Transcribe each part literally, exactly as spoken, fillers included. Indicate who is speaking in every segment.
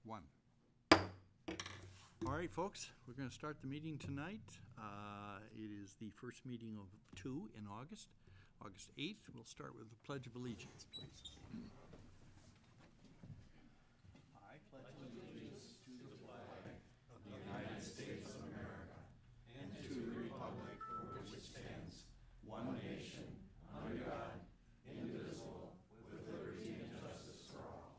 Speaker 1: One. All right, folks, we're going to start the meeting tonight. Uh, it is the first meeting of two in August, August eighth. We'll start with the Pledge of Allegiance, please. I pledge allegiance to the flag of the United States of America and to the republic for which it stands, one nation, under God, indivisible, with liberty and justice for all.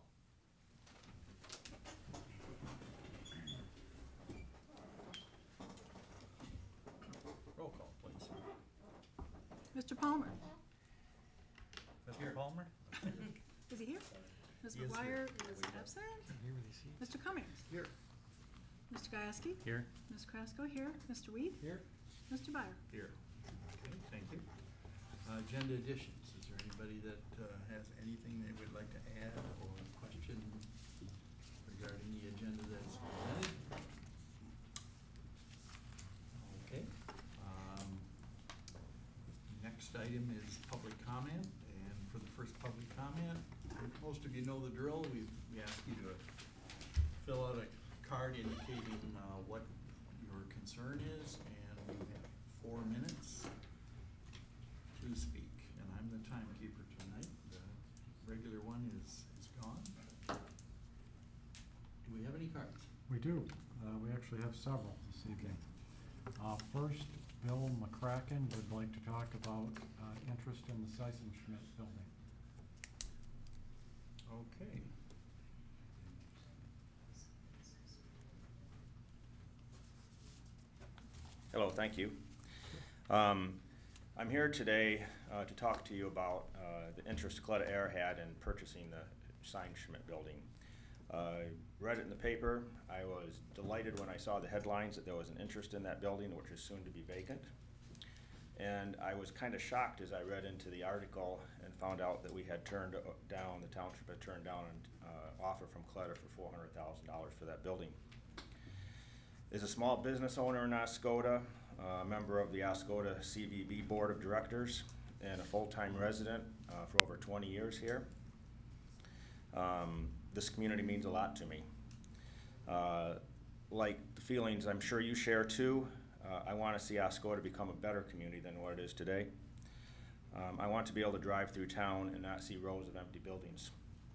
Speaker 1: Roll call, please.
Speaker 2: Mister Palmer.
Speaker 1: Mister Palmer?
Speaker 2: Is he here? Miz
Speaker 1: He is
Speaker 2: McGuire is absent. Mister Cummings.
Speaker 1: Here.
Speaker 2: Mister Gajewski.
Speaker 3: Here.
Speaker 2: Miz Krasko here. Mister Weed.
Speaker 3: Here.
Speaker 2: Mister Byer.
Speaker 1: Here. Okay, thank you. Uh, Agenda additions. Is there anybody that uh, has anything they would like to add or question regarding the agenda that's presented? Okay. Um, Next item is public comment. And for the first public comment, most of you know the drill. We we ask you to fill out a card indicating uh, what your concern is, and we have four minutes to speak. And I'm the timekeeper tonight. The regular one is, is gone. Do we have any cards?
Speaker 3: We do. Uh, we actually have several this evening. Uh, first, Bill McCracken would like to talk about uh, interest in the Seisenschmidt building.
Speaker 1: Okay.
Speaker 4: Hello, thank you. Um, I'm here today uh, to talk to you about uh, the interest Coletta Air had in purchasing the Seisenschmidt building. I uh, read it in the paper. I was delighted when I saw the headlines that there was an interest in that building, which is soon to be vacant. And I was kind of shocked as I read into the article and found out that we had turned down, the township had turned down an uh, offer from Coletta for four hundred thousand dollars for that building. Is a small business owner in Oscoda, a member of the Oscoda C V B Board of Directors, and a full-time resident uh, for over twenty years here. Um, this community means a lot to me. Uh, like the feelings I'm sure you share too, uh, I want to see Oscoda become a better community than what it is today. Um, I want to be able to drive through town and not see rows of empty buildings.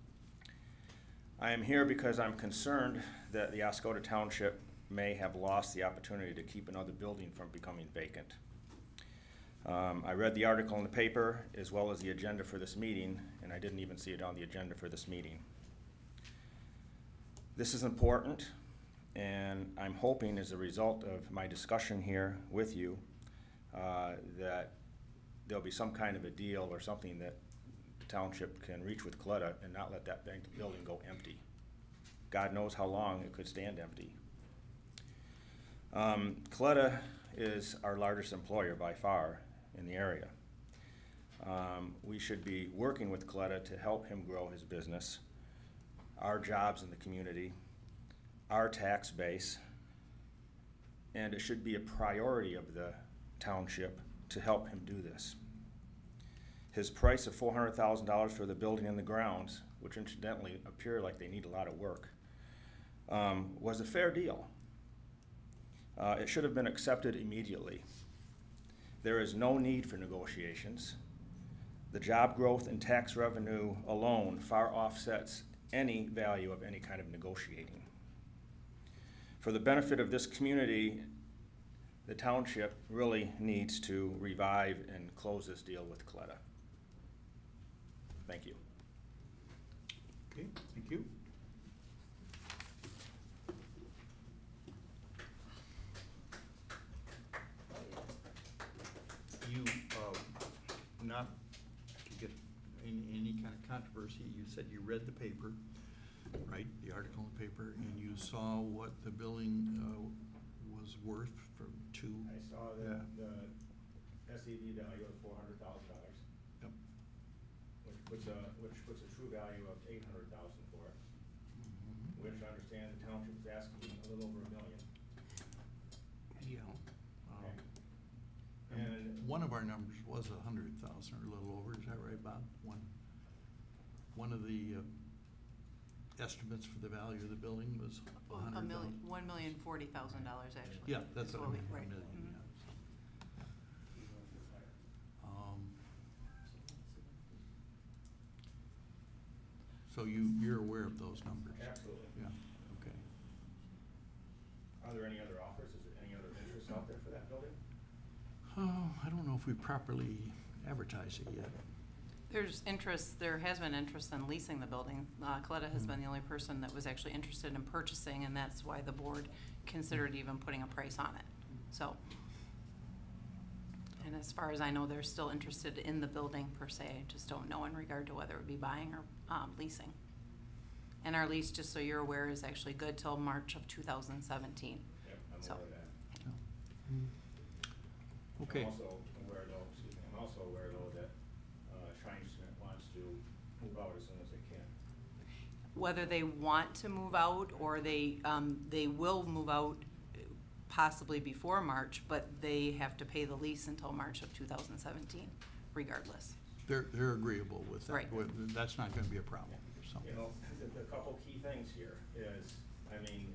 Speaker 4: I am here because I'm concerned that the Oscoda Township may have lost the opportunity to keep another building from becoming vacant. Um, I read the article in the paper as well as the agenda for this meeting, and I didn't even see it on the agenda for this meeting. This is important, and I'm hoping as a result of my discussion here with you uh, that there'll be some kind of a deal or something that the township can reach with Coletta and not let that building go empty. God knows how long it could stand empty. Um, Coletta is our largest employer by far in the area. Um, we should be working with Coletta to help him grow his business, our jobs in the community, our tax base, and it should be a priority of the township to help him do this. His price of four hundred thousand dollars for the building and the grounds, which incidentally appear like they need a lot of work, um, was a fair deal. Uh, it should have been accepted immediately. There is no need for negotiations. The job growth and tax revenue alone far offsets any value of any kind of negotiating. For the benefit of this community, the township really needs to revive and close this deal with Coletta. Thank you.
Speaker 1: Okay, thank you. You, uh, not to get any, any kind of controversy, you said you read the paper, right? The article in the paper, and you saw what the building uh, was worth for two.
Speaker 4: I saw the, the S E V value of four hundred thousand dollars.
Speaker 1: Yep.
Speaker 4: Which puts a which puts a true value of eight hundred thousand for it. Mm-hmm. Which I understand the township is asking a little over a million.
Speaker 1: Yeah.
Speaker 4: Okay.
Speaker 1: Um,
Speaker 4: and
Speaker 1: one of our numbers was a hundred thousand or a little over. Is that right, Bob? One. One of the uh, estimates for the value of the building was a
Speaker 5: A
Speaker 1: hundred
Speaker 5: million,
Speaker 1: thousand?
Speaker 5: one million forty thousand dollars actually.
Speaker 1: Yeah, that's
Speaker 5: is
Speaker 1: what I
Speaker 5: we-
Speaker 1: mean, a
Speaker 5: right.
Speaker 1: million,
Speaker 5: Mhm.
Speaker 1: yeah. Um, So you, you're aware of those numbers?
Speaker 4: Absolutely.
Speaker 1: Yeah, okay.
Speaker 4: Are there any other offers? Is there any other interest out there for that building?
Speaker 1: Oh, I don't know if we properly advertised it yet.
Speaker 5: There's interest, there has been interest in leasing the building. Uh, Coletta has
Speaker 1: Mm.
Speaker 5: been the only person that was actually interested in purchasing, and that's why the board considered even putting a price on it, so. And as far as I know, they're still interested in the building per se, just don't know in regard to whether it would be buying or, um, leasing. And our lease, just so you're aware, is actually good till March of two thousand seventeen.
Speaker 4: Yep, I'm
Speaker 5: So-
Speaker 4: aware of that.
Speaker 1: Okay.
Speaker 4: I'm also aware though, excuse me, I'm also aware though that, uh, Shine Smith wants to move out as soon as they can.
Speaker 5: Whether they want to move out or they, um, they will move out possibly before March, but they have to pay the lease until March of two thousand seventeen regardless.
Speaker 1: They're, they're agreeable with that.
Speaker 5: Right.
Speaker 1: With- That's not gonna be a problem, so.
Speaker 4: You know, the, the couple key things here is, I mean,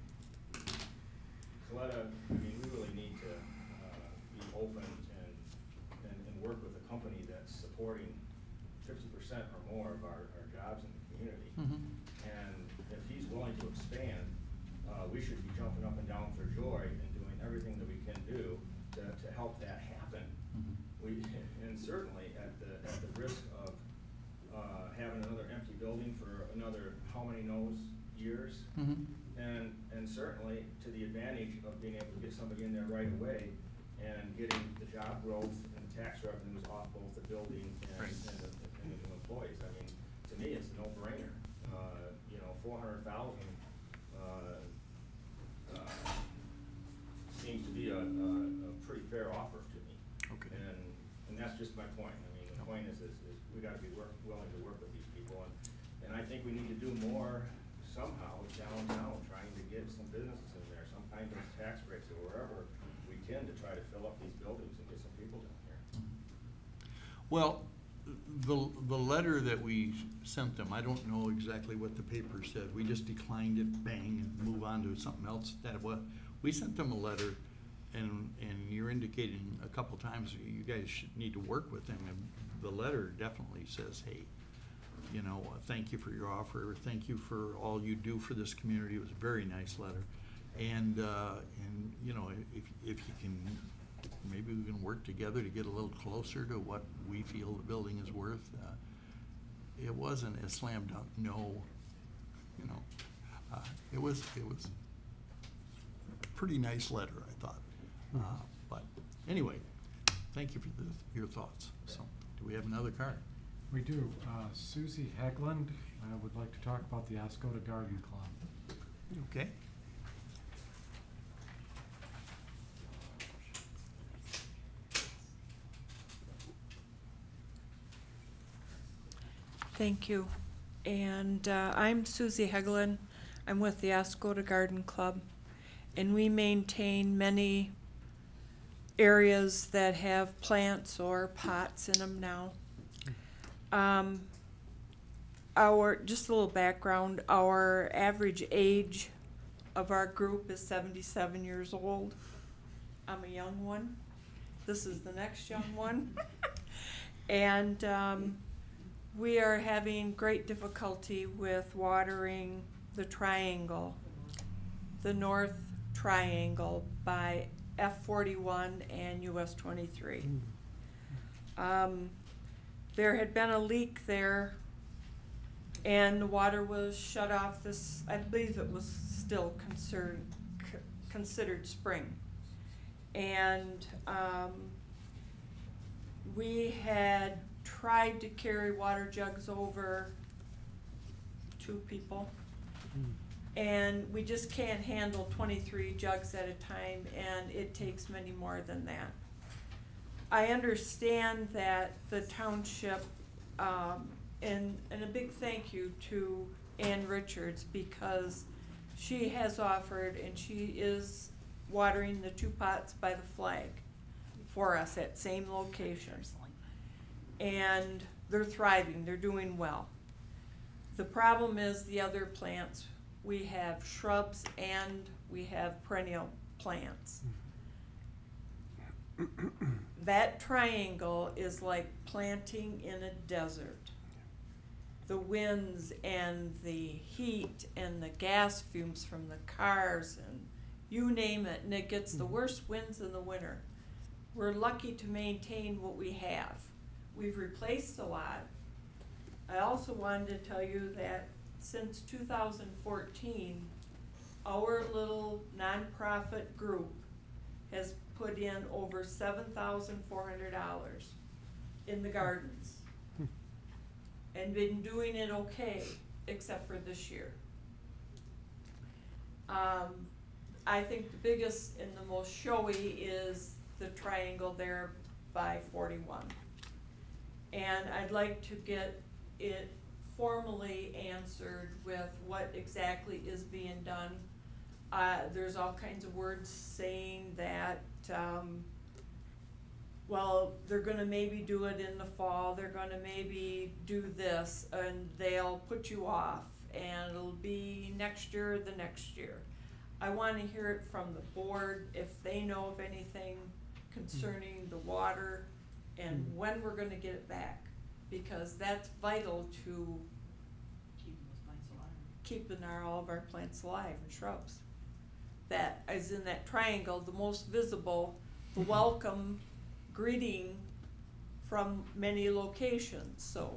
Speaker 4: Coletta, I mean, we really need to, uh, be open and, and, and work with a company that's supporting fifty percent or more of our, our jobs in the community.
Speaker 1: Mhm.
Speaker 4: And if he's willing to expand, uh, we should be jumping up and down for joy and doing everything that we can do to, to help that happen.
Speaker 1: Mhm.
Speaker 4: We, and certainly at the, at the risk of, uh, having another empty building for another how many knows years.
Speaker 1: Mhm.
Speaker 4: And, and certainly to the advantage of being able to get somebody in there right away and getting the job growth and tax revenues off both the building and,
Speaker 1: Right.
Speaker 4: and the, and the new employees. I mean, to me, it's a no-brainer. Uh, you know, four hundred thousand, uh, uh, seems to be a, a, a pretty fair offer to me.
Speaker 1: Okay.
Speaker 4: And, and that's just my point. I mean, the point is, is, is we gotta be work, willing to work with these people, and, and I think we need to do more somehow downtown, trying to get some businesses in there, some kind of tax breaks or wherever we can to try to fill up these buildings and get some people down here.
Speaker 1: Well, the, the letter that we sent them, I don't know exactly what the paper said. We just declined it, bang, and move on to something else. That what, we sent them a letter, and, and you're indicating a couple times you guys should need to work with them. And the letter definitely says, hey, you know, uh, thank you for your offer, thank you for all you do for this community. It was a very nice letter. And, uh, and, you know, if, if you can, maybe we can work together to get a little closer to what we feel the building is worth. Uh, It wasn't a slam dunk, no, you know. Uh, It was, it was a pretty nice letter, I thought. Uh, But anyway, thank you for the, your thoughts. So, do we have another card?
Speaker 3: We do. Uh, Susie Hegland uh, would like to talk about the Oscoda Garden Club.
Speaker 1: Okay.
Speaker 6: Thank you. And uh, I'm Susie Heglin. I'm with the Oscoda Garden Club. And we maintain many areas that have plants or pots in them now. Um, our, just a little background, our average age of our group is seventy-seven years old. I'm a young one. This is the next young one. And um, we are having great difficulty with watering the triangle, the north triangle by F forty-one and U S twenty-three. Um, there had been a leak there, and the water was shut off this, I believe it was still concerned, c- considered spring. And um, we had tried to carry water jugs over two people. And we just can't handle twenty-three jugs at a time, and it takes many more than that. I understand that the township, um, and, and a big thank you to Ann Richards, because she has offered, and she is watering the two pots by the flag for us at same locations. And they're thriving, they're doing well. The problem is the other plants, we have shrubs and we have perennial plants. That triangle is like planting in a desert. The winds and the heat and the gas fumes from the cars and you name it, and it gets the worst winds in the winter. We're lucky to maintain what we have. We've replaced a lot. I also wanted to tell you that since two thousand fourteen, our little nonprofit group has put in over seven thousand four hundred dollars in the gardens and been doing it okay, except for this year. Um, I think the biggest and the most showy is the triangle there by forty-one. And I'd like to get it formally answered with what exactly is being done. Uh, there's all kinds of words saying that, um, well, they're gonna maybe do it in the fall, they're gonna maybe do this, and they'll put you off, and it'll be next year, the next year. I wanna hear it from the board, if they know of anything concerning the water, and when we're gonna get it back, because that's vital to
Speaker 5: Keeping those plants alive.
Speaker 6: keeping our, all of our plants alive and shrubs. That is in that triangle, the most visible, the welcome greeting from many locations, so.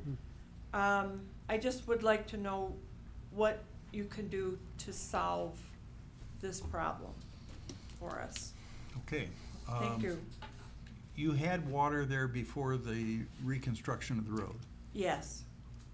Speaker 6: Um, I just would like to know what you can do to solve this problem for us.
Speaker 1: Okay.
Speaker 6: Thank
Speaker 1: um,
Speaker 6: you.
Speaker 1: You had water there before the reconstruction of the road,
Speaker 6: Yes,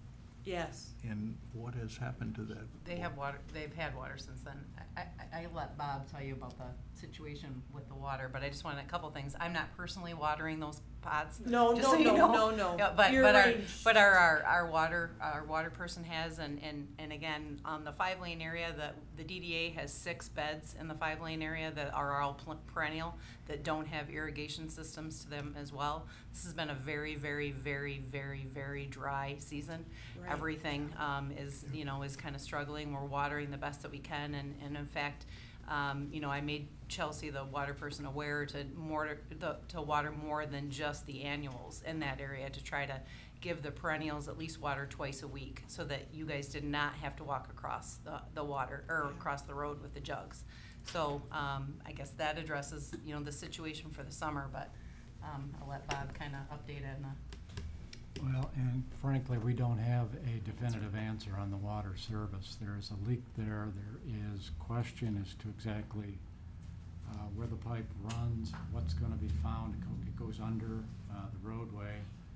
Speaker 6: yes.
Speaker 1: and what has happened to that?
Speaker 5: They have water, they've had water since then. I, I, I let Bob tell you about the situation with the water, but I just wanted a couple things. I'm not personally watering those pots.
Speaker 6: No,
Speaker 5: just
Speaker 6: no,
Speaker 5: so you
Speaker 6: no,
Speaker 5: know.
Speaker 6: no, no.
Speaker 5: Yeah, but,
Speaker 6: You're
Speaker 5: but our,
Speaker 6: arranged.
Speaker 5: but our, our, our water, our water person has, and, and, and again, on the five lane area, the, the D D A has six beds in the five lane area that are all pl- perennial, that don't have irrigation systems to them as well. This has been a very, very, very, very, very dry season.
Speaker 6: Right.
Speaker 5: Everything, um, is, you know, is kind of struggling. We're watering the best that we can, and, and in fact, um, you know, I made Chelsea, the water person, aware to more, the, to water more than just the annuals in that area, to try to give the perennials at least water twice a week, so that you guys did not have to walk across the, the water, or across the road with the jugs. So, um, I guess that addresses, you know, the situation for the summer, but, um, I'll let Bob kind of update it in the.
Speaker 3: Well, and frankly, we don't have a definitive answer on the water service. There is a leak there. There is question as to exactly uh, where the pipe runs, what's going to be found. It, go- it goes under uh, the roadway.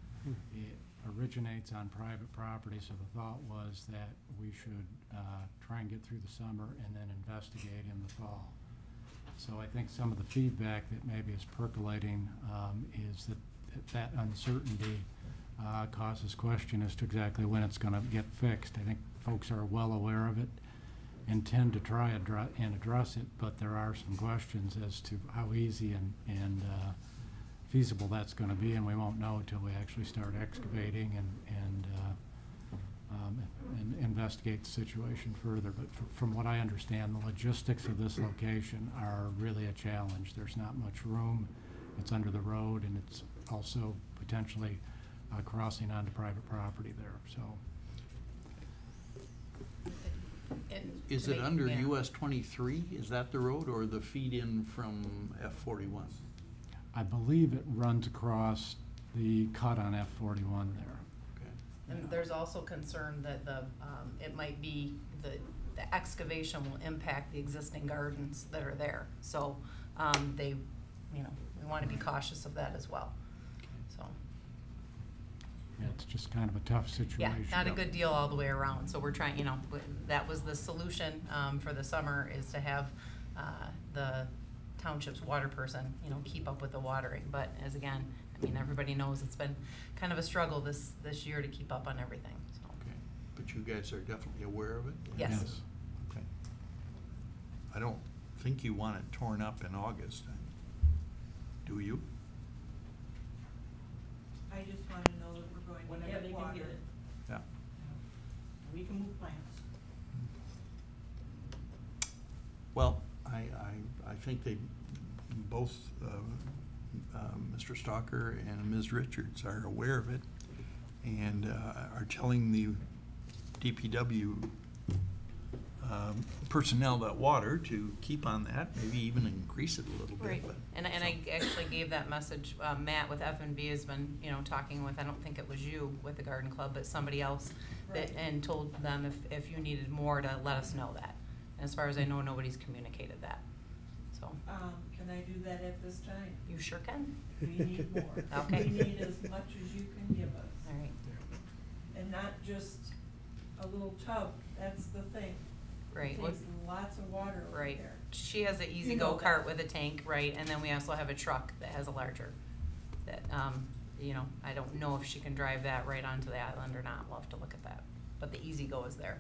Speaker 3: It originates on private property, so the thought was that we should uh, try and get through the summer and then investigate in the fall. So I think some of the feedback that maybe is percolating um, is that that uncertainty Uh, causes question as to exactly when it's going to get fixed. I think folks are well aware of it, intend to try addre- and address it, but there are some questions as to how easy and, and uh, feasible that's going to be, and we won't know until we actually start excavating and, and, uh, um, and investigate the situation further. But f- from what I understand, the logistics of this location are really a challenge. There's not much room. It's under the road, and it's also potentially Uh, crossing onto private property there, so.
Speaker 5: And
Speaker 1: Is
Speaker 5: to
Speaker 1: it
Speaker 5: make-
Speaker 1: under
Speaker 5: yeah.
Speaker 1: U S twenty-three? Is that the road, or the feed in from F forty-one?
Speaker 3: I believe it runs across the cut on F forty-one there.
Speaker 1: Okay.
Speaker 5: And there's also concern that the, um, it might be, the, the excavation will impact the existing gardens that are there. So, um, they, you know, we wanna be cautious of that as well, so.
Speaker 3: Yeah, it's just kind of a tough
Speaker 5: Yeah,
Speaker 3: situation.
Speaker 5: not a good deal all the way around, so we're trying, you know, w- that was the solution, um, for the summer, is to have, uh, the township's water person, you know, keep up with the watering, but as again, I mean, everybody knows it's been kind of a struggle this, this year to keep up on everything, so.
Speaker 1: Okay, but you guys are definitely aware of it?
Speaker 5: Yes.
Speaker 3: Yes.
Speaker 1: Okay. I don't think you want it torn up in August, do you?
Speaker 6: I just wanna know that we're going to
Speaker 5: Whenever
Speaker 6: get
Speaker 5: they can
Speaker 6: water.
Speaker 5: get it.
Speaker 1: Yeah.
Speaker 6: to move plants.
Speaker 1: Well, I, I, I think they, both, uh, uh, Mister Stalker and Miz Richards are aware of it and uh, are telling the D P W um, personnel that water to keep on that, maybe even increase it a little bit.
Speaker 5: Right,
Speaker 1: but-
Speaker 5: and, and
Speaker 1: so-
Speaker 5: I actually gave that message, uh, Matt with F and B has been, you know, talking with, I don't think it was you with the garden club, but somebody else, that,
Speaker 6: Right.
Speaker 5: and told them if, if you needed more to let us know that. And as far as I know, nobody's communicated that, so,
Speaker 6: Um, can I do that at this time?
Speaker 5: you sure can,
Speaker 6: We need more.
Speaker 5: Okay.
Speaker 6: We need as much as you can give us.
Speaker 5: all right,
Speaker 6: And not just a little tub, that's the thing.
Speaker 5: right.
Speaker 6: It
Speaker 5: What-
Speaker 6: takes lots of water over
Speaker 5: Right,
Speaker 6: there.
Speaker 5: she has an easy
Speaker 6: You
Speaker 5: go
Speaker 6: know
Speaker 5: cart
Speaker 6: that.
Speaker 5: with a tank, right, and then we also have a truck that has a larger, that, um, you know, I don't know if she can drive that right onto the island or not, we'll have to look at that, but the easy go is there.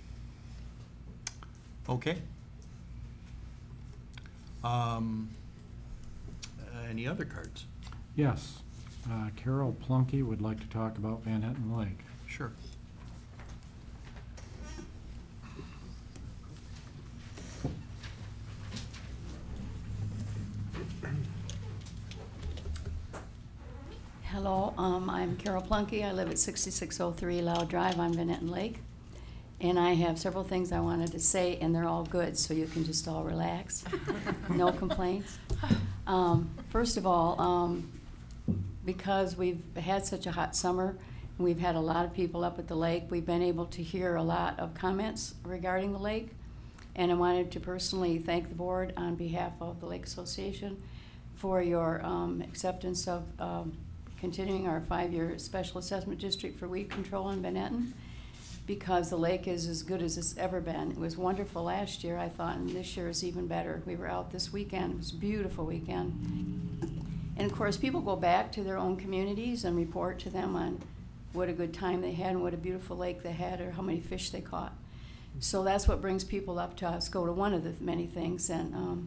Speaker 1: Okay. Um, any other cards?
Speaker 3: Yes, uh, Carol Plunky would like to talk about Van Etten Lake.
Speaker 1: Sure.
Speaker 7: Hello, um, I'm Carol Plunky. I live at sixty-six oh three Loud Drive on Van Etten Lake. And I have several things I wanted to say, and they're all good, so you can just all relax. No complaints. Um, first of all, um, because we've had such a hot summer, and we've had a lot of people up at the lake, we've been able to hear a lot of comments regarding the lake. And I wanted to personally thank the board on behalf of the Lake Association for your um, acceptance of um, continuing our five-year special assessment district for weed control in Van Etten, because the lake is as good as it's ever been. It was wonderful last year, I thought, and this year is even better. We were out this weekend. It was a beautiful weekend. And of course, people go back to their own communities and report to them on what a good time they had and what a beautiful lake they had or how many fish they caught. So that's what brings people up to Oscoda, one of the many things. And um,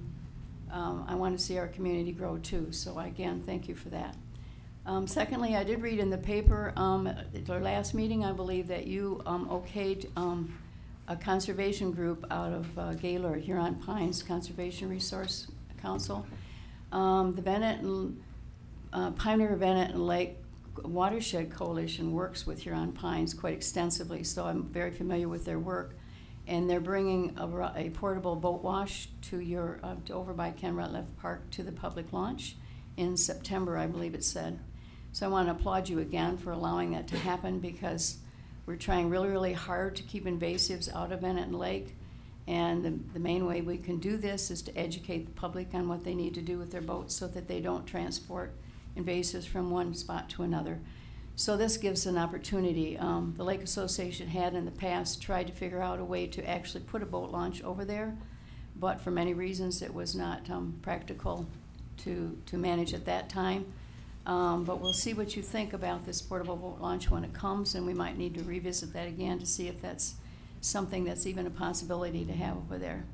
Speaker 7: um, I want to see our community grow too. So again, thank you for that. Um, secondly, I did read in the paper, um, at our last meeting, I believe that you um, okayed um, a conservation group out of uh, Gaylord, Huron Pines Conservation Resource Council. Um, the Bennett and, uh, Pioneer Bennett and Lake Watershed Coalition works with Huron Pines quite extensively, so I'm very familiar with their work. And they're bringing a, a portable boat wash to your, uh, to over by Ken Rutleff Park to the public launch in September, I believe it said. So I want to applaud you again for allowing that to happen, because we're trying really, really hard to keep invasives out of Van Etten Lake. And the, the main way we can do this is to educate the public on what they need to do with their boats so that they don't transport invasives from one spot to another. So this gives an opportunity. Um, the Lake Association had in the past tried to figure out a way to actually put a boat launch over there, but for many reasons it was not um, practical to, to manage at that time. Um, but we'll see what you think about this portable boat launch when it comes, and we might need to revisit that again to see if that's something that's even a possibility to have over there.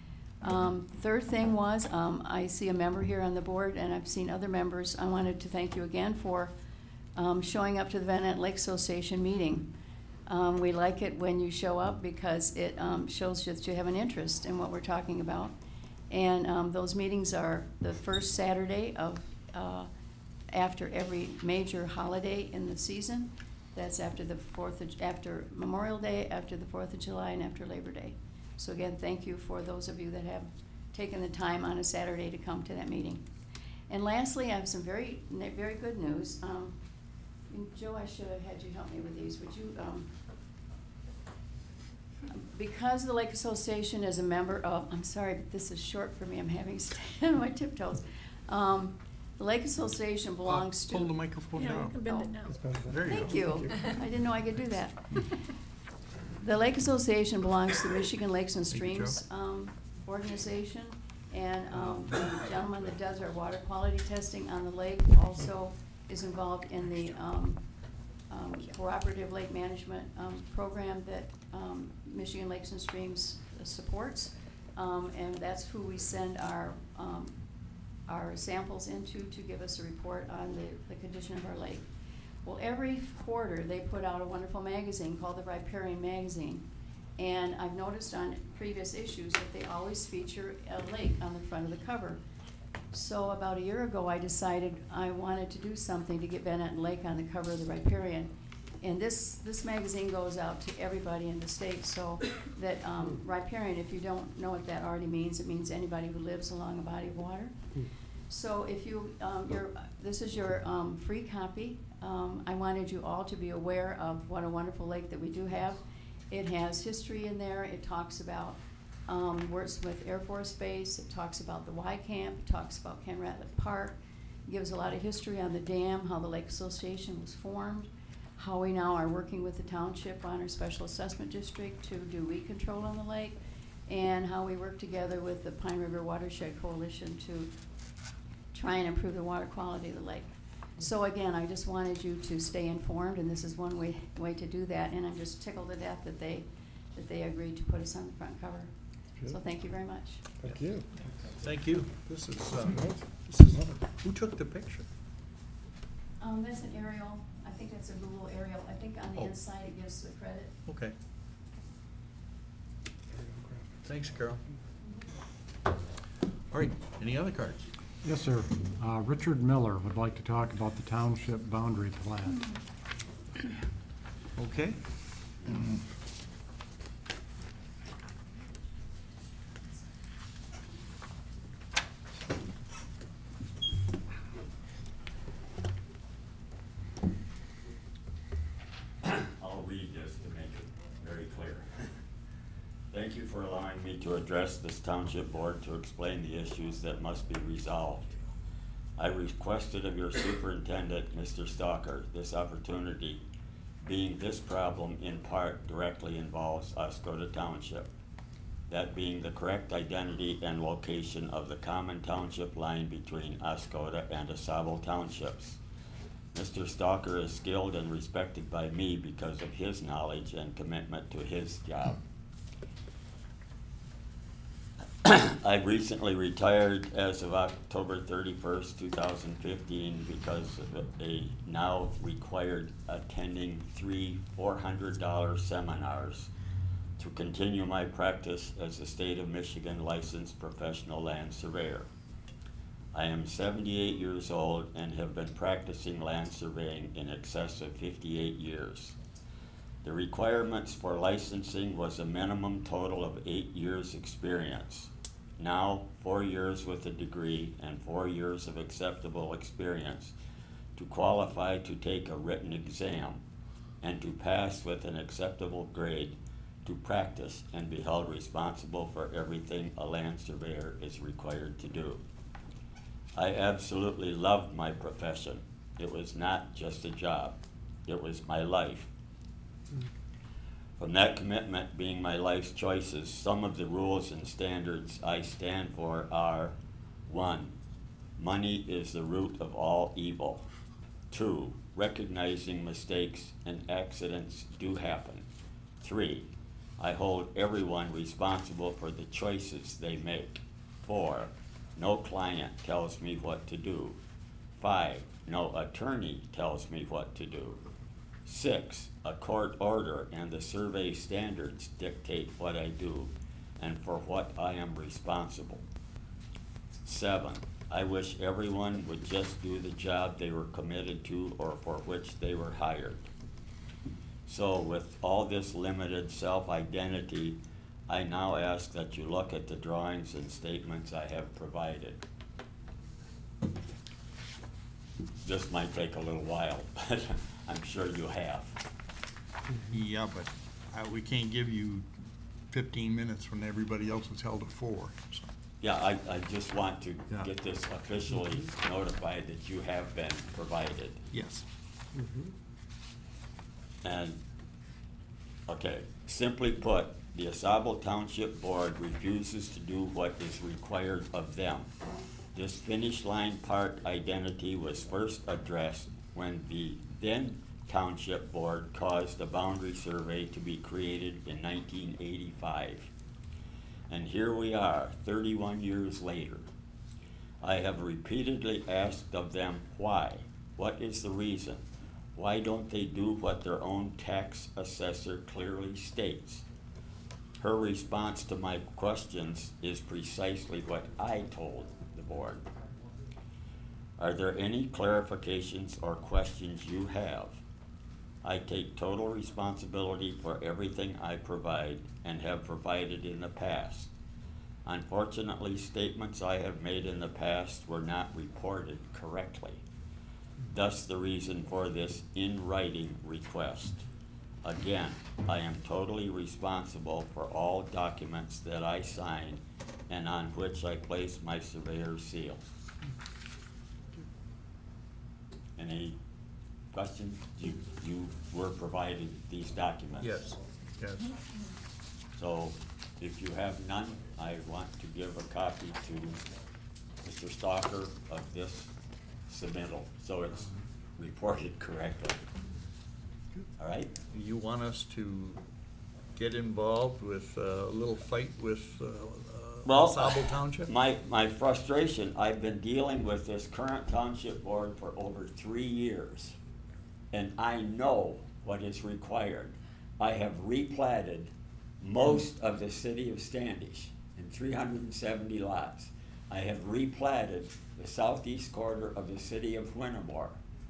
Speaker 7: Um, third thing was, um, I see a member here on the board, and I've seen other members. I wanted to thank you again for um, showing up to the Van Etten Lake Association meeting. Um, we like it when you show up because it um, shows that you have an interest in what we're talking about. And um, those meetings are the first Saturday of uh, after every major holiday in the season. That's after the fourth, of, after Memorial Day, after the fourth of July, and after Labor Day. So again, thank you for those of you that have taken the time on a Saturday to come to that meeting. And lastly, I have some very, very good news. Um, and Joe, I should have had you help me with these. Would you, um, because the Lake Association is a member of, I'm sorry, but this is short for me. I'm having to stand on my tiptoes. Um, The Lake Association belongs to.
Speaker 1: Hold the microphone
Speaker 2: Yeah,
Speaker 1: down.
Speaker 2: you can bend it now.
Speaker 1: There you go.
Speaker 7: Thank you. I didn't know I could do that. The Lake Association belongs to the Michigan Lakes and
Speaker 1: Thank you,
Speaker 7: Streams um, organization. And um, the gentleman that does our water quality testing on the lake also is involved in the um, um, cooperative lake management um, program that um, Michigan Lakes and Streams supports. Um, and that's who we send our um, our samples into to give us a report on the, the condition of our lake. Well, every quarter, they put out a wonderful magazine called the Riparian Magazine. And I've noticed on previous issues that they always feature a lake on the front of the cover. So about a year ago, I decided I wanted to do something to get Bennett Lake on the cover of the Riparian. And this, this magazine goes out to everybody in the state, so that um, riparian, if you don't know what that already means, it means anybody who lives along a body of water. So if you, um, your, this is your um, free copy. Um, I wanted you all to be aware of what a wonderful lake that we do have. It has history in there. It talks about um, Wordsmith Air Force Base. It talks about the Y Camp. It talks about Ken Ratliff Park. It gives a lot of history on the dam, how the Lake Association was formed, how we now are working with the township on our special assessment district to do weed control on the lake, and how we work together with the Pine River Watershed Coalition to try and improve the water quality of the lake. So again, I just wanted you to stay informed, and this is one way, way to do that, and I'm just tickled to death that they, that they agreed to put us on the front cover. So thank you very much.
Speaker 8: Thank you.
Speaker 1: Thank you. This is, uh, this is, who took the picture?
Speaker 7: Um, that's an aerial, I think that's a Google aerial. I think on the
Speaker 1: Oh.
Speaker 7: inside it gives the credit.
Speaker 1: Okay. Thanks, Carol. All right, any other cards?
Speaker 3: Yes, sir. Uh, Richard Miller would like to talk about the township boundary plat.
Speaker 1: Okay.
Speaker 9: I'll read this to make it very clear. Thank you for allowing me to address this township board to explain the issues that must be resolved. I requested of your superintendent, Mister Stalker, this opportunity, being this problem in part directly involves Oscoda Township. That being the correct identity and location of the common township line between Oscoda and AuSable townships. Mister Stalker is skilled and respected by me because of his knowledge and commitment to his job. I recently retired as of October thirty-first, two thousand fifteen, because of a now required attending three four hundred dollar seminars to continue my practice as a state of Michigan licensed professional land surveyor. I am seventy-eight years old and have been practicing land surveying in excess of fifty-eight years. The requirements for licensing was a minimum total of eight years experience. Now, four years with a degree and four years of acceptable experience to qualify to take a written exam and to pass with an acceptable grade to practice and be held responsible for everything a land surveyor is required to do. I absolutely loved my profession. It was not just a job. It was my life. From that commitment being my life's choices, some of the rules and standards I stand for are: one, money is the root of all evil. Two, recognizing mistakes and accidents do happen. Three, I hold everyone responsible for the choices they make. Four, no client tells me what to do. Five, no attorney tells me what to do. Six, a court order and the survey standards dictate what I do and for what I am responsible. Seven, I wish everyone would just do the job they were committed to or for which they were hired. So with all this limited self-identity, I now ask that you look at the drawings and statements I have provided. This might take a little while, but I'm sure you have.
Speaker 1: Yeah, but uh, we can't give you fifteen minutes when everybody else was held at four. So.
Speaker 9: Yeah, I, I just want to
Speaker 1: Yeah.
Speaker 9: get this officially notified that you have been provided.
Speaker 1: Yes.
Speaker 9: And, okay, simply put, the AuSable Township Board refuses to do what is required of them. This finish line part identity was first addressed when the then Township Board caused a boundary survey to be created in nineteen eighty-five. And here we are, thirty-one years later. I have repeatedly asked of them why. What is the reason? Why don't they do what their own tax assessor clearly states? Her response to my questions is precisely what I told the board. Are there any clarifications or questions you have? I take total responsibility for everything I provide and have provided in the past. Unfortunately, statements I have made in the past were not reported correctly. Thus the reason for this in writing request. Again, I am totally responsible for all documents that I sign and on which I place my surveyor's seal. Any questions? You, you were provided these documents?
Speaker 1: Yes, yes.
Speaker 9: So if you have none, I want to give a copy to Mister Stalker of this submittal, so it's reported correctly. All right?
Speaker 1: You want us to get involved with a little fight with uh,
Speaker 9: Well,
Speaker 1: Oscoda Township?
Speaker 9: My, my frustration, I've been dealing with this current township board for over three years, and I know what is required. I have replatted most of the city of Standish in three hundred and seventy lots. I have replatted the southeast quarter of the city of Wintermore.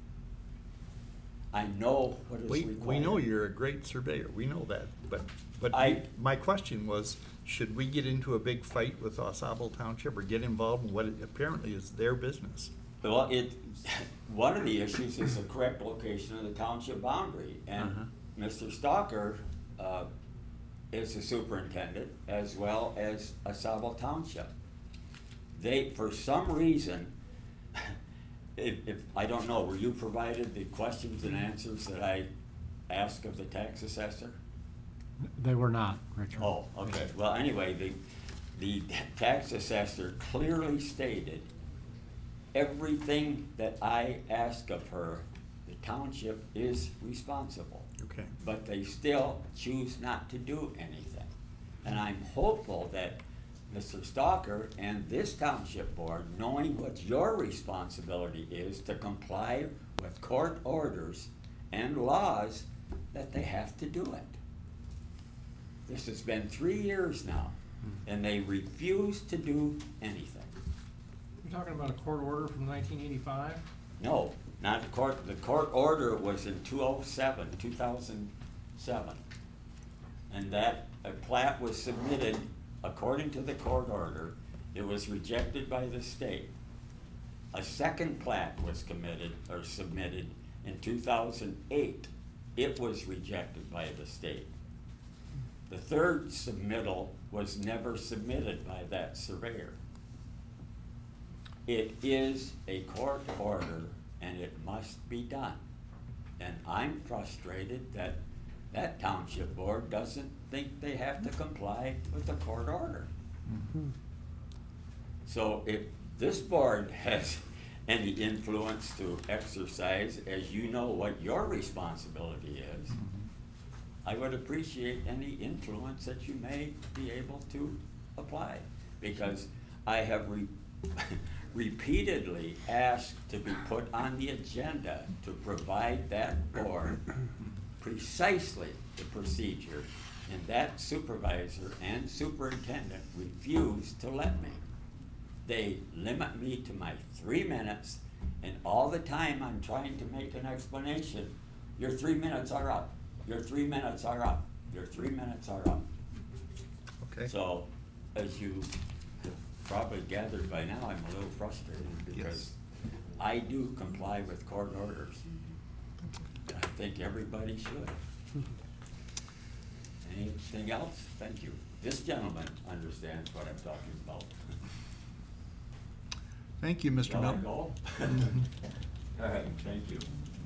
Speaker 9: I know what is
Speaker 1: We,
Speaker 9: required.
Speaker 1: we know you're a great surveyor, we know that, but, but
Speaker 9: I-
Speaker 1: my question was, should we get into a big fight with Oscoda Township or get involved in what apparently is their business?
Speaker 9: Well, it, one of the issues is the correct location of the township boundary, and
Speaker 1: Uh-huh.
Speaker 9: Mister Stalker, uh, is the superintendent as well as Oscoda Township. They, for some reason, if, if, I don't know, were you provided the questions and answers that I asked of the tax assessor?
Speaker 3: They were not, Richard.
Speaker 9: Oh, okay. Well, anyway, the, the tax assessor clearly stated everything that I ask of her, the township is responsible.
Speaker 1: Okay.
Speaker 9: But they still choose not to do anything. And I'm hopeful that Mister Stalker and this township board, knowing what your responsibility is to comply with court orders and laws, that they have to do it. This has been three years now, and they refuse to do anything.
Speaker 8: You're talking about a court order from nineteen eighty-five?
Speaker 9: No, not the court, the court order was in two oh seven, two thousand seven. And that, a plat was submitted according to the court order. It was rejected by the state. A second plat was committed, or submitted in two thousand eight. It was rejected by the state. The third submittal was never submitted by that surveyor. It is a court order and it must be done. And I'm frustrated that that township board doesn't think they have to comply with the court order.
Speaker 3: Mhm.
Speaker 9: So if this board has any influence to exercise, as you know what your responsibility is,
Speaker 3: Mhm.
Speaker 9: I would appreciate any influence that you may be able to apply, because I have re repeatedly asked to be put on the agenda to provide that board precisely the procedure, and that supervisor and superintendent refused to let me. They limit me to my three minutes, and all the time I'm trying to make an explanation, your three minutes are up. Your three minutes are up. Your three minutes are up.
Speaker 1: Okay.
Speaker 9: So, as you have probably gathered by now, I'm a little frustrated because I do comply with court orders. And I think everybody should. Anything else? Thank you. This gentleman understands what I'm talking about.
Speaker 1: Thank you, Mister
Speaker 9: Shall I
Speaker 1: Milton.
Speaker 9: go? All right, thank you.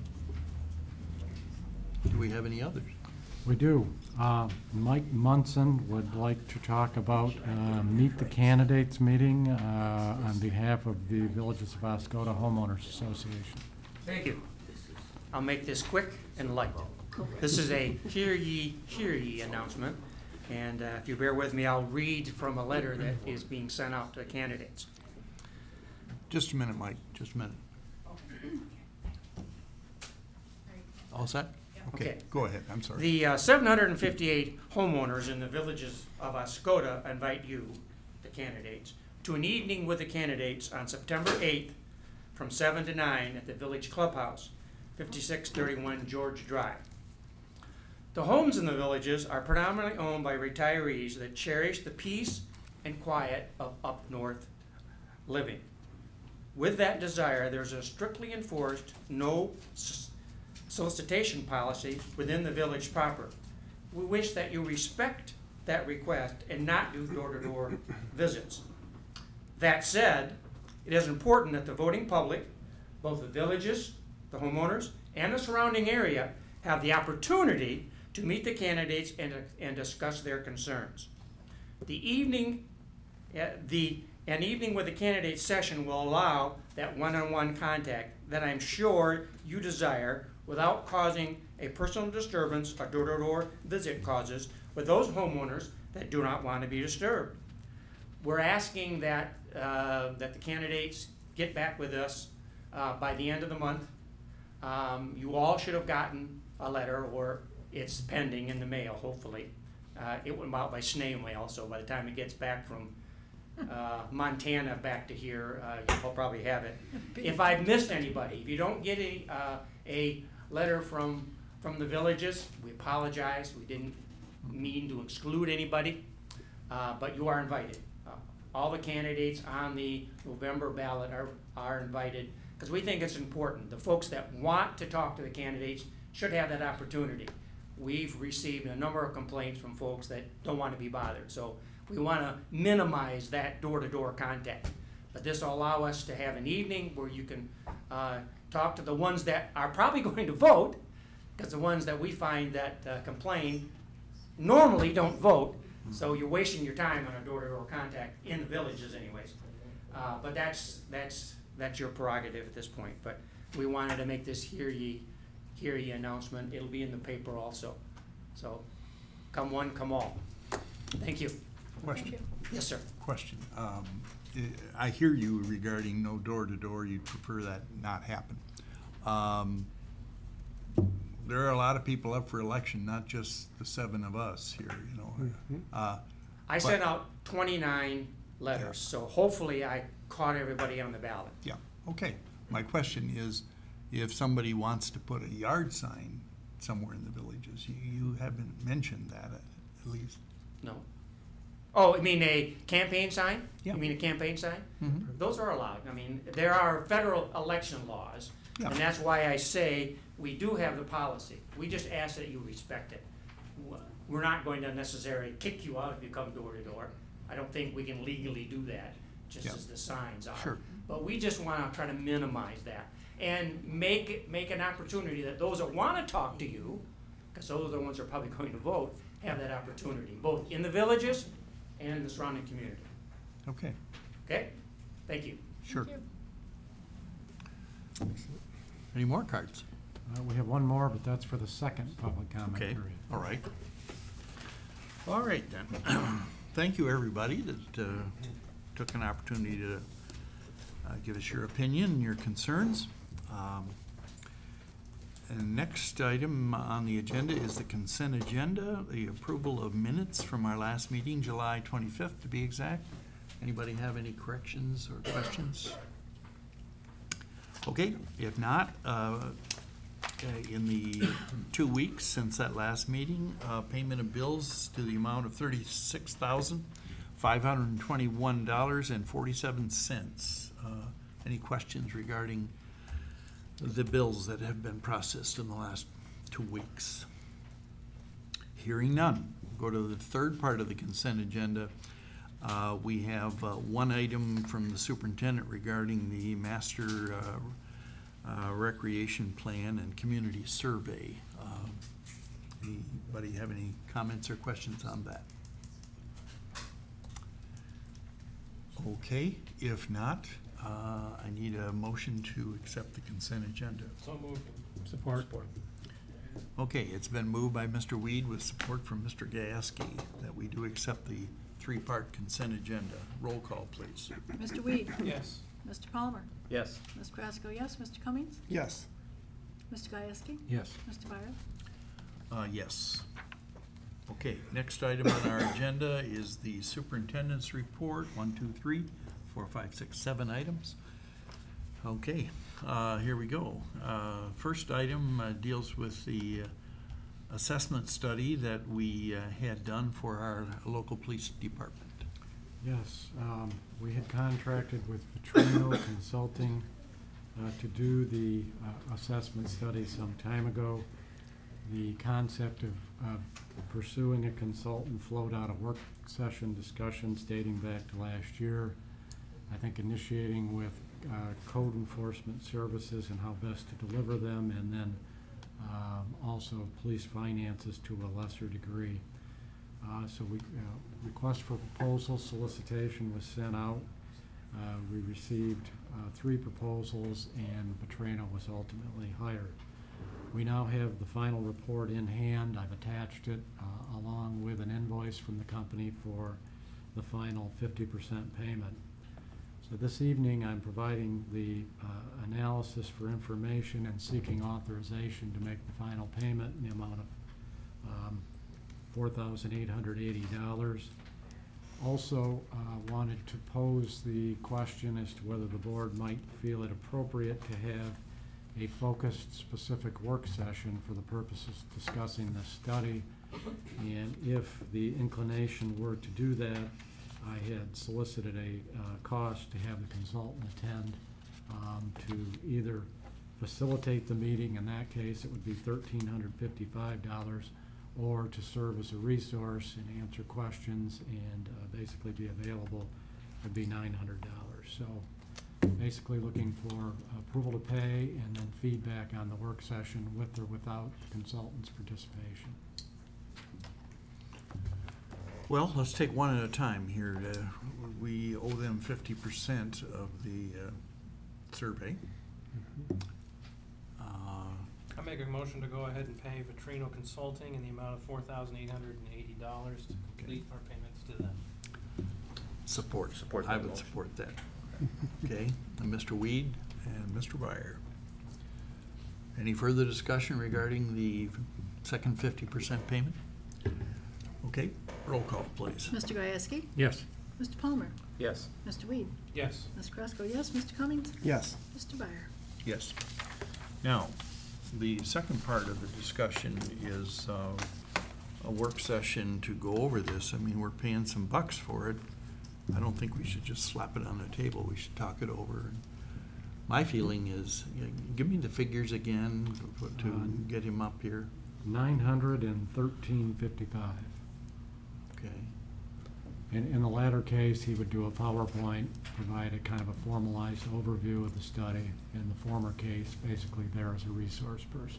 Speaker 1: Do we have any others?
Speaker 3: We do. Uh, Mike Munson would like to talk about uh, Meet the Candidates meeting uh, on behalf of the Villages of Oscoda Homeowners Association.
Speaker 8: Thank you. I'll make this quick and light. This is a hear ye, hear ye announcement, and uh, if you bear with me, I'll read from a letter that is being sent out to candidates.
Speaker 1: Just a minute, Mike, just a minute. All set? Okay,
Speaker 8: Okay.
Speaker 1: go ahead, I'm sorry.
Speaker 8: The uh, seven hundred fifty-eight homeowners in the villages of Oscoda invite you, the candidates, to an evening with the candidates on September eighth from seven to nine at the Village Clubhouse, fifty-six thirty-one George Drive. The homes in the villages are predominantly owned by retirees that cherish the peace and quiet of up north living. With that desire, there's a strictly enforced no s- solicitation policy within the village proper. We wish that you respect that request and not do door-to-door visits. That said, it is important that the voting public, both the villages, the homeowners, and the surrounding area, have the opportunity to meet the candidates and, and discuss their concerns. The evening, uh, the, an evening with the candidate session will allow that one-on-one contact that I'm sure you desire without causing a personal disturbance a door-to-door visit causes with those homeowners that do not want to be disturbed. We're asking that, uh, that the candidates get back with us uh, by the end of the month. Um, you all should have gotten a letter, or it's pending in the mail, hopefully. Uh, it went out by snail mail, so by the time it gets back from uh, Montana back to here, uh, you'll probably have it. If I've missed anybody, if you don't get a, uh, a letter from, from the villages, we apologize. We didn't mean to exclude anybody, uh, but you are invited. Uh, all the candidates on the November ballot are, are invited, because we think it's important. The folks that want to talk to the candidates should have that opportunity. We've received a number of complaints from folks that don't want to be bothered, so we want to minimize that door-to-door contact. But this will allow us to have an evening where you can uh, talk to the ones that are probably going to vote, because the ones that we find that uh, complain normally don't vote, so you're wasting your time on a door-to-door contact in the villages anyways. Uh, but that's, that's, that's your prerogative at this point. But we wanted to make this hear ye, hear ye announcement. It'll be in the paper also. So come one, come all. Thank you.
Speaker 1: Question,
Speaker 8: Yes, sir.
Speaker 1: question. Um, I hear you regarding no door-to-door, you'd prefer that not happen. Um, There are a lot of people up for election, not just the seven of us here, you know. Uh,
Speaker 8: I sent out twenty-nine letters, so hopefully I caught everybody on the ballot.
Speaker 1: Yeah, okay. My question is, if somebody wants to put a yard sign somewhere in the villages, you, you haven't mentioned that at least.
Speaker 8: No. Oh, you mean a campaign sign?
Speaker 1: Yeah.
Speaker 8: You mean a campaign sign?
Speaker 1: Mhm.
Speaker 8: Those are allowed. I mean, there are federal election laws,
Speaker 1: Yeah.
Speaker 8: and that's why I say we do have the policy. We just ask that you respect it. We're not going to necessarily kick you out if you come door to door. I don't think we can legally do that, just
Speaker 1: Yeah.
Speaker 8: as the signs are.
Speaker 1: Sure.
Speaker 8: But we just want to try to minimize that and make it, make an opportunity that those that want to talk to you, because those are the ones that are probably going to vote, have that opportunity, both in the villages and in the surrounding community.
Speaker 1: Okay,
Speaker 8: Okay? Thank you.
Speaker 1: sure. Any more cards?
Speaker 3: Uh, we have one more, but that's for the second public comment
Speaker 1: Okay,
Speaker 3: period.
Speaker 1: all right. All right then. Thank you, everybody that uh, took an opportunity to uh, give us your opinion and your concerns. Um, And next item on the agenda is the consent agenda, the approval of minutes from our last meeting, July twenty-fifth to be exact. Anybody have any corrections or questions? Okay, if not, uh, uh, in the two weeks since that last meeting, uh, payment of bills to the amount of thirty-six thousand, five hundred and twenty-one dollars and forty-seven cents. Uh, any questions regarding the bills that have been processed in the last two weeks? Hearing none. Go to the third part of the consent agenda. Uh, we have uh, one item from the superintendent regarding the master uh, uh, recreation plan and community survey. Uh, anybody have any comments or questions on that? Okay, if not, Uh, I need a motion to accept the consent agenda.
Speaker 10: So moved.
Speaker 3: Support.
Speaker 1: Okay, it's been moved by Mister Weed with support from Mister Gasky that we do accept the three-part consent agenda. Roll call, please.
Speaker 2: Mister Weed?
Speaker 10: Yes.
Speaker 2: Mister Palmer?
Speaker 10: Yes.
Speaker 2: Miz Krasko, yes. Mister Cummings?
Speaker 10: Yes.
Speaker 2: Mister Gieske?
Speaker 3: Yes.
Speaker 2: Mister Byer?
Speaker 1: Uh, yes. Okay, next item on our agenda is the superintendent's report, one, two, three, four, five, six, seven items. Okay, uh, here we go. Uh, first item uh, deals with the uh, assessment study that we uh, had done for our local police department.
Speaker 3: Yes, um, we had contracted with Petrino Consulting uh, to do the uh, assessment study some time ago. The concept of uh, pursuing a consultant flowed out of work session discussions dating back to last year. I think initiating with uh, code enforcement services and how best to deliver them, and then um, also police finances to a lesser degree. Uh, so we, uh, request for proposal solicitation was sent out. Uh, we received uh, three proposals, and Petrino was ultimately hired. We now have the final report in hand. I've attached it uh, along with an invoice from the company for the final fifty percent payment. So this evening I'm providing the uh, analysis for information and seeking authorization to make the final payment in the amount of um, four thousand eight hundred eighty dollars. Also uh, wanted to pose the question as to whether the board might feel it appropriate to have a focused specific work session for the purposes of discussing the study. And if the inclination were to do that, I had solicited a uh, cost to have the consultant attend um, to either facilitate the meeting. In that case, it would be one thousand three hundred fifty-five dollars, or to serve as a resource and answer questions and uh, basically be available would be nine hundred dollars. So basically looking for approval to pay and then feedback on the work session with or without the consultant's participation.
Speaker 1: Well, let's take one at a time here. Uh, we owe them fifty percent of the uh, survey.
Speaker 3: Mm-hmm.
Speaker 1: Uh,
Speaker 10: I make a motion to go ahead and pay Vitrino Consulting in the amount of four thousand eight hundred and eighty dollars to complete our payments to them.
Speaker 1: Support.
Speaker 4: Support
Speaker 1: I
Speaker 4: that
Speaker 1: would
Speaker 4: motion.
Speaker 1: support that. Okay, and Mister Weed and Mister Byer. Any further discussion regarding the second fifty percent payment? Okay, roll call, please.
Speaker 2: Mister Gieske?
Speaker 3: Yes.
Speaker 2: Mister Palmer?
Speaker 8: Yes.
Speaker 2: Mister Weed?
Speaker 10: Yes.
Speaker 2: Miz Krasko, yes. Mister Cummings?
Speaker 11: Yes.
Speaker 2: Mister Byer?
Speaker 1: Yes. Now, the second part of the discussion is uh, a work session to go over this. I mean, we're paying some bucks for it. I don't think we should just slap it on the table. We should talk it over. My feeling is, you know, give me the figures again to- to
Speaker 3: Um,
Speaker 1: get him up here.
Speaker 3: Nine hundred and thirteen fifty-five.
Speaker 1: Okay.
Speaker 3: In, in the latter case, he would do a PowerPoint, provide a kind of a formalized overview of the study. In the former case, basically there as a resource person.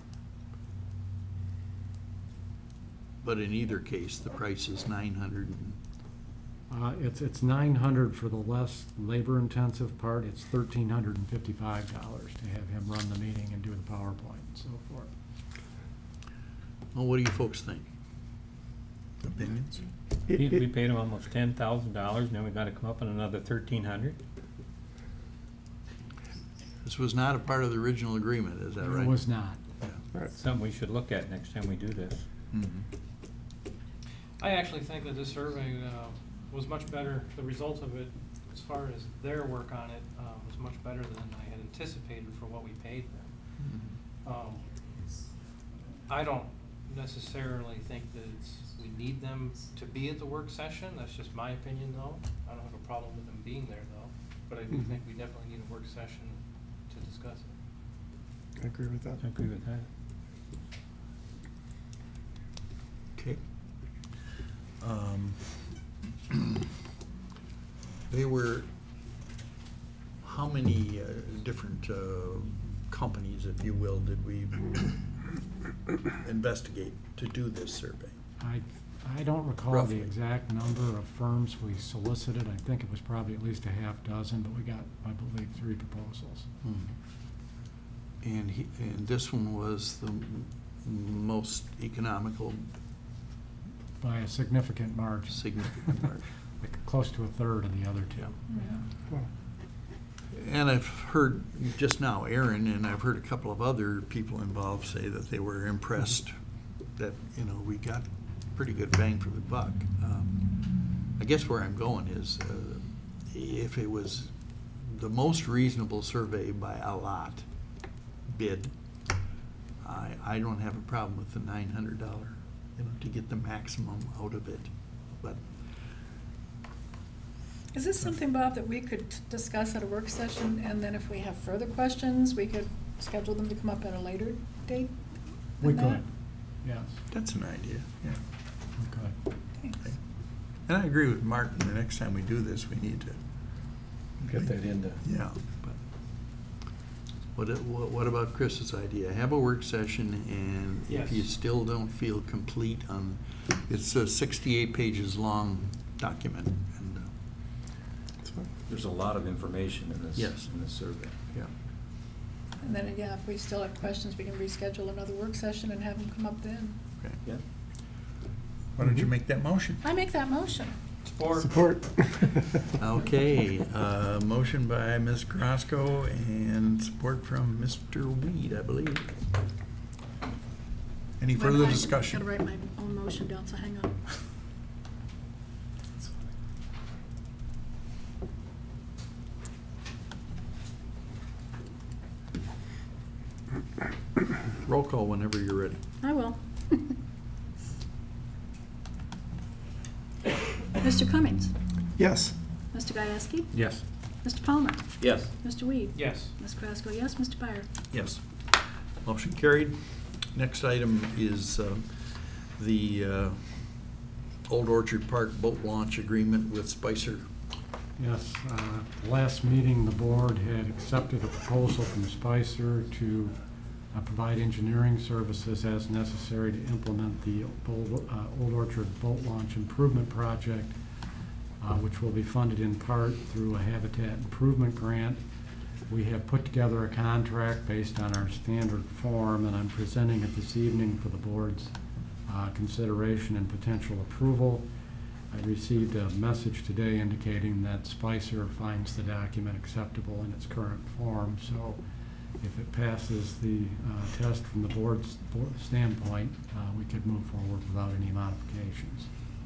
Speaker 1: But in either case, the price is nine hundred and,
Speaker 3: Uh, it's, it's nine hundred for the less labor-intensive part. It's thirteen hundred and fifty-five dollars to have him run the meeting and do the PowerPoint and so forth.
Speaker 1: well, what do you folks think? Opinions?
Speaker 11: It-
Speaker 12: We
Speaker 11: it-
Speaker 12: paid him almost ten thousand dollars, and then we gotta come up with another thirteen hundred.
Speaker 1: This was not a part of the original agreement, is that right?
Speaker 3: It was not.
Speaker 1: Yeah.
Speaker 11: Right.
Speaker 12: Something we should look at next time we do this.
Speaker 1: Mhm.
Speaker 10: I actually think that this survey uh, was much better, the result of it, as far as their work on it, uh, was much better than I had anticipated for what we paid them.
Speaker 1: Mhm.
Speaker 10: Um, I don't necessarily think that it's, we need them to be at the work session, that's just my opinion though. I don't have a problem with them being there though, but I do
Speaker 3: Mhm.
Speaker 10: think we definitely need a work session to discuss it.
Speaker 11: I agree with that.
Speaker 12: I agree with that.
Speaker 1: Okay. Um, They were, how many uh, different uh, companies, if you will, did we investigate to do this survey?
Speaker 3: I, I don't recall
Speaker 1: Roughly.
Speaker 3: the exact number of firms we solicited. I think it was probably at least a half dozen, but we got, I believe, three proposals.
Speaker 1: Hmm. And he, and this one was the m- most economical,
Speaker 3: By a significant margin.
Speaker 1: significant margin.
Speaker 3: Like close to a third of the other two.
Speaker 1: Yeah.
Speaker 11: Well,
Speaker 1: And I've heard just now Aaron, and I've heard a couple of other people involved say that they were impressed that, you know, we got pretty good bang for the buck. Um, I guess where I'm going is, uh, if it was the most reasonable survey by a lot bid, I, I don't have a problem with the nine hundred dollar, you know, to get the maximum out of it, but.
Speaker 2: Is this something, Bob, that we could discuss at a work session, and then if we have further questions, we could schedule them to come up at a later date?
Speaker 3: We
Speaker 2: than that?
Speaker 3: could, yes,
Speaker 1: That's an idea, yeah.
Speaker 3: we could.
Speaker 2: Thanks.
Speaker 1: And I agree with Martin, the next time we do this, we need to.
Speaker 12: Get that into.
Speaker 1: Yeah, but what, it- what what about Chris's idea? Have a work session, and if you
Speaker 10: Yes.
Speaker 1: still don't feel complete on, it's a sixty-eight pages long document, and, uh,
Speaker 12: There's a lot of information in this,
Speaker 1: Yes.
Speaker 12: in this survey.
Speaker 1: yeah.
Speaker 2: And then, yeah, if we still have questions, we can reschedule another work session and have them come up then.
Speaker 1: Okay.
Speaker 12: Yeah.
Speaker 1: Why don't you make that motion?
Speaker 2: I make that motion.
Speaker 10: Support.
Speaker 12: Support.
Speaker 1: Okay, uh, motion by Miz Crosco and support from Mister Weed, I believe. Any
Speaker 2: Wait,
Speaker 1: further
Speaker 2: I
Speaker 1: discussion?
Speaker 2: Gotta write my own motion down, so hang on.
Speaker 1: Roll call whenever you're ready.
Speaker 2: I will. Mister Cummings?
Speaker 12: Yes.
Speaker 2: Mister Gieske?
Speaker 12: Yes.
Speaker 2: Mister Palmer?
Speaker 12: Yes.
Speaker 2: Mister Weed?
Speaker 10: Yes.
Speaker 2: Miz Crosco, yes. Mister Byer?
Speaker 1: Yes. Motion carried. Next item is uh, the uh, Old Orchard Park boat launch agreement with Spicer.
Speaker 3: Yes, uh, last meeting, the board had accepted a proposal from Spicer to uh, provide engineering services as necessary to implement the Old uh, Old Orchard Boat Launch Improvement Project, uh, which will be funded in part through a habitat improvement grant. We have put together a contract based on our standard form, and I'm presenting it this evening for the board's uh, consideration and potential approval. I received a message today indicating that Spicer finds the document acceptable in its current form, so if it passes the uh, test from the board's board standpoint, uh, we could move forward without any modifications.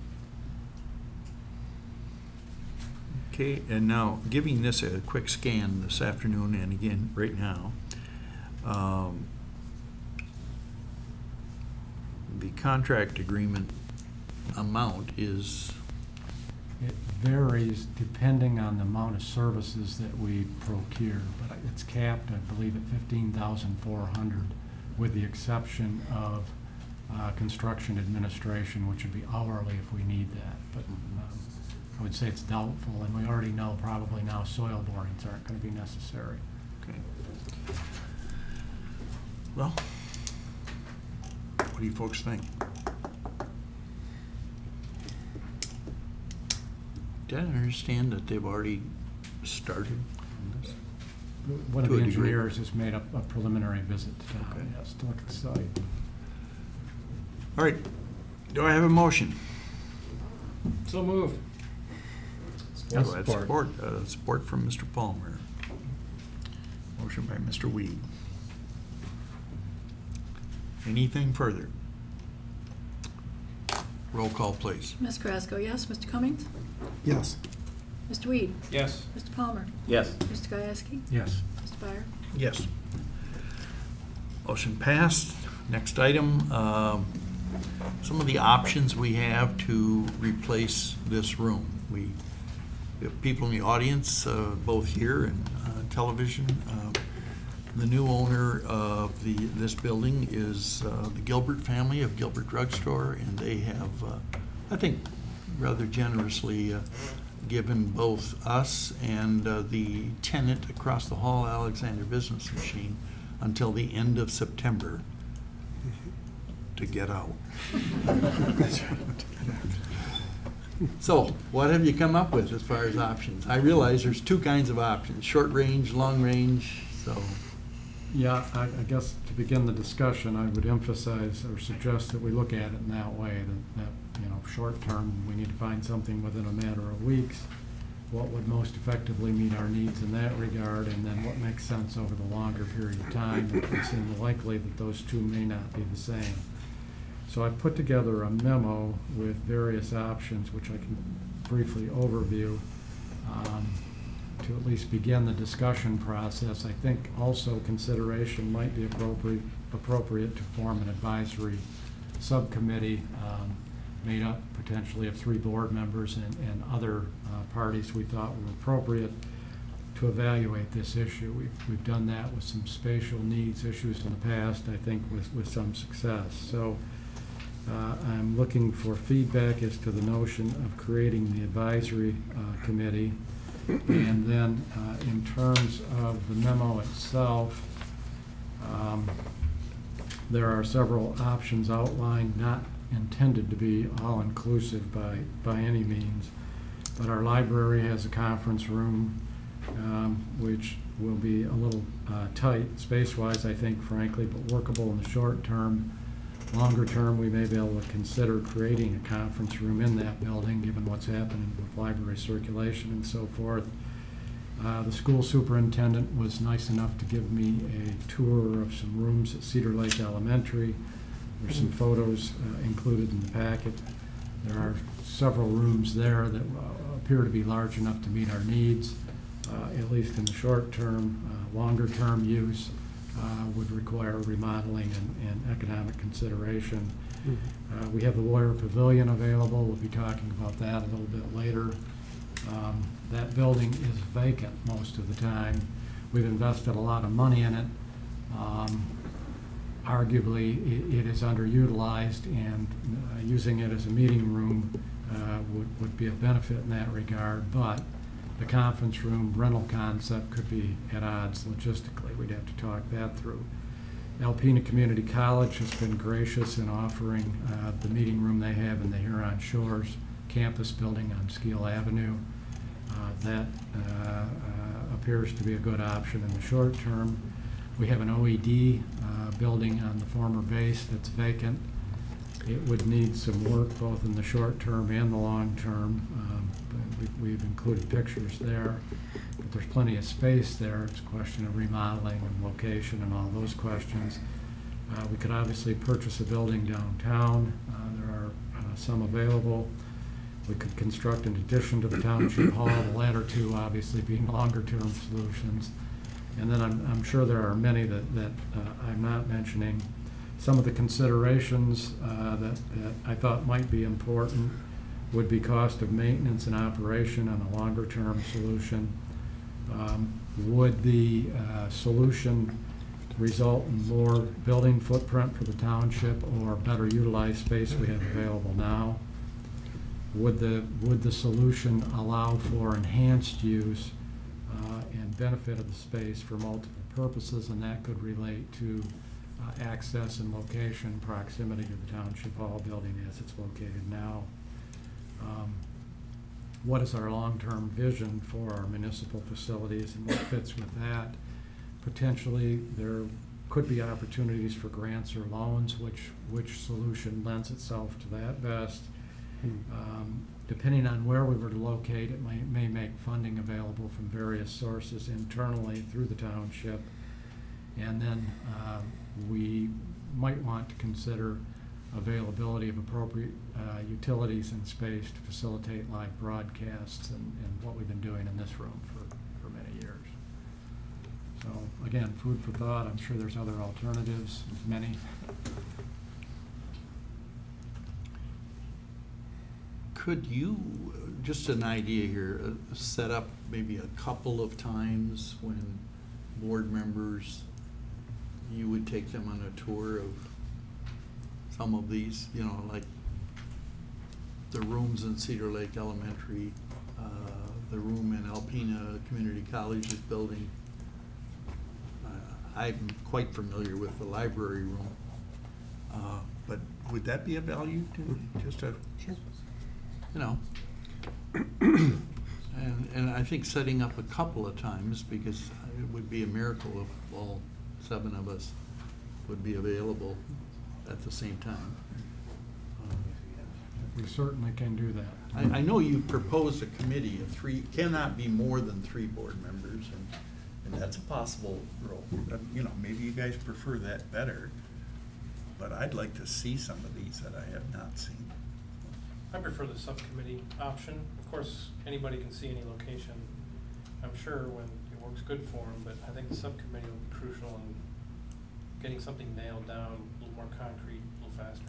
Speaker 1: Okay, and now, giving this a quick scan this afternoon and again right now, um, the contract agreement amount is,
Speaker 3: It varies depending on the amount of services that we procure, but it's capped, I believe, at fifteen thousand four hundred, with the exception of uh, construction administration, which would be hourly if we need that. But um, I would say it's doubtful, and we already know probably now soil borings aren't going to be necessary.
Speaker 1: okay. Well, what do you folks think? Did I understand that they've already started on this?
Speaker 3: One of
Speaker 1: To
Speaker 3: the
Speaker 1: a degree.
Speaker 3: engineers has made a a preliminary visit to town,
Speaker 1: Okay.
Speaker 3: yes, to look at the site.
Speaker 1: All right, do I have a motion?
Speaker 10: So moved.
Speaker 1: Do I have Support, uh, support from Mister Palmer. Motion by Mister Weed. Anything further? Roll call, please.
Speaker 2: Miz Crosco, yes. Mister Cummings?
Speaker 12: Yes.
Speaker 2: Mister Weed?
Speaker 10: Yes.
Speaker 2: Mister Palmer?
Speaker 12: Yes.
Speaker 2: Mister Gieske?
Speaker 3: Yes.
Speaker 2: Mister Byer?
Speaker 1: Yes. Motion passed. Next item, um, some of the options we have to replace this room. We we have people in the audience, uh, both here and uh, television. Uh, The new owner of the, this building is uh, the Gilbert family of Gilbert Drugstore, and they have, uh, I think, rather generously uh, given both us and uh, the tenant across the hall, Alexander Business Machine, until the end of September to get out. So, what have you come up with as far as options? I realize there's two kinds of options, short range, long range, so.
Speaker 3: Yeah, I, I guess to begin the discussion, I would emphasize or suggest that we look at it in that way, that, that, you know, short term, we need to find something within a matter of weeks. what would most effectively meet our needs in that regard, and then what makes sense over the longer period of time. It would seem likely that those two may not be the same. So I've put together a memo with various options, which I can briefly overview, um, to at least begin the discussion process. I think also consideration might be appropriate, appropriate to form an advisory subcommittee um, made up potentially of three board members and, and other uh, parties we thought were appropriate to evaluate this issue. We've, we've done that with some spatial needs issues in the past, I think with, with some success. So uh, I'm looking for feedback as to the notion of creating the advisory uh, committee. And then uh, in terms of the memo itself, um, there are several options outlined, not intended to be all-inclusive by, by any means. But our library has a conference room, um, which will be a little uh, tight space-wise, I think, frankly, but workable in the short term. Longer term, we may be able to consider creating a conference room in that building, given what's happening with library circulation and so forth. Uh, the school superintendent was nice enough to give me a tour of some rooms at Cedar Lake Elementary. There's some photos uh, included in the packet. There are several rooms there that uh, appear to be large enough to meet our needs, uh, at least in the short term. Uh, longer term use uh, would require remodeling and, and economic consideration. Mm-hmm. uh, we have the Warrior Pavilion available. We'll be talking about that a little bit later. Um, that building is vacant most of the time. We've invested a lot of money in it. Um, arguably, it, it is underutilized, and uh, using it as a meeting room uh, would, would be a benefit in that regard. But the conference room rental concept could be at odds logistically. We'd have to talk that through. Alpena Community College has been gracious in offering uh, the meeting room they have in the Huron Shores campus building on Skeel Avenue. Uh, that uh, uh, appears to be a good option in the short term. We have an O E D uh, building on the former base that's vacant. It would need some work both in the short term and the long term. Um, we've, we've included pictures there, but there's plenty of space there. It's a question of remodeling and location and all those questions. Uh, we could obviously purchase a building downtown. Uh, there are uh, some available. We could construct an addition to the township hall, the latter two obviously being longer term solutions. And then I'm, I'm sure there are many that, that uh, I'm not mentioning. Some of the considerations uh, that, that I thought might be important would be cost of maintenance and operation on a longer term solution. Um, would the uh, solution result in more building footprint for the township or better utilized space we have available now? Would the, would the solution allow for enhanced use uh, and benefit of the space for multiple purposes, and that could relate to uh, access and location, proximity to the Township Hall building as it's located now. Um, what is our long-term vision for our municipal facilities and what fits with that? Potentially, there could be opportunities for grants or loans, which, which solution lends itself to that best. Um, depending on where we were to locate, it may, may make funding available from various sources internally through the township. And then uh, we might want to consider availability of appropriate uh, utilities and space to facilitate live broadcasts and, and what we've been doing in this room for, for many years. So again, food for thought. I'm sure there's other alternatives, many.
Speaker 1: Could you, just an idea here, uh, set up maybe a couple of times when board members, you would take them on a tour of some of these, you know, like the rooms in Cedar Lake Elementary, uh, the room in Alpena Community College's building. Uh, I'm quite familiar with the library room, uh, but would that be a value to just a,
Speaker 6: Sure.
Speaker 1: you know, and, and I think setting up a couple of times, because it would be a miracle if all seven of us would be available at the same time. Um,
Speaker 3: we certainly can do that.
Speaker 1: I, I know you proposed a committee of three, cannot be more than three board members, and, and that's a possible role. Uh, You know, maybe you guys prefer that better, but I'd like to see some of these that I have not seen.
Speaker 10: I prefer the subcommittee option. Of course, anybody can see any location, I'm sure, when it works good for them, but I think the subcommittee will be crucial in getting something nailed down, a little more concrete, a little faster.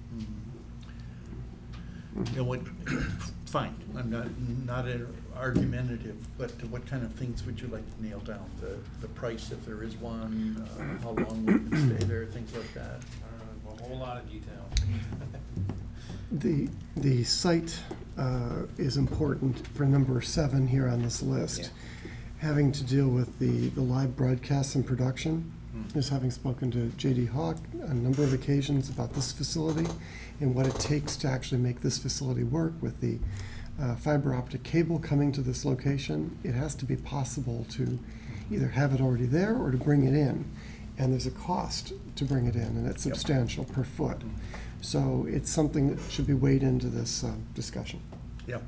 Speaker 1: You know what, fine, I'm not, not argumentative, but what kind of things would you like to nail down? The, the price, if there is one, uh, how long we can stay there, things like that?
Speaker 10: Uh, a whole lot of detail.
Speaker 11: The, the site uh, is important for number seven here on this list. Having to deal with the, the live broadcasts and production. Just having spoken to J D Hawk on a number of occasions about this facility and what it takes to actually make this facility work with the uh, fiber optic cable coming to this location. It has to be possible to either have it already there or to bring it in. And there's a cost to bring it in, and it's
Speaker 1: Yep.
Speaker 11: substantial per foot. So it's something that should be weighed into this uh, discussion.
Speaker 1: Yep.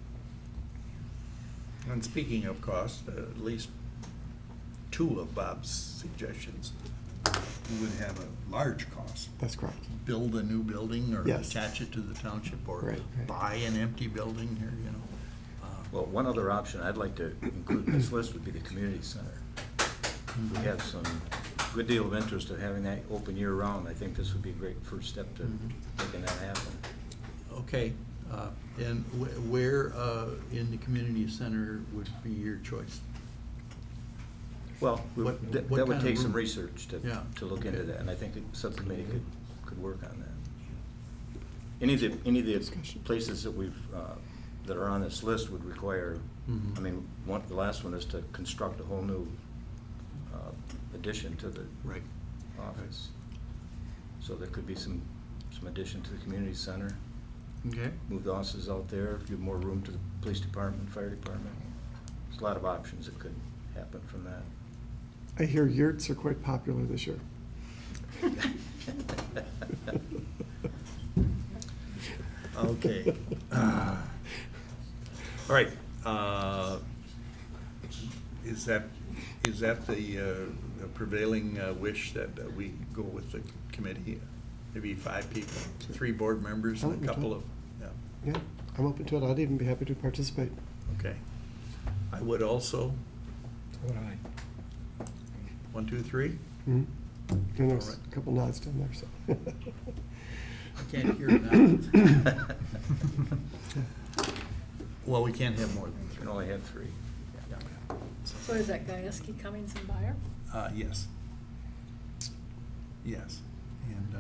Speaker 1: And speaking of cost, uh, at least two of Bob's suggestions would have a large cost.
Speaker 11: That's correct.
Speaker 1: Build a new building or
Speaker 11: Yes.
Speaker 1: attach it to the township, or
Speaker 11: Right, right.
Speaker 1: buy an empty building here, you know. Uh,
Speaker 4: Well, one other option I'd like to include in this list would be the community center. We have some good deal of interest in having that open year-round. I think this would be a great first step to
Speaker 1: Mhm.
Speaker 4: making that happen.
Speaker 1: Okay, uh, and wh- where uh, in the community center would be your choice?
Speaker 4: Well, we-
Speaker 1: What-
Speaker 4: that
Speaker 1: what
Speaker 4: that would
Speaker 1: kind of
Speaker 4: take some
Speaker 1: room?
Speaker 4: research to,
Speaker 1: Yeah,
Speaker 4: to look into
Speaker 1: okay.
Speaker 4: that, and I think the subcommittee could, could work on that. Any of the, any of the
Speaker 11: Discussion.
Speaker 4: places that we've, uh, that are on this list would require,
Speaker 1: Mhm.
Speaker 4: I mean, one, the last one is to construct a whole new uh, addition to the
Speaker 1: Right.
Speaker 4: office. So there could be some, some addition to the community center,
Speaker 1: Okay.
Speaker 4: move the offices out there, give more room to the police department, fire department. There's a lot of options that could happen from that.
Speaker 11: I hear yurts are quite popular this year.
Speaker 1: Okay. Uh, All right, uh, is that, is that the uh, the prevailing uh, wish that uh, we go with the committee? Maybe five people, three board members and
Speaker 11: I'm
Speaker 1: a
Speaker 11: open to
Speaker 1: couple
Speaker 11: it.
Speaker 1: of, yeah,
Speaker 11: Yeah, I'm open to it. I'd even be happy to participate.
Speaker 1: okay. I would also,
Speaker 12: What I,
Speaker 1: one, two, three?
Speaker 11: Mhm. And there's
Speaker 1: All right.
Speaker 11: a couple nods down there, so.
Speaker 1: I can't hear now. Well, we can't have more than
Speaker 4: You
Speaker 1: three.
Speaker 4: can only have three.
Speaker 1: Yeah.
Speaker 2: So is that Gieske, Cummings, and Byer?
Speaker 1: Uh, yes. Yes, and,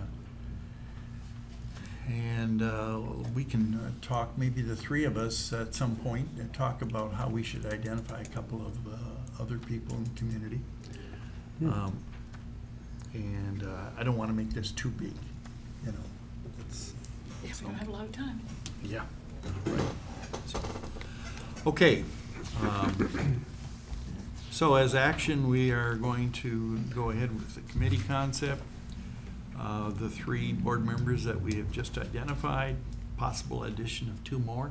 Speaker 1: uh, and, uh, we can uh, talk, maybe the three of us at some point, and talk about how we should identify a couple of, uh, other people in the community.
Speaker 11: Hmm.
Speaker 1: Um, and, uh, I don't wanna make this too big, you know, it's.
Speaker 2: Yeah, we don't have a lot of time.
Speaker 1: Yeah, right, so, okay. um, So as action, we are going to go ahead with the committee concept. Uh, the three board members that we have just identified, possible addition of two more.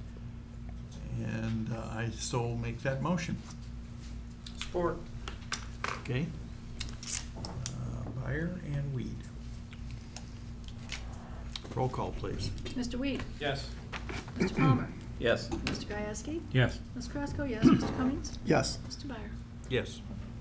Speaker 1: And uh, I so make that motion.
Speaker 10: Support.
Speaker 1: Okay? Uh, Byer and Weed. Roll call, please.
Speaker 2: Mister Weed?
Speaker 10: Yes.
Speaker 2: Mister Palmer?
Speaker 4: Yes.
Speaker 2: Mister Gieske?
Speaker 12: yes.
Speaker 2: Miz Krasko, yes. Mister Cummings?
Speaker 11: Yes.
Speaker 2: Mister Byer?
Speaker 1: Yes.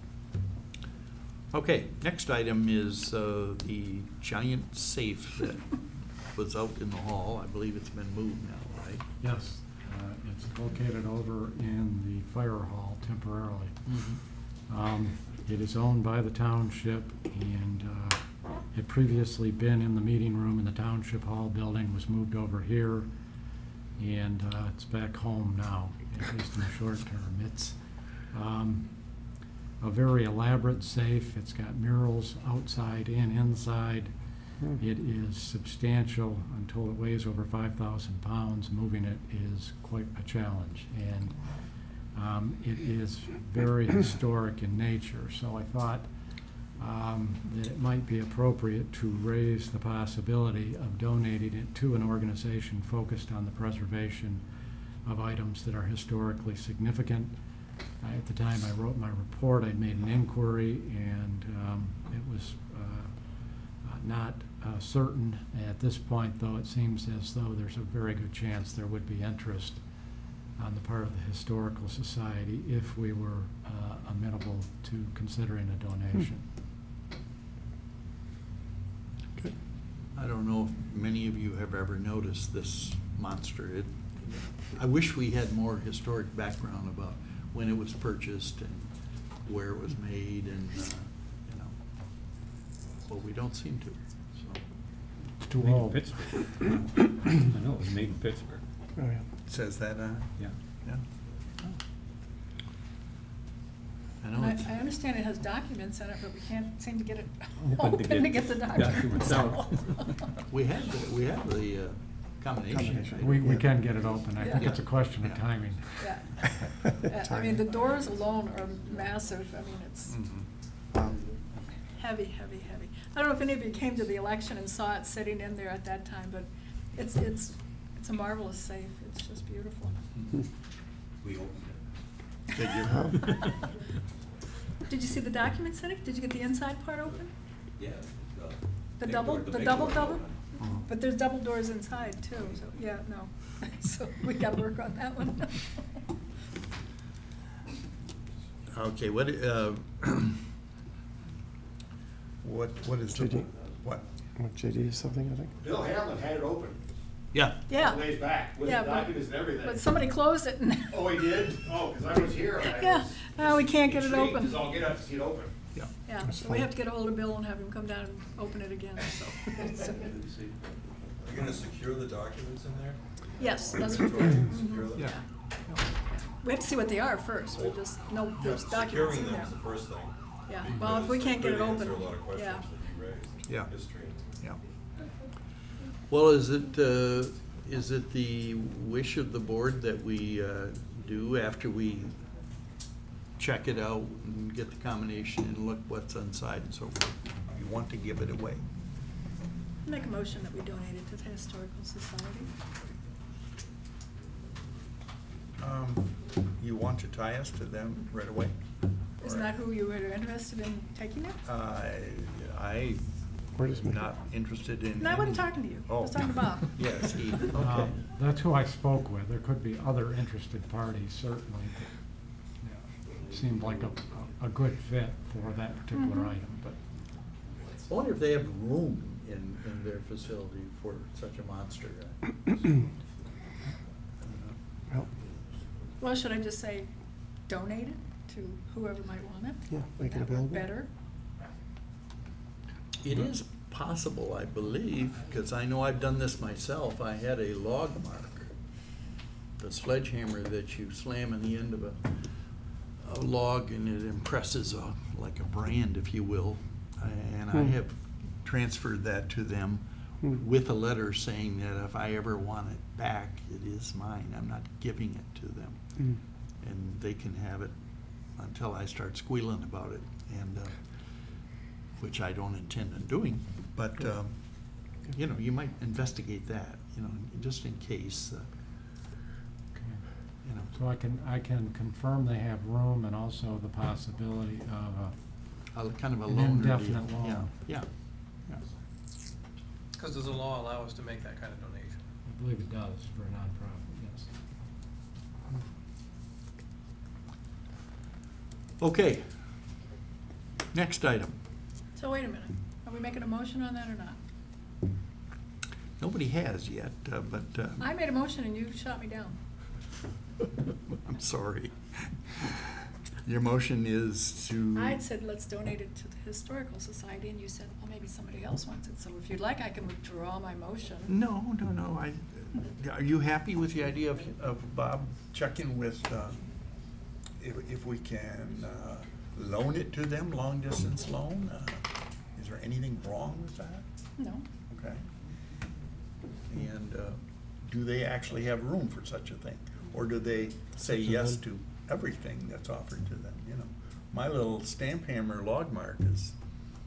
Speaker 1: Okay, next item is uh, the giant safe that was out in the hall. I believe it's been moved now, right?
Speaker 3: Yes, uh, it's located over in the fire hall temporarily. Um, It is owned by the township and uh, had previously been in the meeting room in the township hall building, was moved over here, and uh, it's back home now, at least in the short term. It's um, a very elaborate safe. It's got murals outside and inside.
Speaker 11: Hmm.
Speaker 3: It is substantial. I'm told it weighs over five thousand pounds. Moving it is quite a challenge. And um, it is very historic in nature. So I thought um, that it might be appropriate to raise the possibility of donating it to an organization focused on the preservation of items that are historically significant. Uh, At the time I wrote my report, I'd made an inquiry, and um, it was uh, uh, not uh, certain. At this point, though, it seems as though there's a very good chance there would be interest on the part of the Historical Society if we were uh, amenable to considering a donation.
Speaker 11: Okay.
Speaker 1: I don't know if many of you have ever noticed this monster. It, I wish we had more historic background about when it was purchased and where it was made, and, uh, you know, well, we don't seem to, so.
Speaker 3: It's too
Speaker 12: Made in
Speaker 3: old.
Speaker 12: Pittsburgh. I know, it was made in Pittsburgh.
Speaker 11: Oh, yeah.
Speaker 1: It says that on it?
Speaker 12: Yeah.
Speaker 1: Yeah. I
Speaker 2: And
Speaker 1: know
Speaker 2: I,
Speaker 1: it's,
Speaker 2: I understand it has documents in it, but we can't seem to get it
Speaker 12: Open to
Speaker 2: open
Speaker 12: get
Speaker 2: to get the documents
Speaker 12: documents out.
Speaker 2: out.
Speaker 1: we have, the- we have the uh, combination.
Speaker 11: Combination.
Speaker 1: right?
Speaker 3: We, we
Speaker 11: Yeah.
Speaker 3: can get it open. I think
Speaker 2: Yeah.
Speaker 3: it's a question of
Speaker 1: Yeah.
Speaker 3: timing.
Speaker 2: Yeah. Yeah, I mean, the doors alone are massive. I mean, it's
Speaker 1: Mhm.
Speaker 11: Um,
Speaker 2: heavy, heavy, heavy. I don't know if any of you came to the election and saw it sitting in there at that time, but it's, it's, it's a marvelous safe. It's just beautiful.
Speaker 1: We opened it. Did
Speaker 11: Um,
Speaker 2: Did you see the documents in it? Did you get the inside part open?
Speaker 13: Yeah.
Speaker 2: The double, the double double?
Speaker 1: Uh-huh.
Speaker 2: But there's double doors inside too, so, yeah, no. So we gotta work on that one.
Speaker 1: Okay, what, uh, what, what is the,
Speaker 11: J D.
Speaker 1: what?
Speaker 11: what, J D is something, I think?
Speaker 13: Bill Hamlin had it open,
Speaker 1: Yeah.
Speaker 2: Yeah.
Speaker 13: ways back, with
Speaker 2: Yeah,
Speaker 13: the
Speaker 2: but-
Speaker 13: documents and everything.
Speaker 2: But somebody closed it and.
Speaker 13: Oh, he did? Oh, because I was here. and I
Speaker 2: Yeah.
Speaker 13: was
Speaker 2: No, we can't get it
Speaker 13: intrigued,
Speaker 2: open.
Speaker 13: 'cause I'll get up to see it open.
Speaker 1: Yeah.
Speaker 2: Yeah,
Speaker 11: That's
Speaker 2: so we
Speaker 11: fine.
Speaker 2: have to get a hold of Bill and have him come down and open it again, so. so-
Speaker 14: Are you gonna secure the documents in there?
Speaker 2: Yes, that's
Speaker 14: You're
Speaker 2: what.
Speaker 14: gonna
Speaker 2: mhm,
Speaker 14: secure them?
Speaker 1: Yeah.
Speaker 2: We have to see what they are first. We just know there's documents
Speaker 14: Securing
Speaker 2: in
Speaker 14: them
Speaker 2: there.
Speaker 14: is the first thing.
Speaker 2: Yeah, well, if we can't get it
Speaker 14: Because
Speaker 2: open,
Speaker 14: could answer a lot of
Speaker 2: yeah.
Speaker 14: questions that you raised.
Speaker 1: Yeah.
Speaker 14: History.
Speaker 1: Yeah. Well, is it, uh, is it the wish of the board that we uh, do after we check it out and get the combination and look what's inside and so forth? You want to give it away?
Speaker 2: Make a motion that we donate it to the Historical Society.
Speaker 1: Um, You want to tie us to them right away?
Speaker 2: Isn't that who you were interested in taking it?
Speaker 1: I, I
Speaker 11: Where does
Speaker 1: am
Speaker 11: my-
Speaker 1: not interested in.
Speaker 2: No, I wasn't
Speaker 1: any-
Speaker 2: talking to you. I
Speaker 1: Oh.
Speaker 2: was talking to Bob.
Speaker 1: Yes, he, okay.
Speaker 3: Um, That's who I spoke with. There could be other interested parties, certainly. but, yeah, Seemed like a, a good fit for that particular
Speaker 2: Mhm.
Speaker 3: item, but
Speaker 1: I wonder if they have room in, in their facility for such a monster.
Speaker 11: Well,
Speaker 2: Well, should I just say donate it to whoever might want it?
Speaker 11: yeah, make it
Speaker 2: That work
Speaker 11: available.
Speaker 2: better?
Speaker 1: It is possible, I believe, because I know I've done this myself. I had a log mark, the sledgehammer that you slam in the end of a, a log and it impresses a, like a brand, if you will. And I
Speaker 11: Hmm.
Speaker 1: have transferred that to them
Speaker 11: Hmm.
Speaker 1: with a letter saying that if I ever want it back, it is mine. I'm not giving it to them.
Speaker 11: Mm.
Speaker 1: And they can have it until I start squealing about it, and, uh, which I don't intend on doing. But, um, you know, you might investigate that, you know, just in case, uh,
Speaker 3: okay.
Speaker 1: you know.
Speaker 3: So I can, I can confirm they have room and also the possibility of
Speaker 1: A kind of a
Speaker 3: An
Speaker 1: loaner deal.
Speaker 3: indefinite loan.
Speaker 1: Yeah, yeah, yeah.
Speaker 10: Because does the law allow us to make that kind of donation?
Speaker 3: a, I believe it does for a nonprofit, yes.
Speaker 1: Okay. Next item.
Speaker 2: So wait a minute. Are we making a motion on that or not?
Speaker 1: Nobody has yet, uh, but, uh,
Speaker 2: I made a motion and you shot me down.
Speaker 1: I'm sorry. Your motion is to.
Speaker 2: I said, let's donate it to the Historical Society, and you said, well, maybe somebody else wants it. So if you'd like, I can withdraw my motion.
Speaker 1: No, no, no, I, are you happy with the idea of, of Bob checking with, uh, if, if we can, uh, loan it to them, long distance loan? Uh, Is there anything wrong with that?
Speaker 2: No.
Speaker 1: Okay. And, uh, do they actually have room for such a thing? Or do they say yes to everything that's offered to them, you know? My little stamp hammer log mark is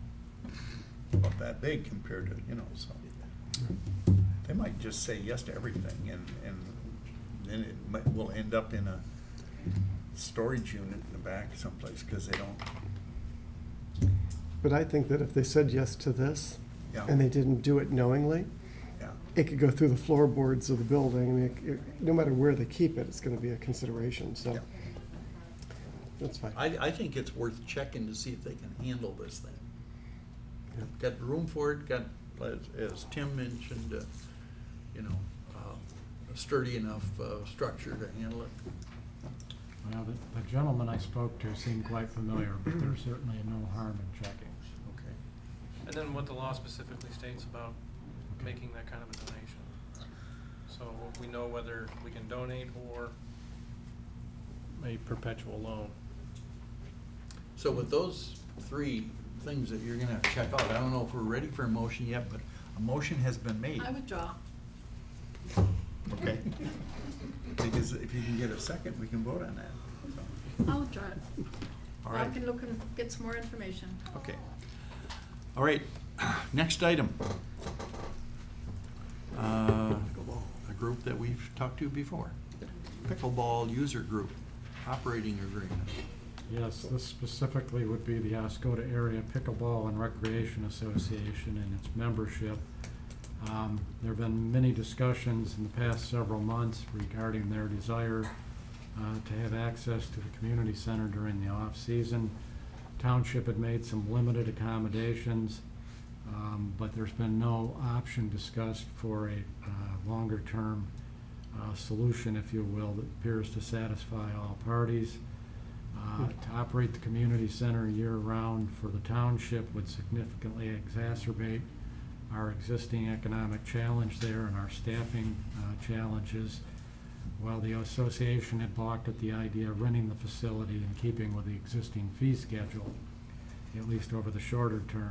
Speaker 1: about that big compared to, you know, so. They might just say yes to everything, and, and then it might, will end up in a storage unit in the back someplace, because they don't.
Speaker 11: But I think that if they said yes to this,
Speaker 1: Yeah.
Speaker 11: and they didn't do it knowingly,
Speaker 1: Yeah.
Speaker 11: it could go through the floorboards of the building. I mean, it- it- no matter where they keep it, it's gonna be a consideration, so.
Speaker 1: Yeah.
Speaker 11: That's fine.
Speaker 1: I, I think it's worth checking to see if they can handle this thing.
Speaker 11: Yeah.
Speaker 1: Got room for it, got, as, as Tim mentioned, uh, you know, uh, a sturdy enough, uh, structure to handle it.
Speaker 3: Well, the, the gentleman I spoke to seemed quite familiar, but there's certainly no harm in checking.
Speaker 1: Okay.
Speaker 10: And then what the law specifically states about making that kind of a donation. So we know whether we can donate or a perpetual loan.
Speaker 1: So with those three things that you're gonna have to check out, I don't know if we're ready for a motion yet, but a motion has been made.
Speaker 2: I withdraw.
Speaker 1: Okay. Because if you can get a second, we can vote on that. So,
Speaker 2: I'll withdraw it.
Speaker 1: all
Speaker 2: I
Speaker 1: right.
Speaker 2: can look and get some more information.
Speaker 1: Okay. All right, next item. Uh, a group that we've talked to before. Pickleball User Group, operating agreement.
Speaker 3: Yes, this specifically would be the Oscoda Area Pickleball and Recreation Association and its membership. Um, there have been many discussions in the past several months regarding their desire uh, to have access to the community center during the off-season. Township had made some limited accommodations, um, but there's been no option discussed for a uh, longer-term uh, solution, if you will, that appears to satisfy all parties. Uh, to operate the community center year-round for the township would significantly exacerbate our existing economic challenge there and our staffing uh, challenges, while the association had balked at the idea of renting the facility in keeping with the existing fee schedule, at least over the shorter term.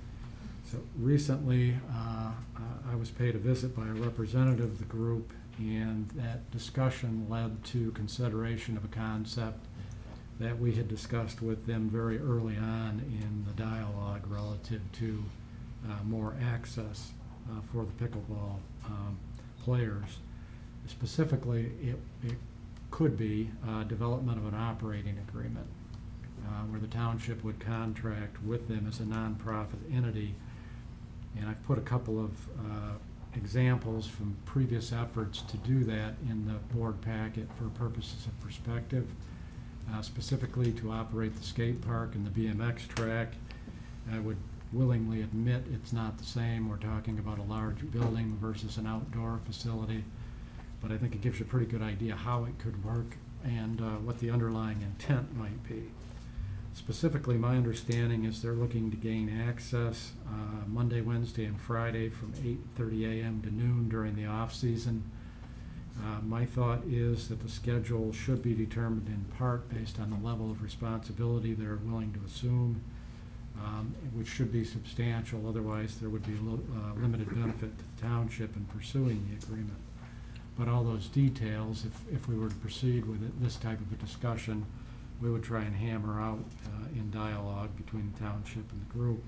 Speaker 3: So recently, uh, I was paid a visit by a representative of the group, and that discussion led to consideration of a concept that we had discussed with them very early on in the dialogue relative to uh, more access uh, for the pickleball um, players. Specifically, it, it could be uh, development of an operating agreement uh, where the township would contract with them as a nonprofit entity. And I've put a couple of uh, examples from previous efforts to do that in the board packet for purposes of perspective. Uh, specifically to operate the skate park and the B M X track. I would willingly admit it's not the same. We're talking about a large building versus an outdoor facility, but I think it gives you a pretty good idea how it could work and uh, what the underlying intent might be. Specifically, my understanding is they're looking to gain access uh, Monday, Wednesday, and Friday from eight thirty a m to noon during the off-season. Uh, my thought is that the schedule should be determined in part based on the level of responsibility they're willing to assume, um, which should be substantial. Otherwise, there would be li uh, limited benefit to the township in pursuing the agreement. But all those details, if, if we were to proceed with it, this type of a discussion, we would try and hammer out uh, in dialogue between the township and the group.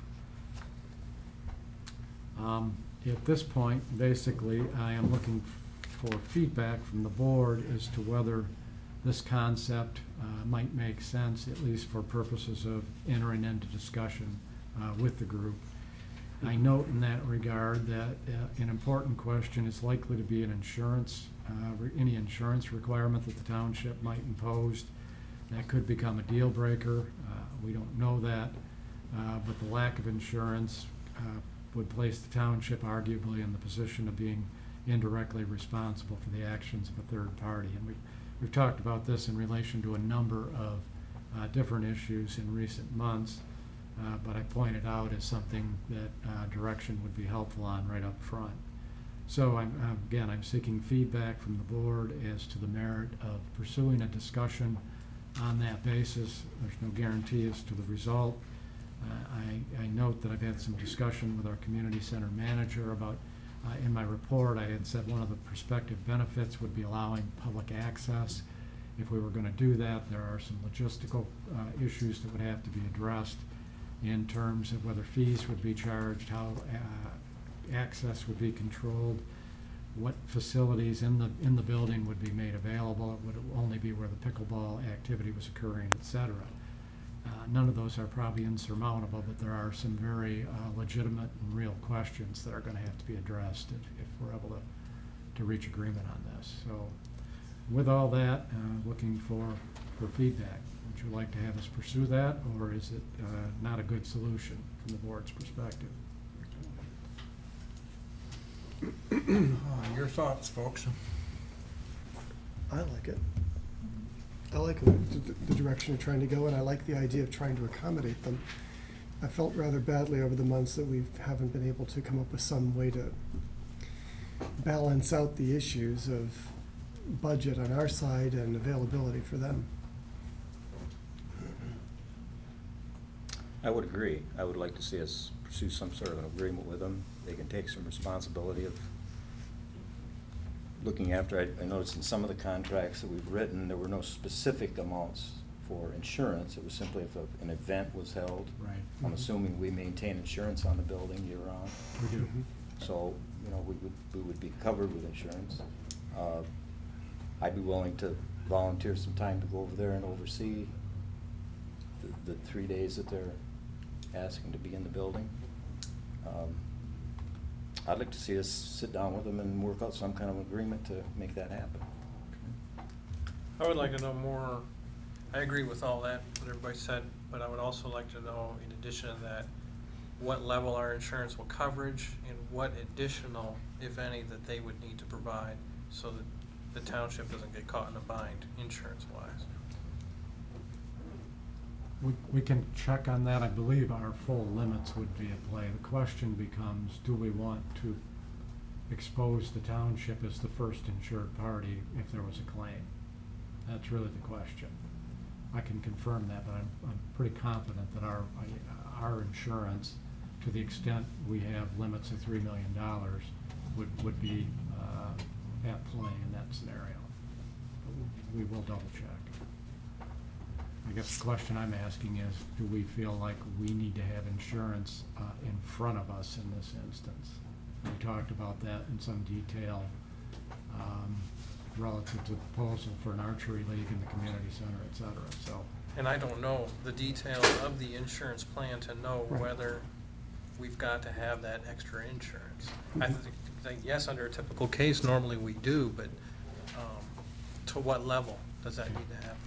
Speaker 3: Um, at this point, basically, I am looking for feedback from the board as to whether this concept uh, might make sense, at least for purposes of entering into discussion uh, with the group. I note in that regard that uh, an important question is likely to be an insurance, uh, re any insurance requirement that the township might impose. That could become a deal breaker. Uh, we don't know that, uh, but the lack of insurance uh, would place the township arguably in the position of being indirectly responsible for the actions of a third party. And we've, we've talked about this in relation to a number of uh, different issues in recent months, uh, but I pointed out as something that uh, direction would be helpful on right up front. So I'm, uh, again, I'm seeking feedback from the board as to the merit of pursuing a discussion on that basis. There's no guarantee as to the result. Uh, I, I note that I've had some discussion with our community center manager about Uh, in my report, I had said one of the prospective benefits would be allowing public access. If we were going to do that, there are some logistical uh, issues that would have to be addressed. in terms of whether fees would be charged, how uh, access would be controlled, what facilities in the in the building would be made available. It would only be where the pickleball activity was occurring, et cetera. Uh, none of those are probably insurmountable, but there are some very uh, legitimate and real questions that are going to have to be addressed if, if we're able to, to reach agreement on this. So with all that, uh, looking for, for feedback. Would you like to have us pursue that, or is it uh, not a good solution from the board's perspective?
Speaker 1: Your thoughts, folks?
Speaker 11: I like it. I like the, the direction you're trying to go, and I like the idea of trying to accommodate them. I felt rather badly over the months that we haven't been able to come up with some way to balance out the issues of budget on our side and availability for them.
Speaker 4: I would agree. I would like to see us pursue some sort of an agreement with them. They can take some responsibility of looking after. I, I noticed in some of the contracts that we've written, there were no specific amounts for insurance. It was simply if a, an event was held.
Speaker 3: Right.
Speaker 4: I'm assuming we maintain insurance on the building year round.
Speaker 3: We do.
Speaker 4: So, you know, we would, we would be covered with insurance. Uh, I'd be willing to volunteer some time to go over there and oversee the, the three days that they're asking to be in the building. Um, I'd like to see us sit down with them and work out some kind of agreement to make that happen.
Speaker 10: I would like to know more. I agree with all that, what everybody said, but I would also like to know, in addition to that, what level our insurance will coverage and what additional, if any, that they would need to provide so that the township doesn't get caught in a bind insurance-wise.
Speaker 3: We, we can check on that. I believe our full limits would be at play. The question becomes, do we want to expose the township as the first insured party if there was a claim? That's really the question. I can confirm that, but I'm, I'm pretty confident that our, uh, our insurance, to the extent we have limits of three million dollars, would, would be uh, at play in that scenario. But we will double check. I guess the question I'm asking is, do we feel like we need to have insurance uh, in front of us in this instance? We talked about that in some detail um, relative to the proposal for an archery league in the community center, et cetera. So,
Speaker 10: And I don't know the details of the insurance plan to know
Speaker 11: Right.
Speaker 10: whether we've got to have that extra insurance. I think, think, yes, under a typical case, normally we do, but um, to what level does that need to happen?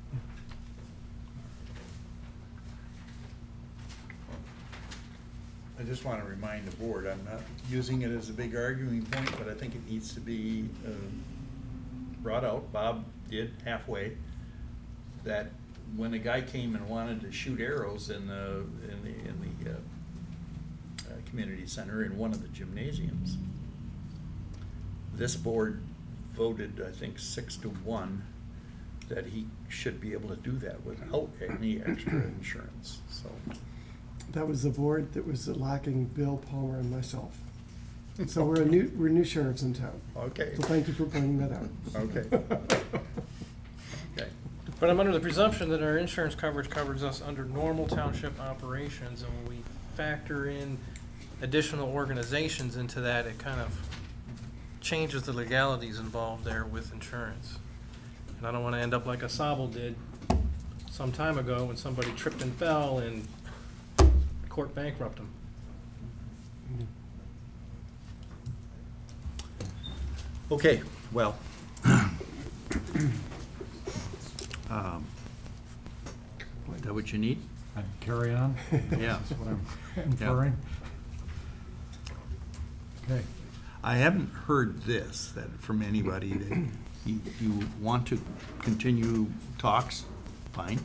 Speaker 1: I just want to remind the board, I'm not using it as a big arguing point, but I think it needs to be uh, brought out. Bob did halfway, that when a guy came and wanted to shoot arrows in the in the in the uh, uh, community center in one of the gymnasiums, this board voted, I think, six to one, that he should be able to do that without any extra insurance. So.
Speaker 11: That was the board that was lacking Bill, Palmer, and myself. So we're a new, we're new sheriffs in town.
Speaker 1: Okay.
Speaker 11: So thank you for pointing that out.
Speaker 1: Okay. Okay.
Speaker 10: But I'm under the presumption that our insurance coverage covers us under normal township operations, and when we factor in additional organizations into that, it kind of changes the legalities involved there with insurance. And I don't want to end up like a Sobel did some time ago when somebody tripped and fell and court bankrupt them.
Speaker 1: Okay, well. um, Is that what you need?
Speaker 3: I'd carry on.
Speaker 1: Yeah.
Speaker 3: That's what I'm inferring. Okay.
Speaker 1: I haven't heard this, that from anybody, that you, you want to continue talks, fine.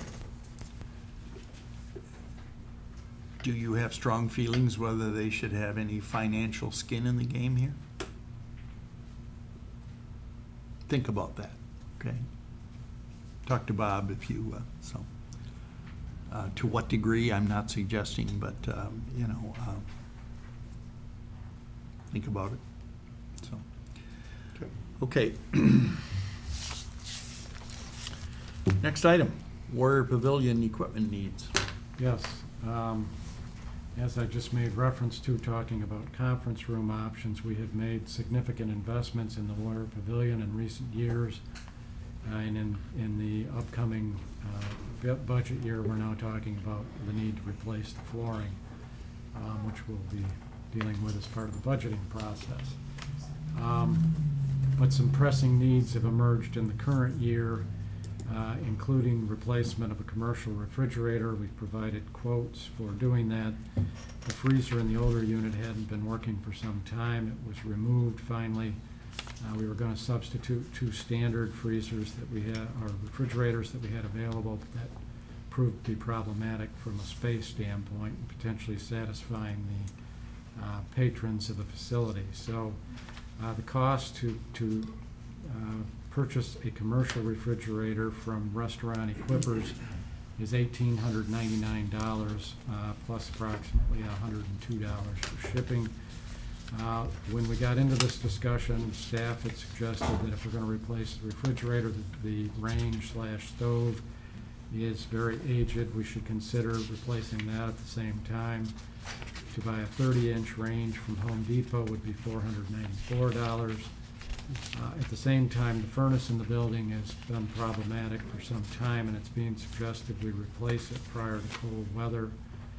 Speaker 1: Do you have strong feelings whether they should have any financial skin in the game here? Think about that, okay? Talk to Bob if you, uh, so. Uh, to what degree, I'm not suggesting, but, um, you know, uh, think about it, so. Okay. Next item, Warrior Pavilion equipment needs.
Speaker 3: Yes, Um, As I just made reference to, talking about conference room options, we have made significant investments in the Warrior Pavilion in recent years. Uh, and in, in the upcoming uh, bu- budget year, we're now talking about the need to replace the flooring, um, which we'll be dealing with as part of the budgeting process. Um, but some pressing needs have emerged in the current year, uh, including replacement of a commercial refrigerator. We've provided quotes for doing that. The freezer in the older unit hadn't been working for some time. It was removed finally. Uh, we were going to substitute two standard freezers that we had, or refrigerators that we had available, but that proved to be problematic from a space standpoint, and potentially satisfying the uh, patrons of the facility. So uh, the cost to, to uh, purchase a commercial refrigerator from Restaurant Equippers is eighteen hundred ninety-nine dollars, uh, plus approximately one hundred two dollars for shipping. Uh, when we got into this discussion, staff had suggested that if we're going to replace the refrigerator, the, the range slash stove is very aged. We should consider replacing that at the same time. To buy a thirty inch range from Home Depot would be four hundred ninety-four dollars. Uh, at the same time, the furnace in the building has been problematic for some time, and it's being suggested we replace it prior to cold weather.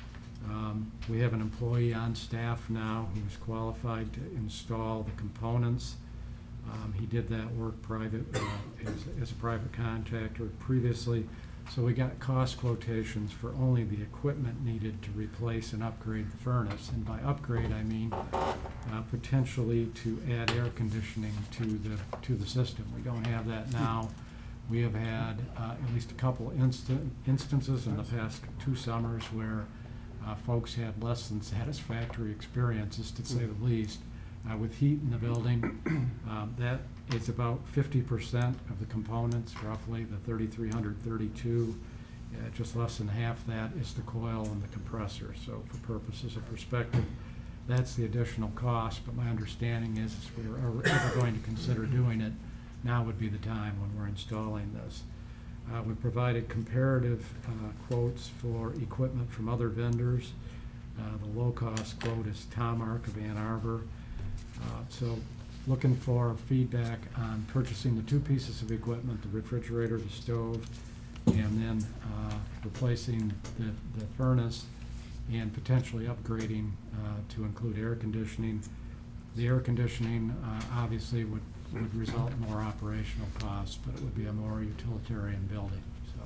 Speaker 3: Um, we have an employee on staff now who's qualified to install the components. Um, he did that work private uh, as, as a private contractor previously. So we got cost quotations for only the equipment needed to replace and upgrade the furnace. And by upgrade, I mean uh, potentially to add air conditioning to the to the system. We don't have that now. We have had uh, at least a couple instant instances in the past two summers where uh, folks had less than satisfactory experiences, to say the least. Uh, with heat in the building, um, that is about fifty percent of the components, roughly, the thirty-three thirty-two. Uh, just less than half that is the coil and the compressor. So for purposes of perspective, that's the additional cost. But my understanding is if we were ever going to consider doing it, now would be the time when we're installing this. Uh, we provided comparative uh, quotes for equipment from other vendors. Uh, the low-cost quote is Tomark of Ann Arbor. Uh, so looking for feedback on purchasing the two pieces of equipment, the refrigerator, the stove, and then uh, replacing the, the furnace and potentially upgrading uh, to include air conditioning. The air conditioning uh, obviously would, would result in more operational costs, but it would be a more utilitarian building. So,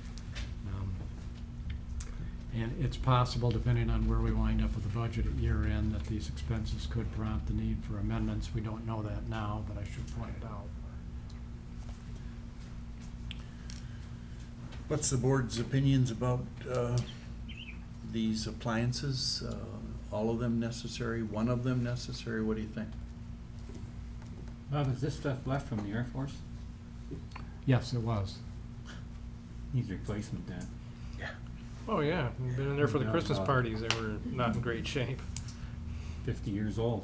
Speaker 3: um, and it's possible, depending on where we wind up with the budget at year end, that these expenses could prompt the need for amendments. We don't know that now, but I should point it out.
Speaker 1: What's the board's opinions about uh, these appliances? Uh, all of them necessary? One of them necessary? What do you think?
Speaker 12: Bob, is this stuff left from the Air Force?
Speaker 3: Yes, it was.
Speaker 12: Needs replacement then.
Speaker 1: Yeah.
Speaker 10: Oh, yeah, we've been in there for the
Speaker 12: Yeah,
Speaker 10: Christmas
Speaker 12: uh,
Speaker 10: parties, they were not in great shape.
Speaker 12: Fifty years old.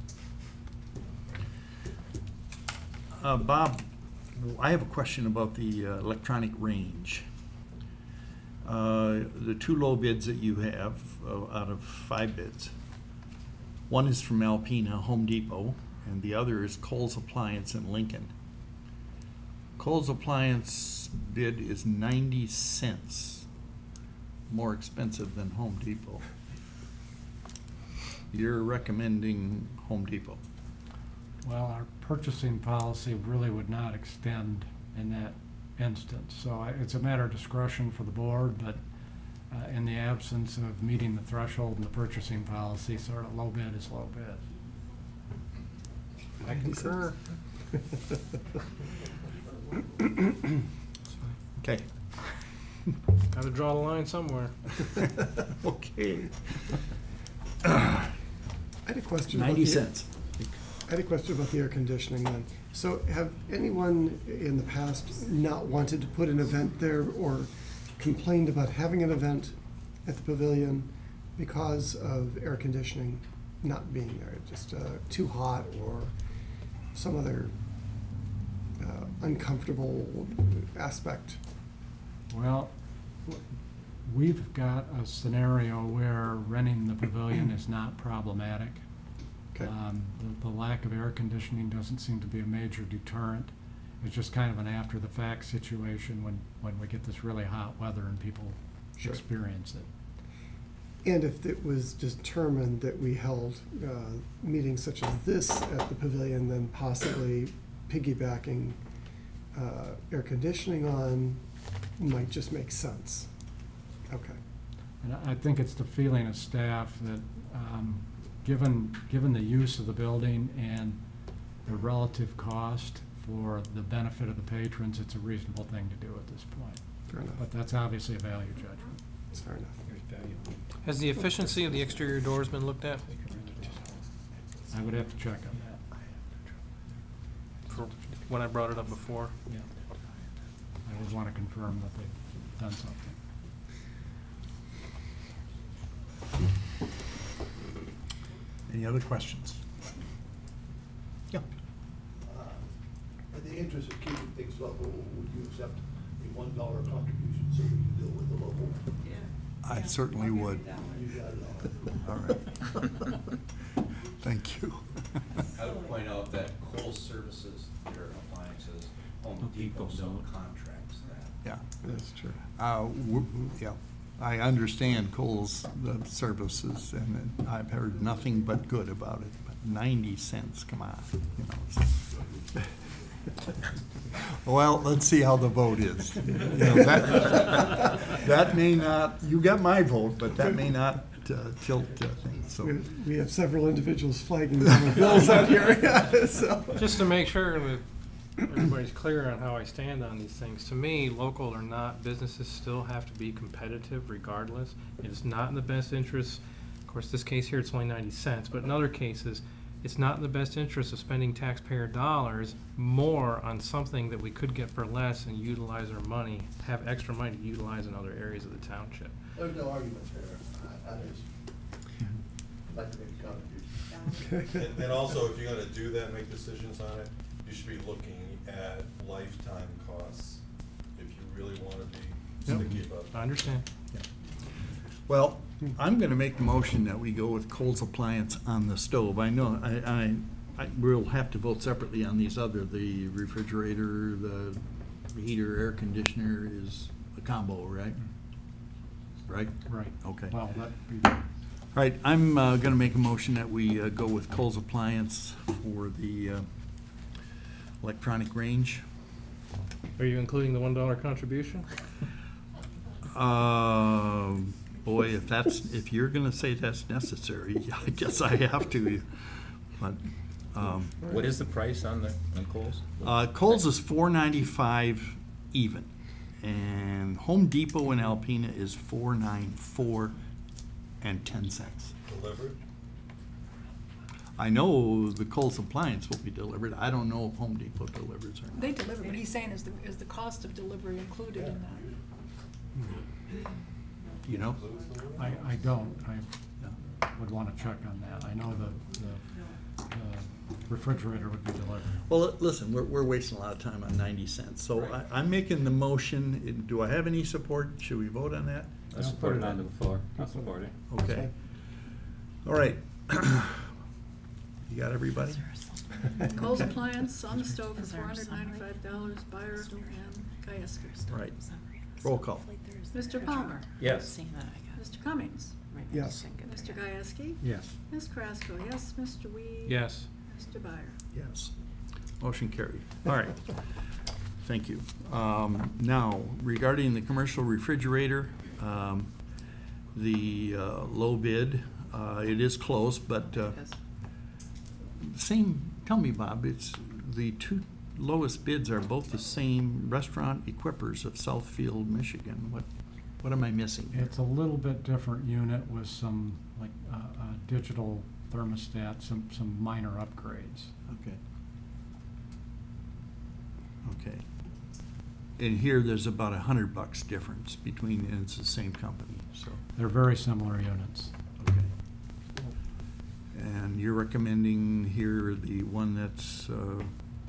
Speaker 1: Uh, Bob, I have a question about the uh, electronic range. Uh, the two low bids that you have uh, out of five bids, one is from Alpena, Home Depot, and the other is Kohl's Appliance in Lincoln. Kohl's Appliance bid is ninety cents more expensive than Home Depot. You're recommending Home Depot.
Speaker 3: Well, our purchasing policy really would not extend in that instance. So I, it's a matter of discretion for the board, but uh, in the absence of meeting the threshold in the purchasing policy, sort of low bid is low bid.
Speaker 10: I concur.
Speaker 1: Okay.
Speaker 10: Gotta draw the line somewhere.
Speaker 1: Okay.
Speaker 11: I had a question. about
Speaker 1: Ninety
Speaker 11: the-
Speaker 1: cents.
Speaker 11: I had a question about the air conditioning then. So have anyone in the past not wanted to put an event there or complained about having an event at the pavilion because of air conditioning not being there? Just uh, too hot or some other uh, uncomfortable aspect?
Speaker 3: Well, we've got a scenario where renting the pavilion is not problematic.
Speaker 11: Okay.
Speaker 3: Um, the, the lack of air conditioning doesn't seem to be a major deterrent. It's just kind of an after-the-fact situation when, when we get this really hot weather and people
Speaker 11: Sure.
Speaker 3: experience it.
Speaker 11: And if it was determined that we held uh, meetings such as this at the pavilion, then possibly piggybacking uh, air conditioning on might just make sense. Okay.
Speaker 3: And I I think it's the feeling of staff that, um, given, given the use of the building and the relative cost for the benefit of the patrons, it's a reasonable thing to do at this point.
Speaker 11: Fair enough.
Speaker 3: But that's obviously a value judgment.
Speaker 11: That's fair enough.
Speaker 10: Has the efficiency of the exterior doors been looked at?
Speaker 3: I would have to check on that.
Speaker 10: For when I brought it up before?
Speaker 3: Yeah. I would want to confirm that they've done something.
Speaker 1: Any other questions? Yeah.
Speaker 15: Uh, In the interest of keeping things local, would you accept a one dollar contribution so we can deal with the local?
Speaker 1: I certainly would.
Speaker 15: You got it all.
Speaker 1: All right. Thank you.
Speaker 16: I would point out that Kohl's Services, their appliances, Home Depot subcontracts that.
Speaker 1: Yeah.
Speaker 11: That's true.
Speaker 1: Uh, w- yeah, I understand Kohl's uh, services, and I've heard nothing but good about it, but ninety cents, come on, you know. so. Well, let's see how the vote is. You know, that, that may not, you got my vote, but that may not uh, tilt uh, things, so.
Speaker 11: We- We have several individuals flagging their bills out here, yeah, so.
Speaker 10: Just to make sure that everybody's clear on how I stand on these things, to me, local or not, businesses still have to be competitive regardless. It is not in the best interest, of course, this case here, it's only ninety cents, but in other cases, it's not in the best interest of spending taxpayer dollars more on something that we could get for less and utilize our money, have extra money to utilize in other areas of the township.
Speaker 15: There's no argument there. I, I just like to make a contribution.
Speaker 14: And and also, if you're gonna do that, make decisions on it, you should be looking at lifetime costs, if you really wanna be
Speaker 1: Yep.
Speaker 14: sticky about it.
Speaker 10: I understand.
Speaker 1: Well, I'm gonna make the motion that we go with Kohl's Appliance on the stove. I know, I, I, I, we'll have to vote separately on these other, the refrigerator, the heater, air conditioner is a combo, right? Right?
Speaker 3: Right.
Speaker 1: Okay.
Speaker 3: Well, that'd be,
Speaker 1: All right, I'm uh, gonna make a motion that we uh, go with Kohl's Appliance for the uh, electronic range.
Speaker 10: Are you including the one dollar contribution?
Speaker 1: Uh, boy, if that's, if you're gonna say that's necessary, I guess I have to. But, um,
Speaker 12: What is the price on the, on Kohl's?
Speaker 1: uh, Kohl's is four ninety-five even, and Home Depot in Alpena is four ninety-four and ten cents.
Speaker 14: Delivered?
Speaker 1: I know the Kohl's Appliance will be delivered. I don't know if Home Depot delivers or not.
Speaker 2: They deliver, but he's saying is the, is the cost of delivery included in that?
Speaker 1: You know?
Speaker 3: I, I don't. I
Speaker 1: Yeah.
Speaker 3: would want to check on that. I know the, the, the refrigerator would be delivered.
Speaker 1: Well, li- listen, we're, we're wasting a lot of time on ninety cents. So I, I'm making the motion. Do I have any support? Should we vote on that?
Speaker 12: I support it on the floor. I'll support it.
Speaker 1: Okay. All right. You got everybody?
Speaker 2: Kohl's Appliance on the stove for four hundred ninety-five dollars, Buyer and Gieske.
Speaker 1: Right. Roll call.
Speaker 2: Mister Palmer?
Speaker 12: Yes.
Speaker 2: Mister Cummings?
Speaker 11: Yes.
Speaker 2: Mister Gieske?
Speaker 3: Yes.
Speaker 2: Miz Carrasco, yes. Mister Weed?
Speaker 10: Yes.
Speaker 2: Mister Buyer?
Speaker 1: Yes. Motion carried. All right. Thank you. Um, Now, regarding the commercial refrigerator, um, the uh, low bid, uh, it is close, but uh, same, tell me, Bob, it's, the two lowest bids are both the same restaurant equippers of Southfield, Michigan. What, what am I missing here?
Speaker 3: It's a little bit different unit with some, like, uh, uh, digital thermostat, some, some minor upgrades.
Speaker 1: Okay. Okay. And here, there's about a hundred bucks difference between, and it's the same company, so,
Speaker 3: They're very similar units.
Speaker 1: okay. And you're recommending here the one that's, uh,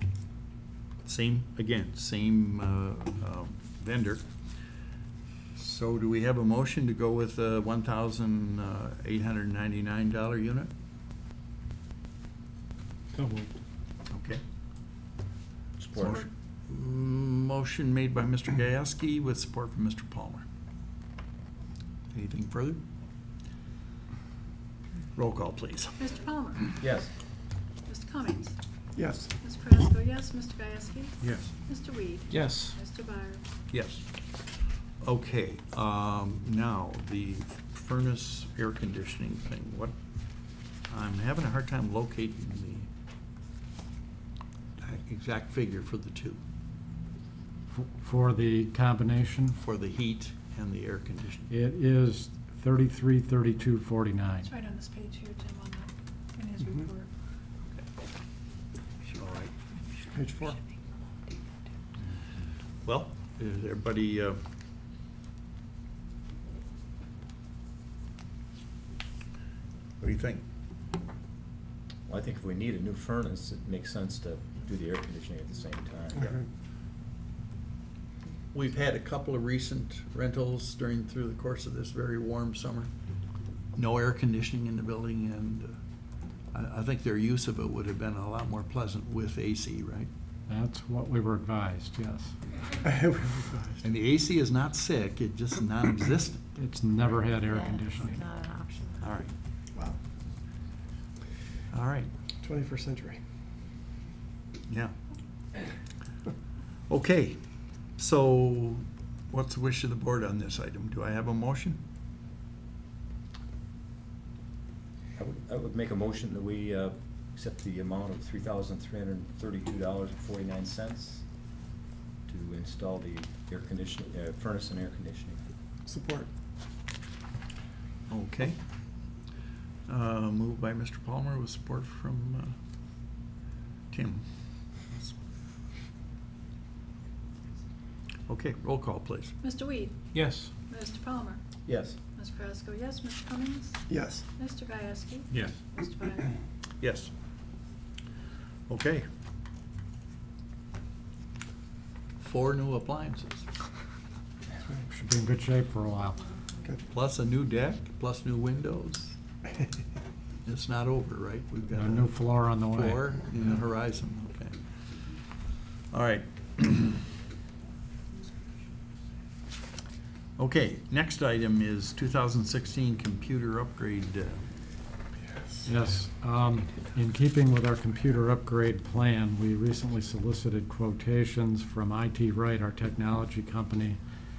Speaker 1: same, again, same, uh, uh, vendor. So do we have a motion to go with the one thousand eight hundred ninety-nine dollar unit?
Speaker 12: So moved.
Speaker 1: Okay.
Speaker 4: Support.
Speaker 1: Motion- Motion made by Mister Gieske with support from Mister Palmer. Anything further? Roll call, please.
Speaker 2: Mister Palmer?
Speaker 4: Yes.
Speaker 2: Mister Cummings?
Speaker 11: Yes.
Speaker 2: Miz Carrasco, yes. Mister Gieske?
Speaker 1: Yes.
Speaker 2: Mister Weed?
Speaker 12: Yes.
Speaker 2: Mister Byer?
Speaker 1: Yes. Okay, um, now, the furnace air conditioning thing, what, I'm having a hard time locating the exact figure for the two,
Speaker 3: F- For the combination,
Speaker 1: for the heat and the air conditioning.
Speaker 3: it is thirty-three, thirty-two, forty-nine.
Speaker 2: It's right on this page here, Tim, on the, in his
Speaker 11: Mhm.
Speaker 2: report.
Speaker 1: All right.
Speaker 11: Page four.
Speaker 1: Well, is everybody, uh, what do you think?
Speaker 12: Well, I think if we need a new furnace, it makes sense to do the air conditioning at the same time.
Speaker 11: Okay.
Speaker 1: We've had a couple of recent rentals during, through the course of this very warm summer. No air conditioning in the building, and uh, I, I think their use of it would have been a lot more pleasant with A C, right?
Speaker 3: That's what we were advised, yes.
Speaker 1: And the A C is not sick, it's just non-existent.
Speaker 3: It's never had air
Speaker 5: Yeah,
Speaker 3: conditioning.
Speaker 5: Not an option.
Speaker 1: All right,
Speaker 11: Wow.
Speaker 1: all right,
Speaker 11: Twenty-first century.
Speaker 1: yeah. Okay, so what's the wish of the board on this item? Do I have a motion?
Speaker 12: I would, I would make a motion that we uh, accept the amount of three thousand three hundred and thirty-two dollars and forty-nine cents to install the air conditioning, uh, furnace and air conditioning.
Speaker 11: Support.
Speaker 1: Okay. Uh, moved by Mister Palmer with support from uh, Tim. Okay, roll call, please.
Speaker 2: Mister Weed?
Speaker 12: Yes.
Speaker 2: Mister Palmer?
Speaker 12: Yes.
Speaker 2: Miz Carrasco, yes. Mister Cummings?
Speaker 11: Yes.
Speaker 2: Mister Gieske?
Speaker 12: Yes.
Speaker 2: Mister Byer?
Speaker 1: Yes. Okay. Four new appliances,
Speaker 3: Should be in good shape for a while.
Speaker 11: Good.
Speaker 1: plus a new deck, plus new windows. It's not over, right? We've got
Speaker 3: A new floor on the way.
Speaker 1: Floor in the horizon, okay. All right. Okay, next item is two thousand sixteen computer upgrade. uh,
Speaker 3: Yes, um, in keeping with our computer upgrade plan, we recently solicited quotations from I T Right, our technology company,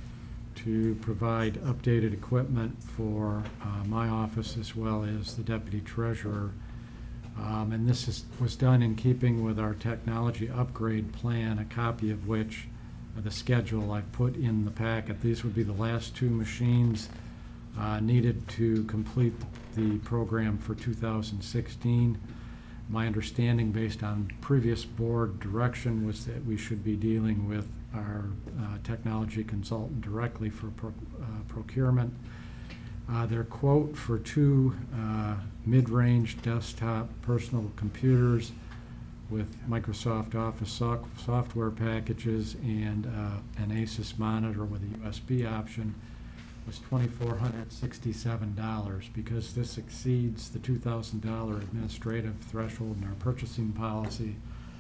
Speaker 3: to provide updated equipment for uh, my office as well as the deputy treasurer. Um, and this is, was done in keeping with our technology upgrade plan, a copy of which, uh, the schedule I've put in the packet. These would be the last two machines uh, needed to complete the program for two thousand sixteen. My understanding, based on previous board direction, was that we should be dealing with our uh, technology consultant directly for pro uh, procurement. Uh, their quote for two uh, mid-range desktop personal computers with Microsoft Office so software packages and uh, an Asus monitor with a U S B option was two thousand four hundred sixty-seven dollars. Because this exceeds the two thousand dollar administrative threshold in our purchasing policy,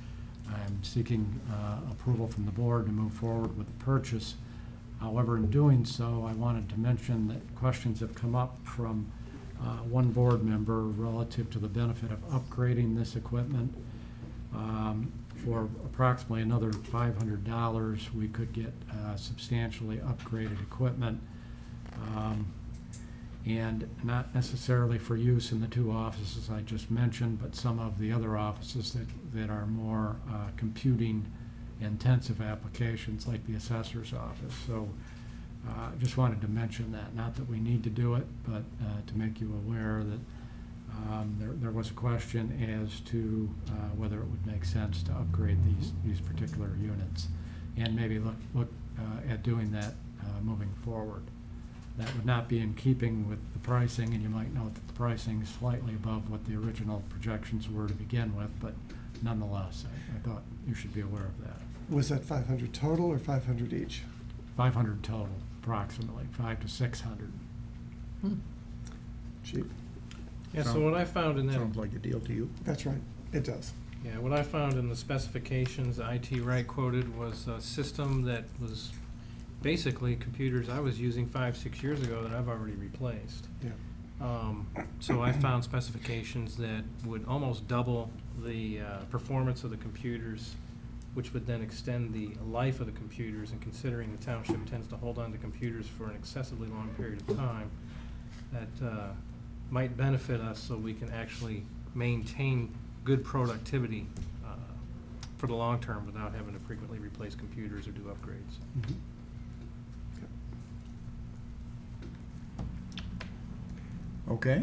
Speaker 3: I'm seeking uh, approval from the board to move forward with the purchase. However, in doing so, I wanted to mention that questions have come up from uh, one board member relative to the benefit of upgrading this equipment. Um, for approximately another five hundred dollars, we could get uh, substantially upgraded equipment. Um, and not necessarily for use in the two offices I just mentioned, but some of the other offices that, that are more uh, computing intensive applications like the assessor's office. So I uh, just wanted to mention that, not that we need to do it, but uh, to make you aware that um, there, there was a question as to uh, whether it would make sense to upgrade these, these particular units, and maybe look, look uh, at doing that uh, moving forward. That would not be in keeping with the pricing, and you might note that the pricing is slightly above what the original projections were to begin with, but nonetheless, I, I thought you should be aware of that.
Speaker 11: Was that five hundred total or five hundred each?
Speaker 3: five hundred total. approximately, five to six hundred.
Speaker 11: Hmm. Cheap.
Speaker 10: Yeah, so what I found in that.
Speaker 17: Sounds like a deal to you.
Speaker 11: That's right, it does.
Speaker 10: Yeah, what I found in the specifications I T Wright quoted was a system that was basically computers I was using five, six years ago that I've already replaced.
Speaker 11: Yeah.
Speaker 10: Um, so I found specifications that would almost double the uh, performance of the computers, which would then extend the life of the computers, and considering the township tends to hold on to computers for an excessively long period of time, that uh, might benefit us so we can actually maintain good productivity uh, for the long term without having to frequently replace computers or do upgrades.
Speaker 11: Mhm.
Speaker 17: Okay.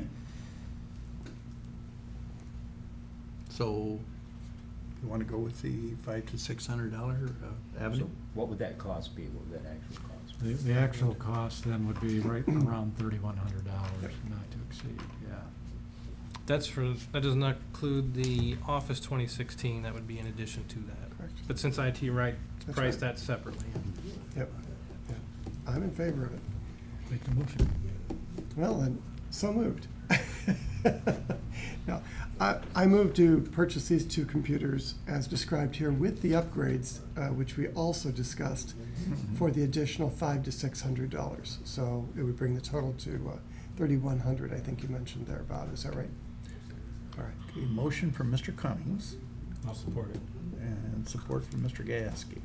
Speaker 17: So, you wanna go with the five to six hundred dollar uh, avenue?
Speaker 12: So what would that cost be? What would that actual cost
Speaker 3: The,
Speaker 12: be?
Speaker 3: the actual cost then would be right around thirty-one hundred dollars, not to exceed, yeah.
Speaker 10: That's for, that does not include the Office twenty sixteen, that would be in addition to that.
Speaker 11: Correct.
Speaker 10: But since I T Wright
Speaker 11: That's
Speaker 10: priced
Speaker 11: right.
Speaker 10: that separately.
Speaker 11: Yep. Yeah. I'm in favor of it.
Speaker 3: Make the motion.
Speaker 11: Well, then, so moved. No, I, I move to purchase these two computers as described here with the upgrades, uh, which we also discussed, for the additional five to six hundred dollars. So it would bring the total to uh, thirty-one hundred, I think you mentioned there, Bob, is that right?
Speaker 17: All right, okay, motion from Mister Cummings
Speaker 3: I'll support it.
Speaker 17: and support from Mister Gieske.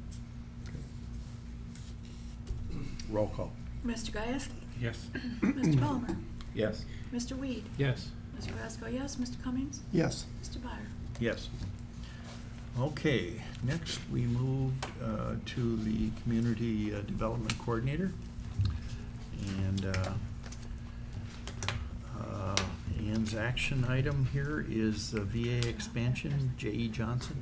Speaker 17: Roll call.
Speaker 2: Mister Gieske?
Speaker 10: Yes.
Speaker 2: Mister Palmer?
Speaker 12: Yes.
Speaker 2: Mister Weed?
Speaker 10: Yes.
Speaker 2: Mister Vasco, yes. Mister Cummings?
Speaker 11: Yes.
Speaker 2: Mister Byer?
Speaker 17: Yes. Okay, next we move uh, to the Community uh, Development Coordinator. And uh, uh, Ann's action item here is the V A expansion, J E Johnson.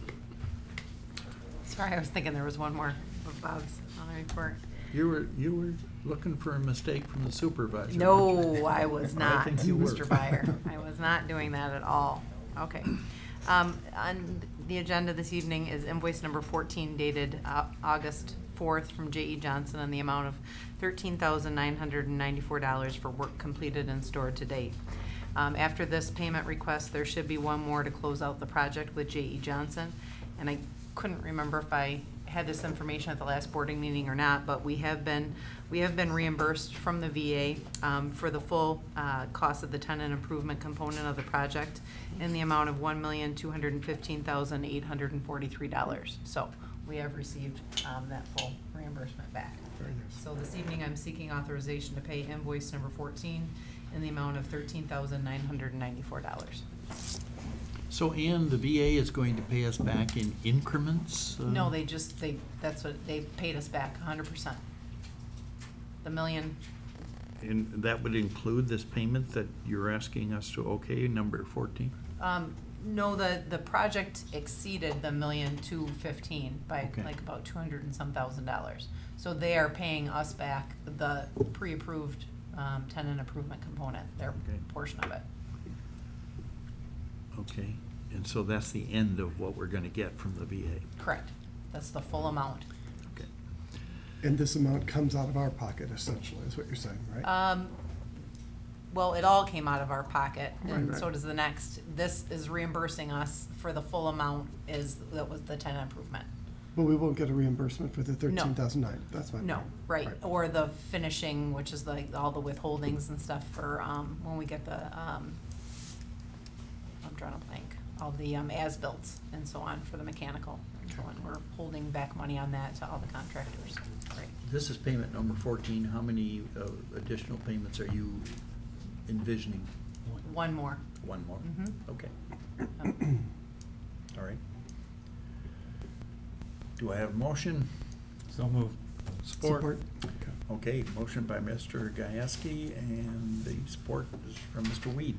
Speaker 5: Sorry, I was thinking there was one more of Bob's on the report.
Speaker 17: You were, you were looking for a mistake from the supervisor, weren't you?
Speaker 5: No, I was
Speaker 17: I
Speaker 5: not,
Speaker 17: think you were.
Speaker 5: Mister Byer. I was not doing that at all. Okay. Um, on the agenda this evening is invoice number fourteen dated uh, August fourth from J E Johnson in the amount of thirteen thousand nine hundred ninety-four dollars for work completed and stored to date. Um, after this payment request, there should be one more to close out the project with J E Johnson. And I couldn't remember if I had this information at the last boarding meeting or not, but we have been we have been reimbursed from the V A um, for the full uh, cost of the tenant improvement component of the project in the amount of one million two hundred fifteen thousand eight hundred forty-three dollars. So we have received um, that full reimbursement back.
Speaker 11: Very nice.
Speaker 5: So this evening, I'm seeking authorization to pay invoice number fourteen in the amount of thirteen thousand nine hundred ninety-four dollars.
Speaker 17: So Ann, the V A is going to pay us back in increments? uh,
Speaker 5: No, they just, they, that's what, they paid us back, a hundred percent. The million,
Speaker 17: And that would include this payment that you're asking us to okay, number fourteen?
Speaker 5: um, no, the, the project exceeded the million two fifteen by
Speaker 17: Okay.
Speaker 5: like about two hundred and some thousand dollars. So they are paying us back the pre-approved, um, tenant improvement component, their
Speaker 17: Okay.
Speaker 5: portion of it.
Speaker 17: Okay, and so that's the end of what we're gonna get from the V A?
Speaker 5: Correct. That's the full amount.
Speaker 17: Okay.
Speaker 11: And this amount comes out of our pocket essentially, is what you're saying, right?
Speaker 5: Um, well, it all came out of our pocket,
Speaker 11: Right,
Speaker 5: and
Speaker 11: right.
Speaker 5: so does the next. This is reimbursing us for the full amount is, that was the tenant improvement.
Speaker 11: Well, we won't get a reimbursement for the thirteen thousand nine, that's my.
Speaker 5: No, right, or the finishing, which is like all the withholdings and stuff for, um, when we get the, um, I'm drawing a blank, all the, um, as-bills and so on for the mechanical and so on. We're holding back money on that to all the contractors, right?
Speaker 17: This is payment number fourteen. How many uh, additional payments are you envisioning?
Speaker 5: One more.
Speaker 17: One more?
Speaker 5: Mhm.
Speaker 17: Okay. All right. Do I have a motion?
Speaker 3: So moved.
Speaker 10: Support.
Speaker 11: Support.
Speaker 17: Okay, motion by Mister Gieske, and the support is from Mister Weed.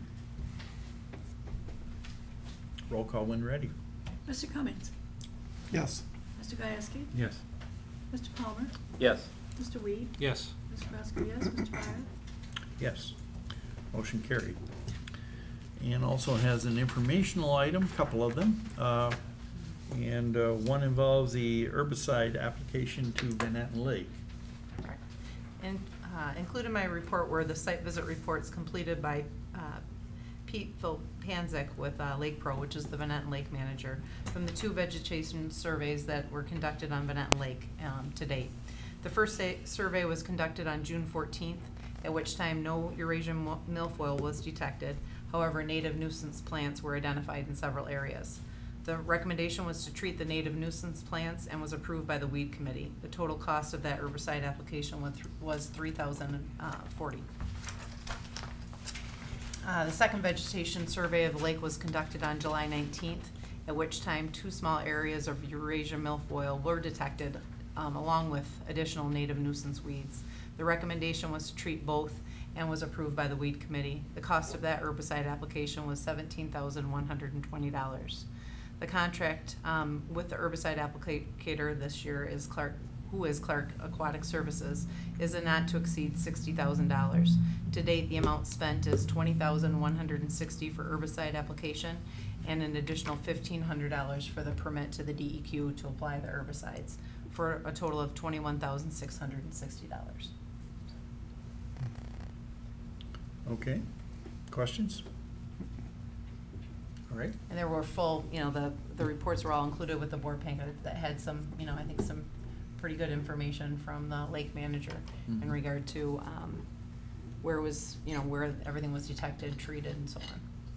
Speaker 17: Roll call when ready.
Speaker 2: Mister Cummings?
Speaker 11: Yes.
Speaker 2: Mister Gieske?
Speaker 3: Yes.
Speaker 2: Mister Palmer?
Speaker 12: Yes.
Speaker 2: Mister Weed?
Speaker 10: Yes.
Speaker 2: Mister Vasco, yes. Mister Byer?
Speaker 17: Yes. Motion carried. And also has an informational item, couple of them. Uh, And uh, one involves the herbicide application to Van Etten Lake.
Speaker 5: Right. In, uh, included in my report were the site visit reports completed by uh, Pete Philpanzik with uh, Lake Pro, which is the Benetton Lake manager, from the two vegetation surveys that were conducted on Benetton Lake um, to date. The first sa- survey was conducted on June fourteenth, at which time no Eurasian mo- milfoil was detected. However, native nuisance plants were identified in several areas. The recommendation was to treat the native nuisance plants and was approved by the weed committee. The total cost of that herbicide application was, th- was three thousand forty dollars. Uh, the second vegetation survey of the lake was conducted on July nineteenth, at which time two small areas of Eurasian milfoil were detected, um, along with additional native nuisance weeds. The recommendation was to treat both and was approved by the weed committee. The cost of that herbicide application was seventeen thousand one hundred twenty dollars. The contract um, with the herbicide applicator this year is Clark, who is Clark Aquatic Services, is a not to exceed sixty thousand dollars. To date, the amount spent is twenty thousand one hundred sixty dollars for herbicide application and an additional fifteen hundred dollars for the permit to the D E Q to apply the herbicides, for a total of twenty-one thousand six hundred sixty dollars.
Speaker 17: Okay, questions? All right.
Speaker 5: And there were full, you know, the, the reports were all included with the board packet that had some, you know, I think some pretty good information from the lake manager in
Speaker 17: Mhm.
Speaker 5: regard to um, where it was, you know, where everything was detected, treated, and so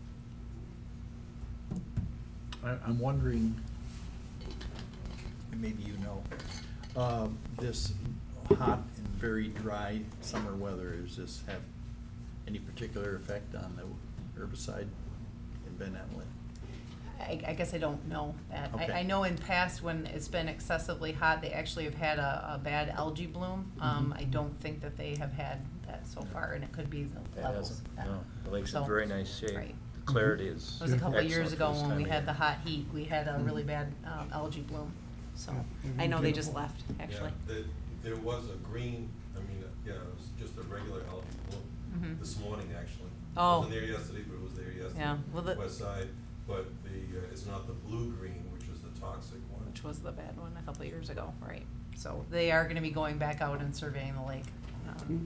Speaker 5: on.
Speaker 17: I, I'm wondering, and maybe you know, um, this hot and very dry summer weather, does this have any particular effect on the herbicide in Benetton Lake?
Speaker 5: I, I guess I don't know that.
Speaker 17: Okay.
Speaker 5: I, I know in past when it's been excessively hot, they actually have had a, a bad algae bloom. Um,
Speaker 17: Mhm.
Speaker 5: I don't think that they have had that so far, and it could be the
Speaker 12: It
Speaker 5: levels.
Speaker 12: hasn't,
Speaker 5: Yeah.
Speaker 12: no. The lake's
Speaker 5: So,
Speaker 12: in very nice shape.
Speaker 5: right.
Speaker 12: The clarity is
Speaker 5: It was a couple of years
Speaker 12: excellent
Speaker 5: ago
Speaker 12: for this
Speaker 5: when
Speaker 12: time
Speaker 5: we
Speaker 12: of
Speaker 5: had
Speaker 12: year.
Speaker 5: the hot heat, we had a really bad um, algae bloom. So I know they just left, actually.
Speaker 14: Yeah, the- there was a green, I mean, uh, yeah, it was just a regular algae bloom
Speaker 5: Mhm.
Speaker 14: this morning, actually.
Speaker 5: Oh.
Speaker 14: Wasn't there yesterday, but it was there yesterday.
Speaker 5: Yeah, well, the-
Speaker 14: West side, but the, uh, it's not the blue-green, which is the toxic one.
Speaker 5: Which was the bad one a couple of years ago, right? So they are gonna be going back out and surveying the lake. Um,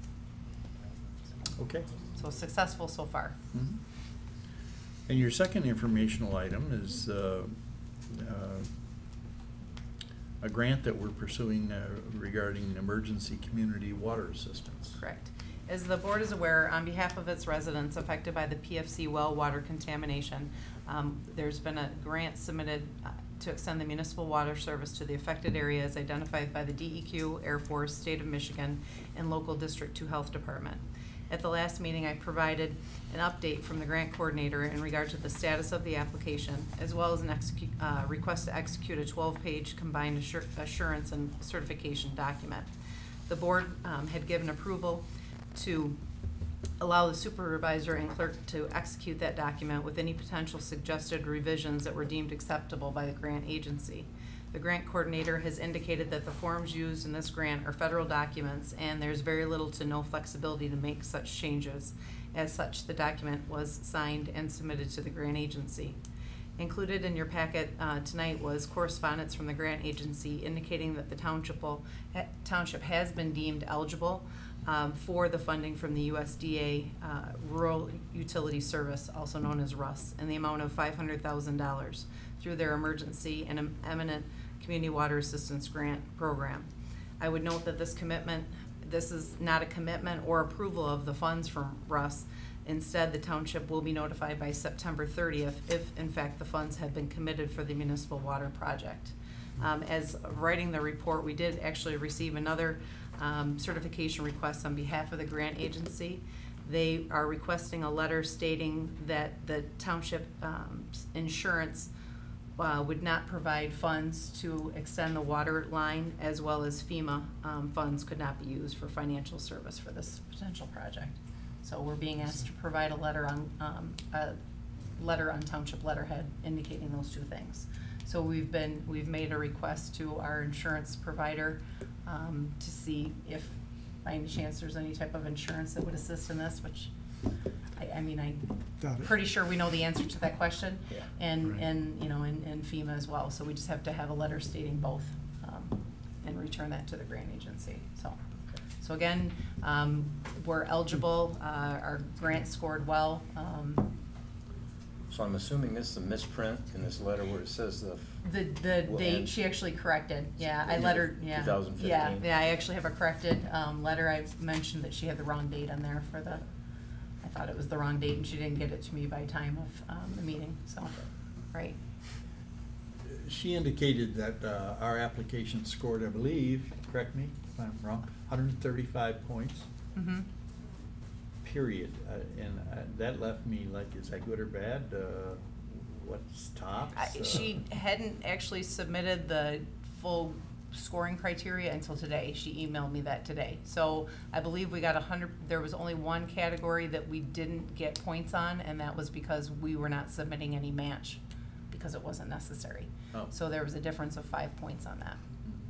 Speaker 17: Okay.
Speaker 5: So successful so far.
Speaker 17: Mhm. And your second informational item is uh, uh, a grant that we're pursuing uh, regarding emergency community water assistance.
Speaker 5: Correct. As the board is aware, on behalf of its residents affected by the P F C well water contamination, um, there's been a grant submitted uh, to extend the municipal water service to the affected areas identified by the D E Q, Air Force, State of Michigan, and local District two Health Department. At the last meeting, I provided an update from the grant coordinator in regard to the status of the application, as well as an execute, uh, request to execute a twelve-page combined assur assurance and certification document. The board um, had given approval to allow the supervisor and clerk to execute that document with any potential suggested revisions that were deemed acceptable by the grant agency. The grant coordinator has indicated that the forms used in this grant are federal documents and there's very little to no flexibility to make such changes. As such, the document was signed and submitted to the grant agency. Included in your packet uh, tonight was correspondence from the grant agency indicating that the township, will, ha township has been deemed eligible um, for the funding from the U S D A uh, Rural Utility Service, also known as RUS, in the amount of five hundred thousand dollars through their emergency and eminent community water assistance grant program. I would note that this commitment, this is not a commitment or approval of the funds from RUS. Instead, the township will be notified by September thirtieth if, in fact, the funds have been committed for the municipal water project. Um, as of writing the report, we did actually receive another um, certification request on behalf of the grant agency. They are requesting a letter stating that the township um, insurance uh, would not provide funds to extend the water line, as well as FEMA um, funds could not be used for financial service for this potential project. So we're being asked to provide a letter on, um, a letter on township letterhead indicating those two things. So we've been, we've made a request to our insurance provider um, to see if by any chance there's any type of insurance that would assist in this, which I, I mean,
Speaker 11: Got
Speaker 5: I'm
Speaker 11: it.
Speaker 5: pretty sure we know the answer to that question.
Speaker 12: Yeah.
Speaker 5: And,
Speaker 11: Right.
Speaker 5: and, you know, and, and FEMA as well. So we just have to have a letter stating both um, and return that to the grant agency, so. So again, um, we're eligible, uh, our grant scored well. Um,
Speaker 12: So I'm assuming this is a misprint in this letter where it says the.
Speaker 5: The, the
Speaker 12: will
Speaker 5: date
Speaker 12: end-
Speaker 5: she actually corrected, yeah, I let her, yeah.
Speaker 12: two thousand fifteen.
Speaker 5: Yeah, yeah, I actually have a corrected, um, letter, I mentioned that she had the wrong date on there for the, I thought it was the wrong date and she didn't get it to me by time of, um, the meeting, so, right.
Speaker 1: She indicated that uh, our application scored, I believe, correct me if I'm wrong, one hundred thirty-five points,
Speaker 5: Mm-hmm.
Speaker 1: period. Uh, And uh, that left me like, is that good or bad? Uh, What's tops?
Speaker 5: I-
Speaker 1: Uh,
Speaker 5: She hadn't actually submitted the full scoring criteria until today. She emailed me that today. So I believe we got a hundred, there was only one category that we didn't get points on, and that was because we were not submitting any match, because it wasn't necessary.
Speaker 1: Oh.
Speaker 5: So there was a difference of five points on that.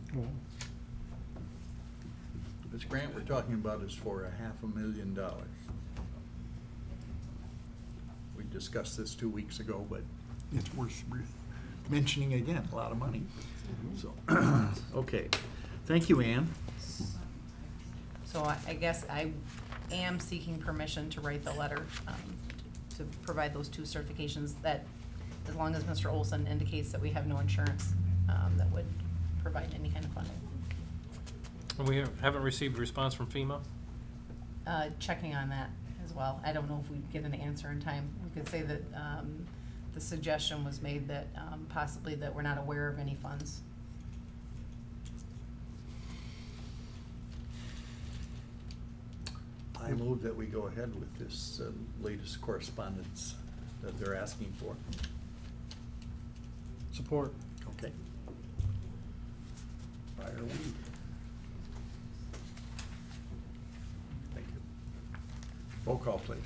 Speaker 1: This grant we're talking about is for a half a million dollars. We discussed this two weeks ago, but it's worth re- mentioning again, a lot of money. So, okay. Thank you, Ann.
Speaker 5: So I, I guess I am seeking permission to write the letter, um, to provide those two certifications that, as long as Mister Olson indicates that we have no insurance, um, that would provide any kind of funding.
Speaker 10: And we haven't received a response from FEMA?
Speaker 5: Uh, checking on that as well. I don't know if we get an answer in time. We could say that, um, the suggestion was made that, um, possibly that we're not aware of any funds.
Speaker 1: I move that we go ahead with this uh, latest correspondence that they're asking for.
Speaker 3: Support.
Speaker 1: Okay. Fire away. Thank you. Roll call, please.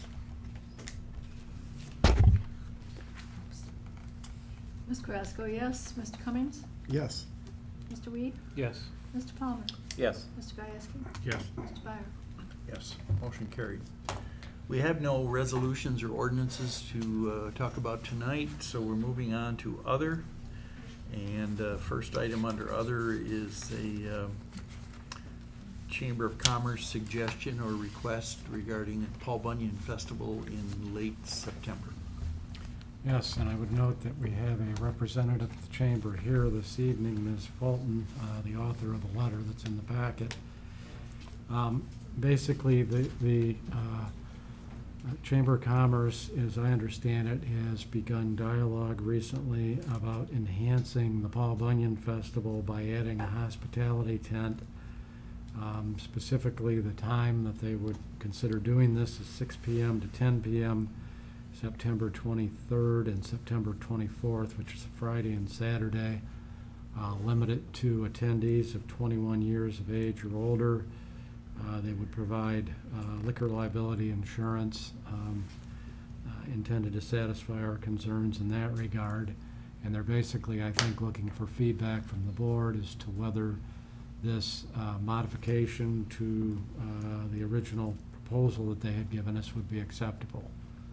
Speaker 2: Miz Carrasco, yes. Mister Cummings?
Speaker 11: Yes.
Speaker 2: Mister Weed?
Speaker 10: Yes.
Speaker 2: Mister Palmer?
Speaker 12: Yes.
Speaker 2: Mister Gieske?
Speaker 3: Yes.
Speaker 2: Mister Byer?
Speaker 1: Yes, motion carried. We have no resolutions or ordinances to uh, talk about tonight, so we're moving on to other. And uh, first item under other is a uh, Chamber of Commerce suggestion or request regarding Paul Bunyan Festival in late September.
Speaker 3: Yes, and I would note that we have a representative of the chamber here this evening, Miz Fulton, uh, the author of the letter that's in the packet. Um, Basically, the, the uh, Chamber of Commerce, as I understand it, has begun dialogue recently about enhancing the Paul Bunyan Festival by adding a hospitality tent. Um, Specifically, the time that they would consider doing this is six P M to ten P M September twenty-third and September twenty-fourth, which is a Friday and Saturday. Uh, Limited to attendees of twenty-one years of age or older. Uh, they would provide uh, liquor liability insurance um, uh, intended to satisfy our concerns in that regard. And they're basically, I think, looking for feedback from the board as to whether this uh, modification to uh, the original proposal that they had given us would be acceptable.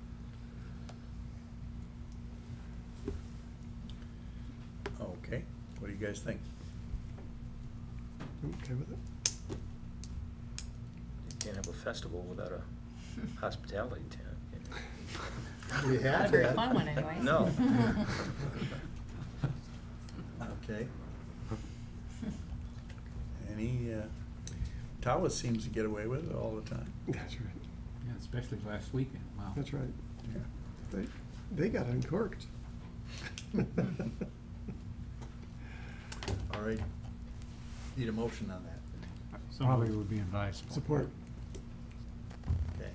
Speaker 1: Okay, what do you guys think?
Speaker 11: I'm okay with it.
Speaker 12: You can't have a festival without a hospitality tent.
Speaker 1: We
Speaker 5: Not
Speaker 1: have
Speaker 5: a very
Speaker 1: that.
Speaker 5: fun one anyways.
Speaker 12: No.
Speaker 1: Okay. Any, uh, Tawas seems to get away with it all the time.
Speaker 11: That's right.
Speaker 3: Yeah, especially last weekend. Wow.
Speaker 11: That's right.
Speaker 1: Yeah.
Speaker 11: They, they got uncorked.
Speaker 1: All right. Need a motion on that.
Speaker 3: Probably would be advisable.
Speaker 11: Support.
Speaker 1: Okay.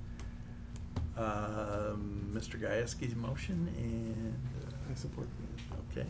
Speaker 1: Um, Mister Giesche's motion and. uh,
Speaker 11: I support.
Speaker 1: Okay.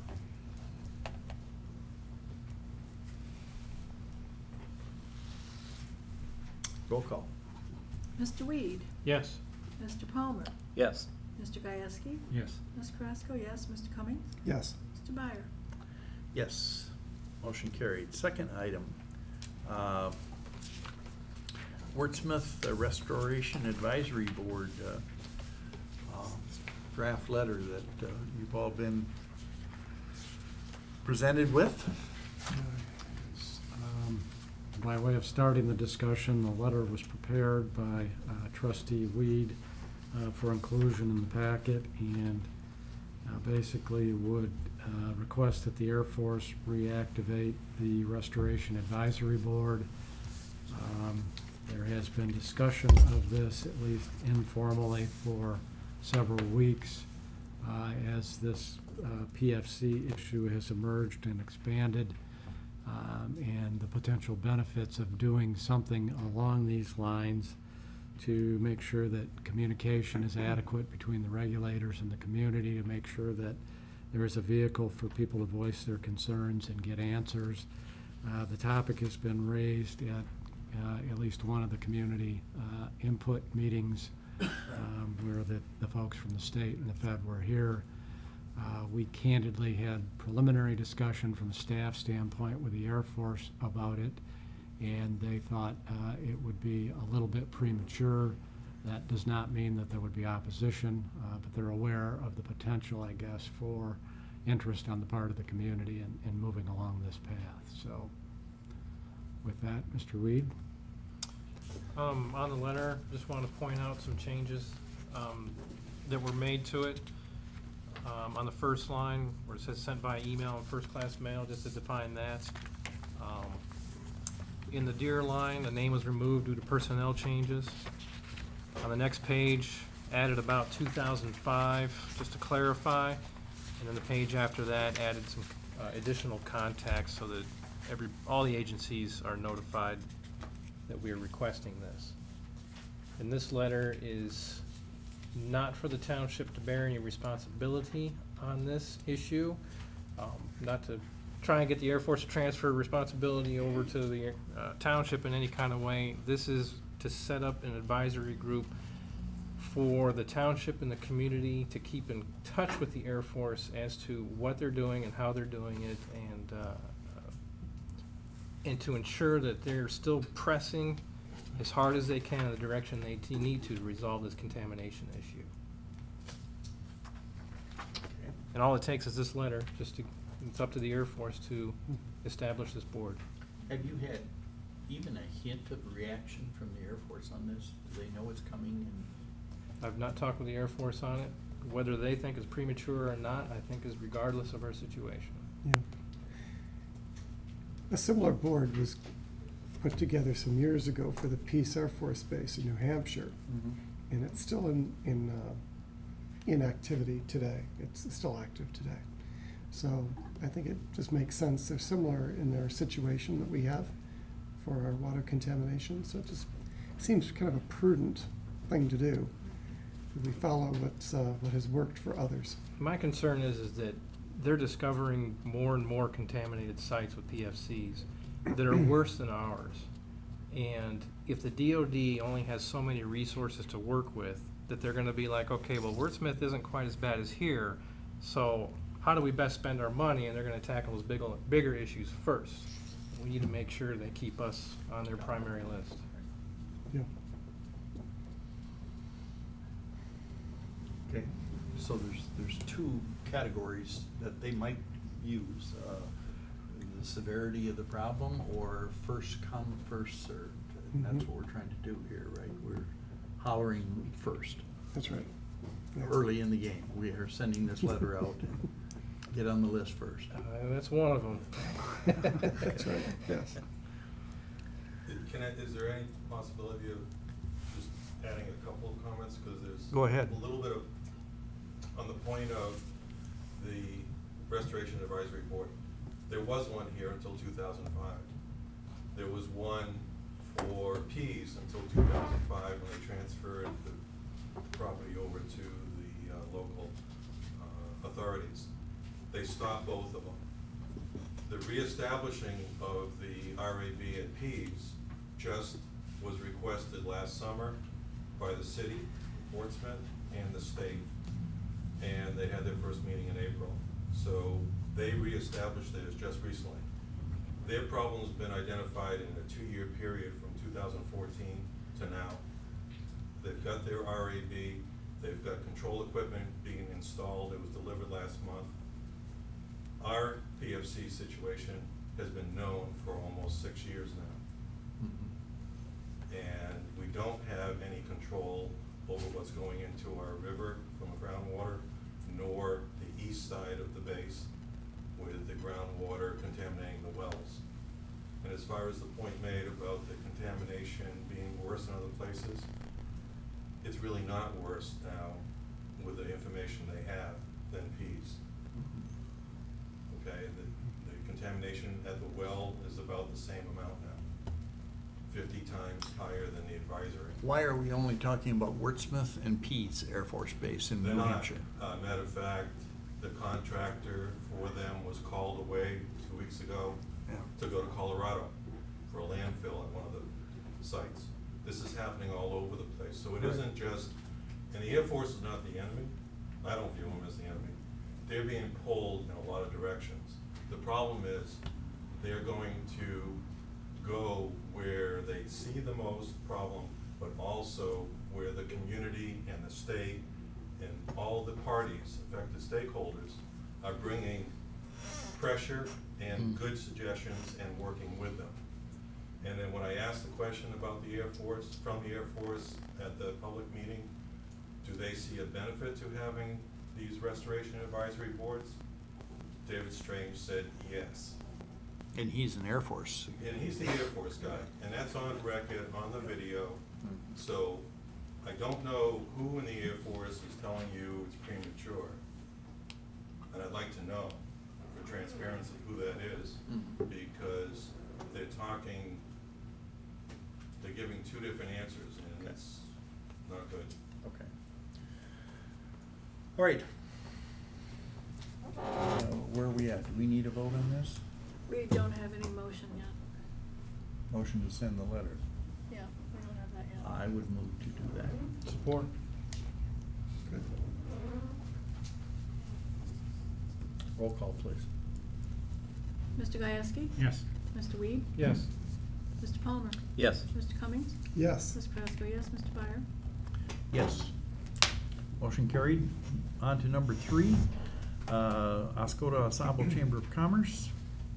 Speaker 1: Roll call.
Speaker 2: Mister Weed?
Speaker 10: Yes.
Speaker 2: Mister Palmer?
Speaker 12: Yes.
Speaker 2: Mister Gieske?
Speaker 3: Yes.
Speaker 2: Miz Carrasco, yes. Mister Cummings?
Speaker 11: Yes.
Speaker 2: Mister Byer?
Speaker 1: Yes. Motion carried. Second item. uh, Wordsmith uh, Restoration Advisory Board uh, uh, draft letter that uh, you've all been presented with.
Speaker 3: Um, I'd by way of starting the discussion, the letter was prepared by uh, trustee Weed uh, for inclusion in the packet, and uh, basically would uh, request that the Air Force reactivate the Restoration Advisory Board. Um, there has been discussion of this, at least informally, for several weeks uh, as this uh, P F C issue has emerged and expanded. Um, and the potential benefits of doing something along these lines to make sure that communication is adequate between the regulators and the community, to make sure that there is a vehicle for people to voice their concerns and get answers. Uh, the topic has been raised at uh, at least one of the community uh, input meetings um, where the, the folks from the state and the Fed were here. Uh, we candidly had preliminary discussion from a staff standpoint with the Air Force about it, and they thought uh, it would be a little bit premature. That does not mean that there would be opposition, uh, but they're aware of the potential, I guess, for interest on the part of the community in, in moving along this path. So with that, Mister Weed.
Speaker 10: Um, on the letter, just want to point out some changes um, that were made to it. Um, on the first line, where it says sent by email and first-class mail, just to define that. Um, in the Deer line, the name was removed due to personnel changes. On the next page, added about two thousand five, just to clarify. And then the page after that added some uh, additional contacts so that every, all the agencies are notified that we are requesting this. And this letter is not for the township to bear any responsibility on this issue, um, not to try and get the Air Force to transfer responsibility over to the uh, township in any kind of way. This is to set up an advisory group for the township and the community to keep in touch with the Air Force as to what they're doing and how they're doing it, and uh, and to ensure that they're still pressing as hard as they can in the direction they t need to to resolve this contamination issue. And all it takes is this letter, just to, it's up to the Air Force to establish this board.
Speaker 17: Have you had even a hint of reaction from the Air Force on this? Do they know it's coming? And
Speaker 10: I've not talked with the Air Force on it. Whether they think it's premature or not, I think is regardless of our situation.
Speaker 11: Yeah. A similar board was put together some years ago for the Peace Air Force Base in New Hampshire,
Speaker 17: mm-hmm.
Speaker 11: and it's still in in uh, in activity today. It's still active today. So I think it just makes sense. They're similar in their situation that we have for our water contamination. So it just seems kind of a prudent thing to do. We follow what's uh, what has worked for others.
Speaker 10: My concern is is that they're discovering more and more contaminated sites with P F Cs that are worse than ours. And if the D O D only has so many resources to work with, that they're going to be like, okay, well, Wordsmith isn't quite as bad as here, so how do we best spend our money? And they're going to tackle those big, bigger issues first. We need to make sure they keep us on their primary list.
Speaker 11: Yeah.
Speaker 17: okay, so there's there's two categories that they might use: uh, the severity of the problem, or first come, first served. And that's
Speaker 11: Mm-hmm.
Speaker 17: what we're trying to do here, right? We're hollering first.
Speaker 11: That's right. Yeah.
Speaker 17: Early in the game, we are sending this letter out and get on the list first.
Speaker 10: Uh, that's one of them.
Speaker 11: That's right. Yes.
Speaker 14: Can I, is there any possibility of just adding a couple of comments, because there's
Speaker 17: Go ahead.
Speaker 14: a little bit of, on the point of the Restoration Advisory Board, there was one here until two thousand five. There was one for Pease until two thousand five, when they transferred the property over to the uh, local uh, authorities. They stopped both of them. The reestablishing of the R A B at Pease just was requested last summer by the city, Portsmouth, and the state. And they had their first meeting in April. So they reestablished theirs just recently. Their problem's been identified in a two-year period from two thousand fourteen to now. They've got their R A B, they've got control equipment being installed, it was delivered last month. Our P F C situation has been known for almost six years now. and we don't have any control over what's going into our river from the groundwater, nor the east side of the base with the groundwater contaminating the wells. And as far as the point made about the contamination being worse in other places, it's really not worse now with the information they have than Pease. Okay, the, the contamination at the well is about the same amount now, fifty times higher than the advisory.
Speaker 17: Why are we only talking about Wurtsmith and Pease Air Force Base in
Speaker 14: They're
Speaker 17: New
Speaker 14: not.
Speaker 17: Hampshire?
Speaker 14: Uh, matter of fact, the contractor for them was called away two weeks ago
Speaker 17: Yeah.
Speaker 14: to go to Colorado for a landfill at one of the sites. This is happening all over the place, so it
Speaker 17: Right.
Speaker 14: isn't just, and the Air Force is not the enemy. I don't view them as the enemy. They're being pulled in a lot of directions. The problem is, they're going to go where they see the most problem, but also where the community and the state and all the parties, affected stakeholders, are bringing pressure and good suggestions and working with them. And then when I asked the question about the Air Force, from the Air Force at the public meeting, do they see a benefit to having these restoration advisory boards? David Strange said yes.
Speaker 17: And he's an Air Force.
Speaker 14: And he's the Air Force guy, and that's on record, on the video. So I don't know who in the Air Force is telling you it's premature. And I'd like to know, for transparency, who that is, because they're talking, they're giving two different answers, and
Speaker 17: Okay.
Speaker 14: it's not good.
Speaker 17: Okay. All right. Uh, Where are we at? Do we need a vote on this?
Speaker 2: We don't have any motion yet.
Speaker 17: Motion to send the letter.
Speaker 2: Yeah, we don't have that yet.
Speaker 17: I would move to do that.
Speaker 3: Support.
Speaker 17: Good. Roll call, please.
Speaker 2: Mister Gieske?
Speaker 3: Yes.
Speaker 2: Mister Weed?
Speaker 3: Yes.
Speaker 2: Mister Palmer?
Speaker 17: Yes.
Speaker 2: Mister Cummings?
Speaker 11: Yes.
Speaker 2: Miz Crosco, yes. Mister Byer?
Speaker 17: Yes. Motion carried. On to number three, uh, Oscoda Ensemble Chamber of Commerce.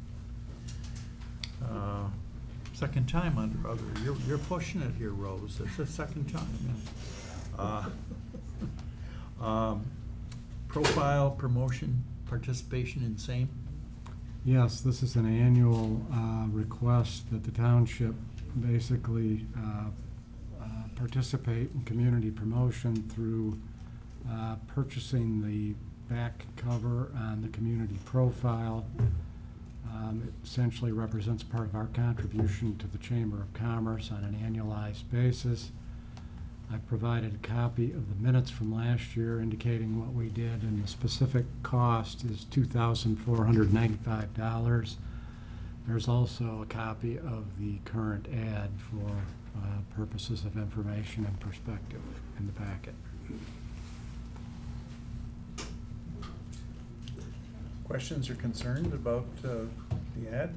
Speaker 17: Uh, Second time under other, you're, you're pushing it here, Rose, it's the second time. Uh, um, Profile, promotion, participation in same.
Speaker 3: Yes, this is an annual uh, request that the township basically uh, uh, participate in community promotion through uh, purchasing the back cover on the community profile. Um, It essentially represents part of our contribution to the Chamber of Commerce on an annualized basis. I've provided a copy of the minutes from last year indicating what we did, and the specific cost is two thousand four hundred ninety-five dollars. There's also a copy of the current ad for uh, purposes of information and perspective in the packet.
Speaker 17: Questions or concerns about uh, the ad?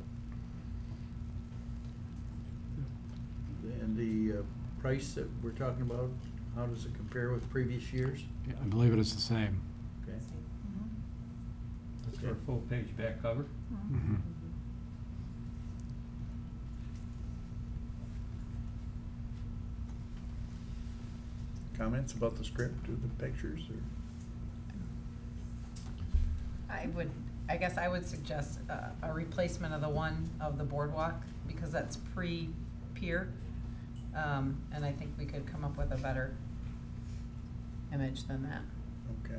Speaker 17: And the uh, price that we're talking about, how does it compare with previous years?
Speaker 3: Yeah, I believe it is the same.
Speaker 17: Okay.
Speaker 8: That's for a full-page back cover.
Speaker 3: Mhm.
Speaker 17: Comments about the script or the pictures or?
Speaker 5: I would, I guess I would suggest a, a replacement of the one of the boardwalk, because that's pre-pier. Um, and I think we could come up with a better image than that.
Speaker 17: Okay.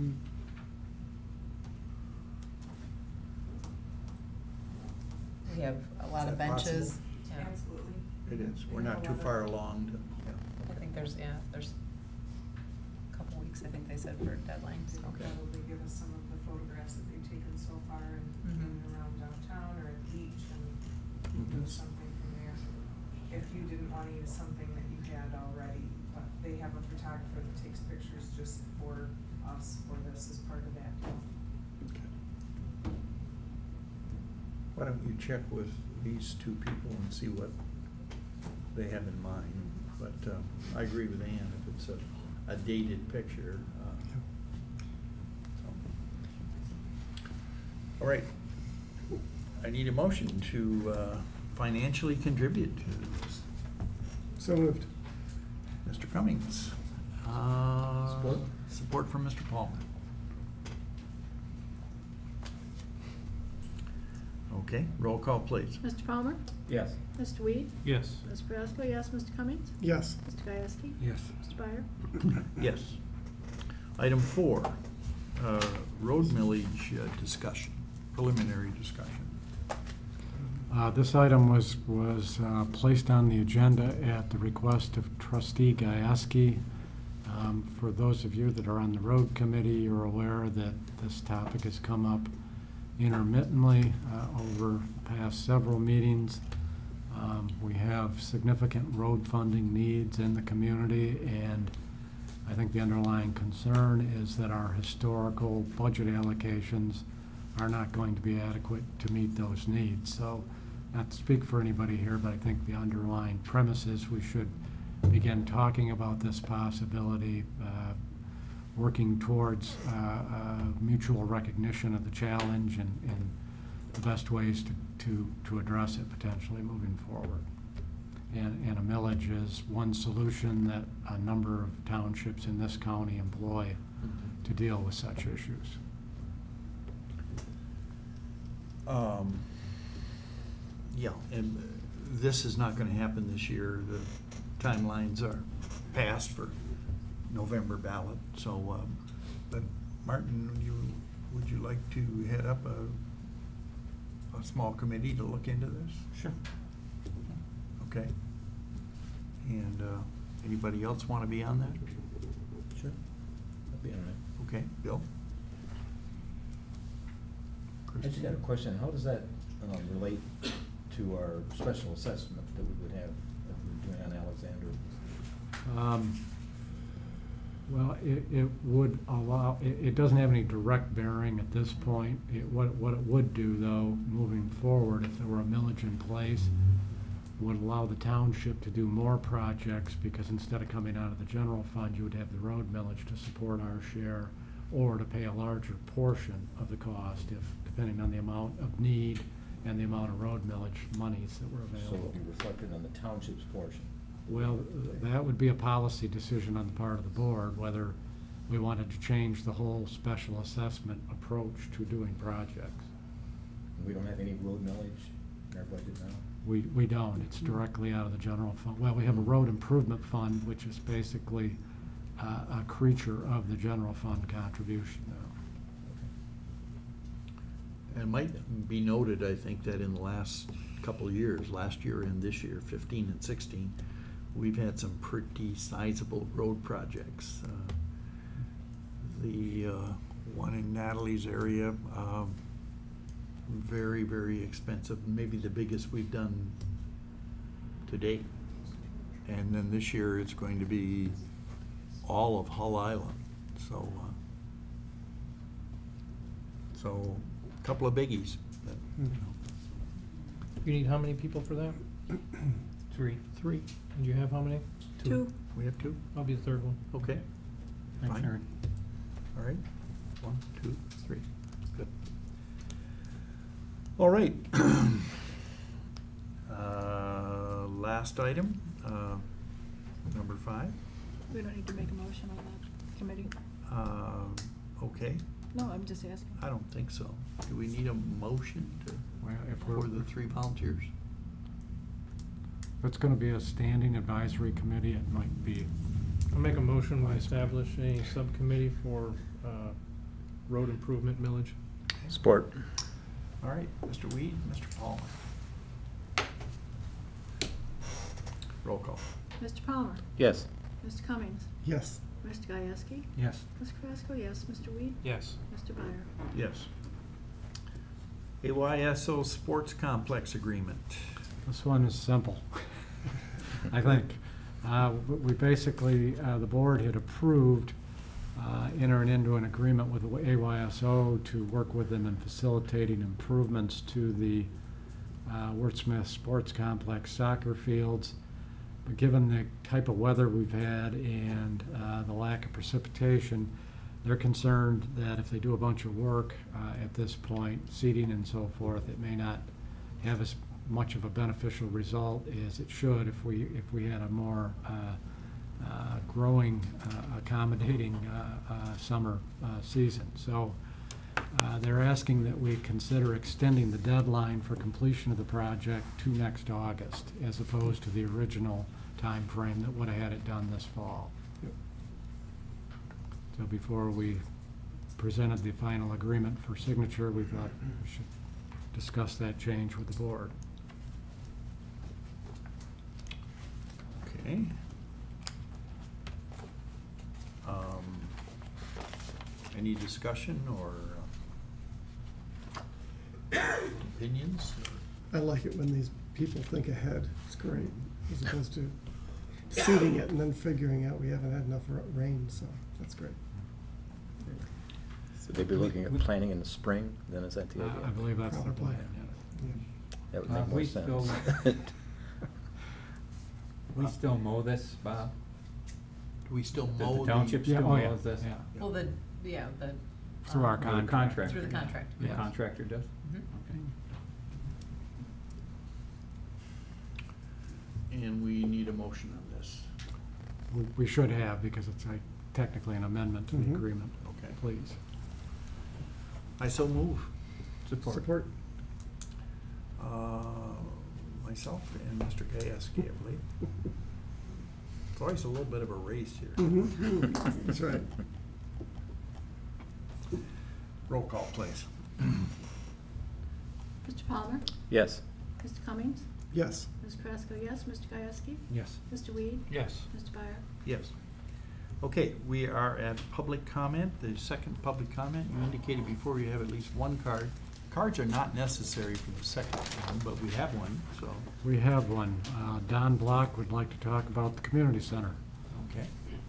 Speaker 5: We have a lot
Speaker 17: Is
Speaker 5: of
Speaker 17: that
Speaker 5: benches.
Speaker 17: possible?
Speaker 5: Yeah.
Speaker 18: Absolutely.
Speaker 17: It is, we're not too far along to, yeah.
Speaker 5: I think there's, yeah, there's a couple weeks, I think they said, for deadlines.
Speaker 18: They will probably give us some of the photographs that they've taken so far in, in
Speaker 5: Mhm.
Speaker 18: and around downtown or at the beach, and
Speaker 17: Mhm.
Speaker 18: do something from there. If you didn't wanna use something that you had already, but they have a photographer that takes pictures just for us for this as part of that deal.
Speaker 17: Why don't you check with these two people and see what they have in mind? But um, I agree with Ann, if it's a, a dated picture. uh, so. All right. I need a motion to uh, financially contribute to this.
Speaker 11: So moved.
Speaker 1: Mister Cummings. Uh,
Speaker 12: Support.
Speaker 1: Support from Mister Palmer. Okay, roll call, please.
Speaker 2: Mister Palmer?
Speaker 12: Yes.
Speaker 2: Mister Weed?
Speaker 10: Yes.
Speaker 2: Mister Prasko, yes. Mister Cummings?
Speaker 11: Yes.
Speaker 2: Mister Gieske?
Speaker 3: Yes.
Speaker 2: Mister Byer?
Speaker 1: Yes. Item four, uh, road millage uh, discussion, preliminary discussion.
Speaker 3: Uh, This item was, was uh, placed on the agenda at the request of trustee Gieske. Um, For those of you that are on the road committee, you're aware that this topic has come up intermittently uh, over the past several meetings. Um, We have significant road funding needs in the community, and I think the underlying concern is that our historical budget allocations are not going to be adequate to meet those needs. So, not to speak for anybody here, but I think the underlying premise is we should begin talking about this possibility, uh, working towards uh, uh, mutual recognition of the challenge and, and the best ways to, to, to address it potentially moving forward. And, and a millage is one solution that a number of townships in this county employ
Speaker 1: Mm-hmm.
Speaker 3: to deal with such issues.
Speaker 1: Um, Yeah, and this is not gonna happen this year. The timelines are passed for November ballot, so, um, but Martin, would you, would you like to head up a, a small committee to look into this?
Speaker 10: Sure.
Speaker 1: Okay. And, uh, anybody else wanna be on that?
Speaker 12: Sure. That'd be all right.
Speaker 1: Okay, Bill?
Speaker 12: I just got a question. How does that uh, relate to our special assessment that we would have if we were doing on Alexander?
Speaker 3: Um, Well, it, it would allow, it, it doesn't have any direct bearing at this point. It, what, what it would do though, moving forward, if there were a millage in place, would allow the township to do more projects, because instead of coming out of the general fund, you would have the road millage to support our share, or to pay a larger portion of the cost, if, depending on the amount of need and the amount of road millage monies that were
Speaker 12: So it
Speaker 3: available.
Speaker 12: would be reflected on the township's portion?
Speaker 3: Well, that would be a policy decision on the part of the board, whether we wanted to change the whole special assessment approach to doing projects.
Speaker 12: We don't have any road millage in our budget now?
Speaker 3: We, we don't, it's directly out of the general fund. Well, we have a road improvement fund, which is basically uh, a creature of the general fund contribution now.
Speaker 1: And it might be noted, I think, that in the last couple of years, last year and this year, fifteen and sixteen, we've had some pretty sizable road projects. Uh, The uh, one in Natalie's area, um, very, very expensive, maybe the biggest we've done to date. And then this year, it's going to be all of Hull Island, so, uh, so, a couple of biggies, that, you know.
Speaker 10: You need how many people for that? Three.
Speaker 1: Three.
Speaker 10: And you have how many?
Speaker 2: Two.
Speaker 1: We have two?
Speaker 10: I'll be the third one.
Speaker 1: Okay.
Speaker 3: Thanks,
Speaker 1: Fine.
Speaker 3: Aaron.
Speaker 1: All right, one, two, three, good. All right. Uh, last item, uh, number five.
Speaker 2: We don't need to make a motion on that committee.
Speaker 1: Uh, okay,
Speaker 2: No, I'm just asking.
Speaker 1: I don't think so. Do we need a motion to,
Speaker 3: Well, if
Speaker 1: for
Speaker 3: we're,
Speaker 1: the three volunteers?
Speaker 3: if it's gonna be a standing advisory committee, it might be.
Speaker 10: I'll make a motion, we
Speaker 3: Vice
Speaker 10: establish a subcommittee for, uh, road improvement millage.
Speaker 12: Support.
Speaker 1: All right, Mister Weed, Mister Palmer. Roll call.
Speaker 2: Mister Palmer?
Speaker 12: Yes.
Speaker 2: Mister Cummings?
Speaker 11: Yes.
Speaker 2: Mister Gieske?
Speaker 3: Yes.
Speaker 2: Mister Prasko, yes. Mister Weed?
Speaker 10: Yes.
Speaker 2: Mister Byer?
Speaker 1: Yes. A Y S O Sports Complex Agreement.
Speaker 3: This one is simple, I think. Uh, We basically, uh, the board had approved uh, entering into an agreement with the A Y S O to work with them in facilitating improvements to the uh, Wordsmith Sports Complex soccer fields. But given the type of weather we've had and uh, the lack of precipitation, they're concerned that if they do a bunch of work uh, at this point, seeding and so forth, it may not have as much of a beneficial result as it should if we, if we had a more uh, uh, growing, uh, accommodating uh, uh, summer uh, season. So uh, they're asking that we consider extending the deadline for completion of the project to next August, as opposed to the original time frame that would have had it done this fall.
Speaker 11: Yep.
Speaker 3: So before we presented the final agreement for signature, we thought we should discuss that change with the board.
Speaker 17: Okay. Um, Any discussion or uh, opinions?
Speaker 11: I like it when these people think ahead. It's great, as opposed to seeding it and then figuring out we haven't had enough ra- rain, so that's great.
Speaker 12: So they'd be looking at planning in the spring, then is that the
Speaker 3: Uh,
Speaker 12: idea?
Speaker 3: I believe that's the
Speaker 11: Probably.
Speaker 3: plan, yes.
Speaker 12: That would
Speaker 19: Uh,
Speaker 12: make more
Speaker 19: we
Speaker 12: sense.
Speaker 19: still- We still mow this, Bob?
Speaker 17: Do we still
Speaker 19: Does
Speaker 17: mow
Speaker 19: the
Speaker 17: the?
Speaker 19: township
Speaker 3: Yeah,
Speaker 19: still
Speaker 3: oh, yeah,
Speaker 19: mows this?
Speaker 3: yeah.
Speaker 5: Well, the, yeah, the.
Speaker 3: Through our
Speaker 5: um,
Speaker 19: Or the
Speaker 3: contract.
Speaker 19: contractor?
Speaker 5: Through the contract.
Speaker 19: The
Speaker 3: Yes.
Speaker 19: contractor does?
Speaker 5: Mhm.
Speaker 19: Okay.
Speaker 17: And we need a motion on this.
Speaker 3: We, we should have, because it's like technically an amendment to the
Speaker 11: Mhm.
Speaker 3: agreement.
Speaker 17: Okay.
Speaker 3: Please.
Speaker 17: I so move.
Speaker 19: Support.
Speaker 11: Support.
Speaker 17: Uh, Myself and Mister Gajewski, I believe. It's always a little bit of a race here.
Speaker 11: Mhm. That's right.
Speaker 17: Roll call, please.
Speaker 2: Mister Palmer?
Speaker 12: Yes.
Speaker 2: Mister Cummings?
Speaker 11: Yes.
Speaker 2: Miz Presco, yes. Mister Gajewski?
Speaker 3: Yes.
Speaker 2: Mister Weed?
Speaker 19: Yes.
Speaker 2: Mister Byer?
Speaker 17: Yes. Okay, we are at public comment, the second public comment. You indicated before you have at least one card. Cards are not necessary for the second one, but we have one, so,
Speaker 3: We have one. Uh, Don Block would like to talk about the community center.
Speaker 17: okay.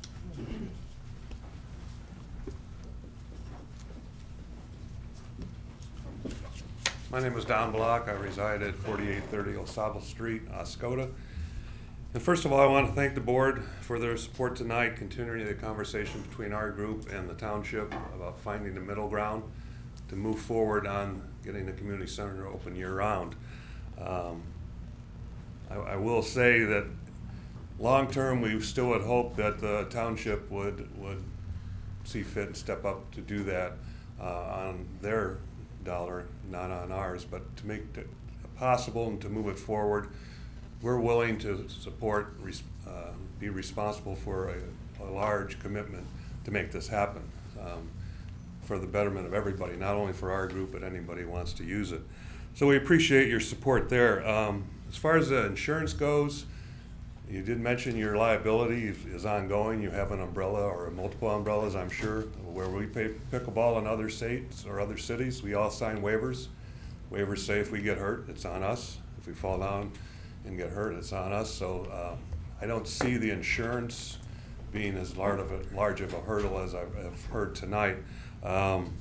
Speaker 20: My name is Don Block. I reside at forty-eight thirty Oscoda Street, Oscoda. And first of all, I want to thank the board for their support tonight, continuing the conversation between our group and the township about finding the middle ground to move forward on getting the community center open year-round. Um, I, I will say that long-term, we still would hope that the township would, would see fit and step up to do that uh, on their dollar, not on ours, but to make it possible and to move it forward, we're willing to support, res- uh, be responsible for a, a large commitment to make this happen um, for the betterment of everybody, not only for our group, but anybody who wants to use it. So we appreciate your support there. Um, as far as the insurance goes, you did mention your liability is is ongoing. You have an umbrella or multiple umbrellas, I'm sure, where we pay pickleball in other states or other cities. We all sign waivers. Waivers say if we get hurt, it's on us. If we fall down and get hurt, it's on us. So uh, I don't see the insurance being as large of a, large of a hurdle as I've I've heard tonight. Um,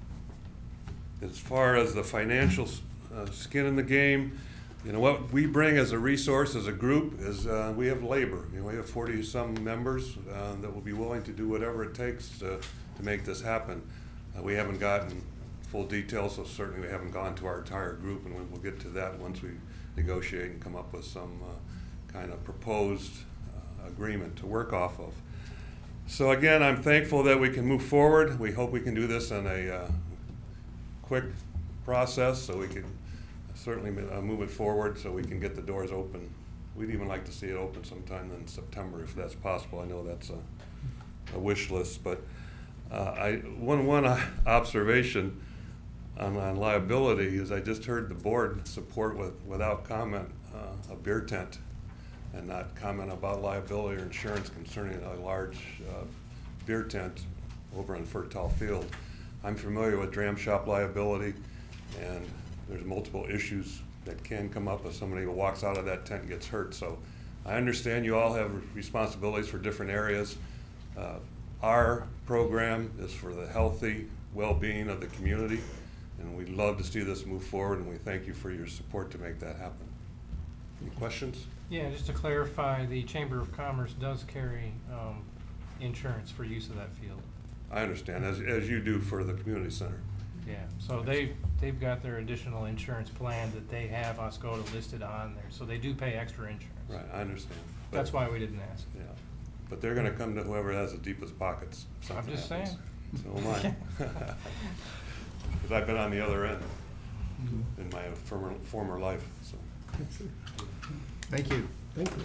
Speaker 20: as far as the financial uh, skin in the game, you know, what we bring as a resource, as a group, is uh, we have labor. You know, we have forty-some members uh, that will be willing to do whatever it takes to, to make this happen. Uh, we haven't gotten full details, so certainly we haven't gone to our entire group, and we'll get to that once we negotiate and come up with some uh, kind of proposed uh, agreement to work off of. So again, I'm thankful that we can move forward. We hope we can do this in a uh, quick process so we can certainly uh, move it forward so we can get the doors open. We'd even like to see it open sometime in September if that's possible. I know that's a, a wish list, but uh, I one one observation on, on liability is I just heard the board support with without comment uh, a beer tent and not comment about liability or insurance concerning a large uh, beer tent over on Fertile Field. I'm familiar with dram shop liability, and there's multiple issues that can come up if somebody who walks out of that tent gets hurt. So I understand you all have responsibilities for different areas. Uh, our program is for the healthy well-being of the community, and we'd love to see this move forward, and we thank you for your support to make that happen. Any questions?
Speaker 10: Yeah, just to clarify, the Chamber of Commerce does carry um, insurance for use of that field.
Speaker 20: I understand, as, as you do for the community center.
Speaker 10: Yeah, so they, they've got their additional insurance plan that they have Oscoda listed on there, so they do pay extra insurance.
Speaker 20: Right, I understand. But-
Speaker 10: That's why we didn't ask.
Speaker 20: Yeah, but they're gonna come to whoever has the deepest pockets. if
Speaker 10: I'm
Speaker 20: something
Speaker 10: just
Speaker 20: happens.
Speaker 10: saying.
Speaker 20: So am I. Because I've been on the other end in my former, former life, so.
Speaker 17: Thank you.
Speaker 11: Thank you.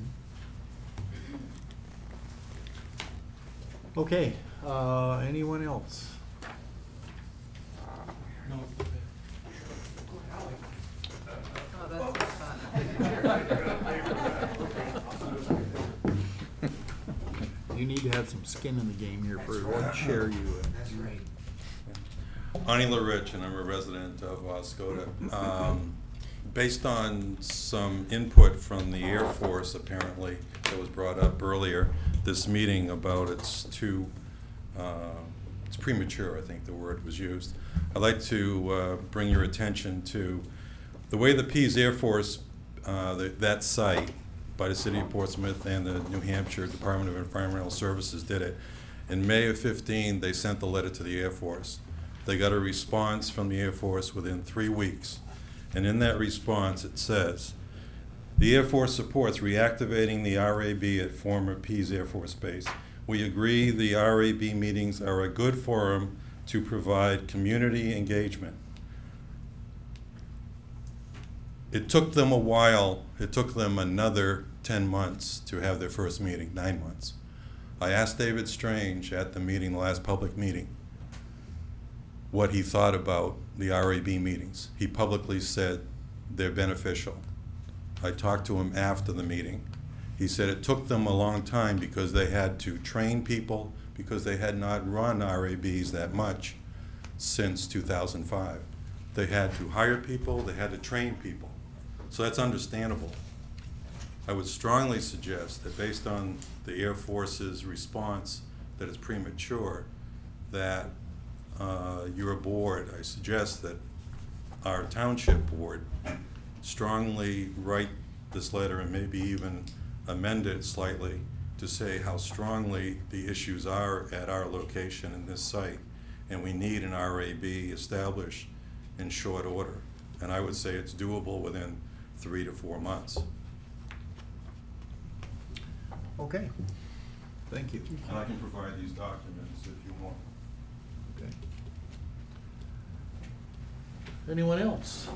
Speaker 17: Okay, uh, anyone else?
Speaker 1: No.
Speaker 5: Oh, that's fun.
Speaker 17: You need to have some skin in the game here for what chair you. uh,
Speaker 16: That's right.
Speaker 14: Ani LaRich, and I'm a resident of Oscoda. Um, Based on some input from the Air Force, apparently, that was brought up earlier, this meeting about it's too, uh, it's premature, I think the word was used. I'd like to uh, bring your attention to the way the Pease Air Force, uh, the- that site by the City of Portsmouth and the New Hampshire Department of Environmental Services did it. In May of fifteen, they sent the letter to the Air Force. They got a response from the Air Force within three weeks. And in that response, it says, the Air Force supports reactivating the R A B at former Pease Air Force Base. We agree the R A B meetings are a good forum to provide community engagement. It took them a while, it took them another ten months to have their first meeting, nine months. I asked David Strange at the meeting, the last public meeting, what he thought about the R A B meetings. He publicly said they're beneficial. I talked to him after the meeting. He said it took them a long time because they had to train people, because they had not run R A Bs that much since two thousand five. They had to hire people, they had to train people. So that's understandable. I would strongly suggest that based on the Air Force's response that it's premature, that uh, your board, I suggest that our township board strongly write this letter and maybe even amend it slightly to say how strongly the issues are at our location in this site. And we need an R A B established in short order. And I would say it's doable within three to four months.
Speaker 17: Okay, thank you.
Speaker 14: And I can provide these documents if you want.
Speaker 17: Okay. Anyone else?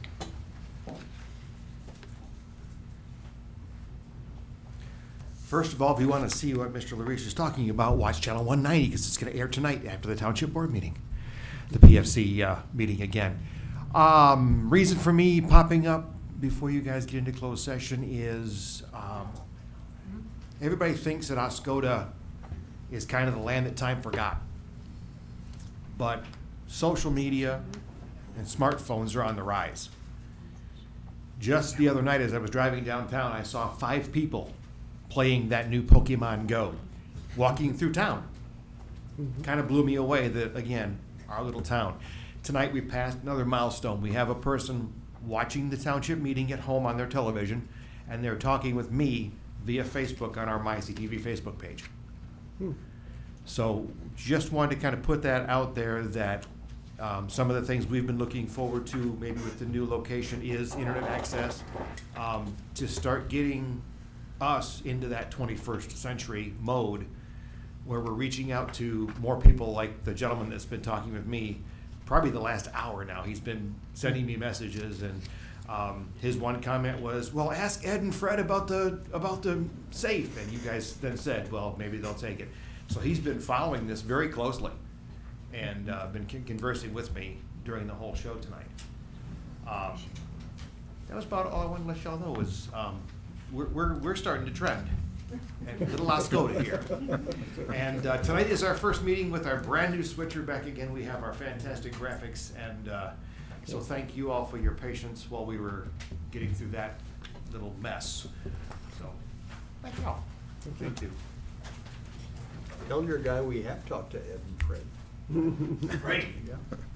Speaker 13: First of all, if you want to see what Mister LaRiche is talking about, watch Channel one ninety, because it's going to air tonight after the Township Board meeting, the P F C uh, meeting again. Um, reason for me popping up before you guys get into closed session is um, everybody thinks that Oscoda is kind of the land that time forgot. But social media and smartphones are on the rise. Just the other night as I was driving downtown, I saw five people playing that new Pokemon Go, walking through town. Mm-hmm. Kind of blew me away that, again, our little town. Tonight we passed another milestone. We have a person watching the township meeting at home on their television, and they're talking with me via Facebook on our My C T V Facebook page. Hmm. So just wanted to kind of put that out there that um, some of the things we've been looking forward to, maybe with the new location, is internet access, um, to start getting us into that twenty-first century mode where we're reaching out to more people like the gentleman that's been talking with me probably the last hour now. He's been sending me messages, and um, his one comment was, well, ask Ed and Fred about the about the safe, and you guys then said, well, maybe they'll take it. So he's been following this very closely and uh, been con conversing with me during the whole show tonight. Um, that was about all I wanted to let y'all know was um, we're, we're, we're starting to trend. And little Oscoda here. And uh, tonight is our first meeting with our brand new switcher back again. We have our fantastic graphics, and uh, so thank you all for your patience while we were getting through that little mess. So, thank you all.
Speaker 17: Thank you. Tell your guy we have talked to Ed and Fred.
Speaker 13: Right.
Speaker 17: Yeah.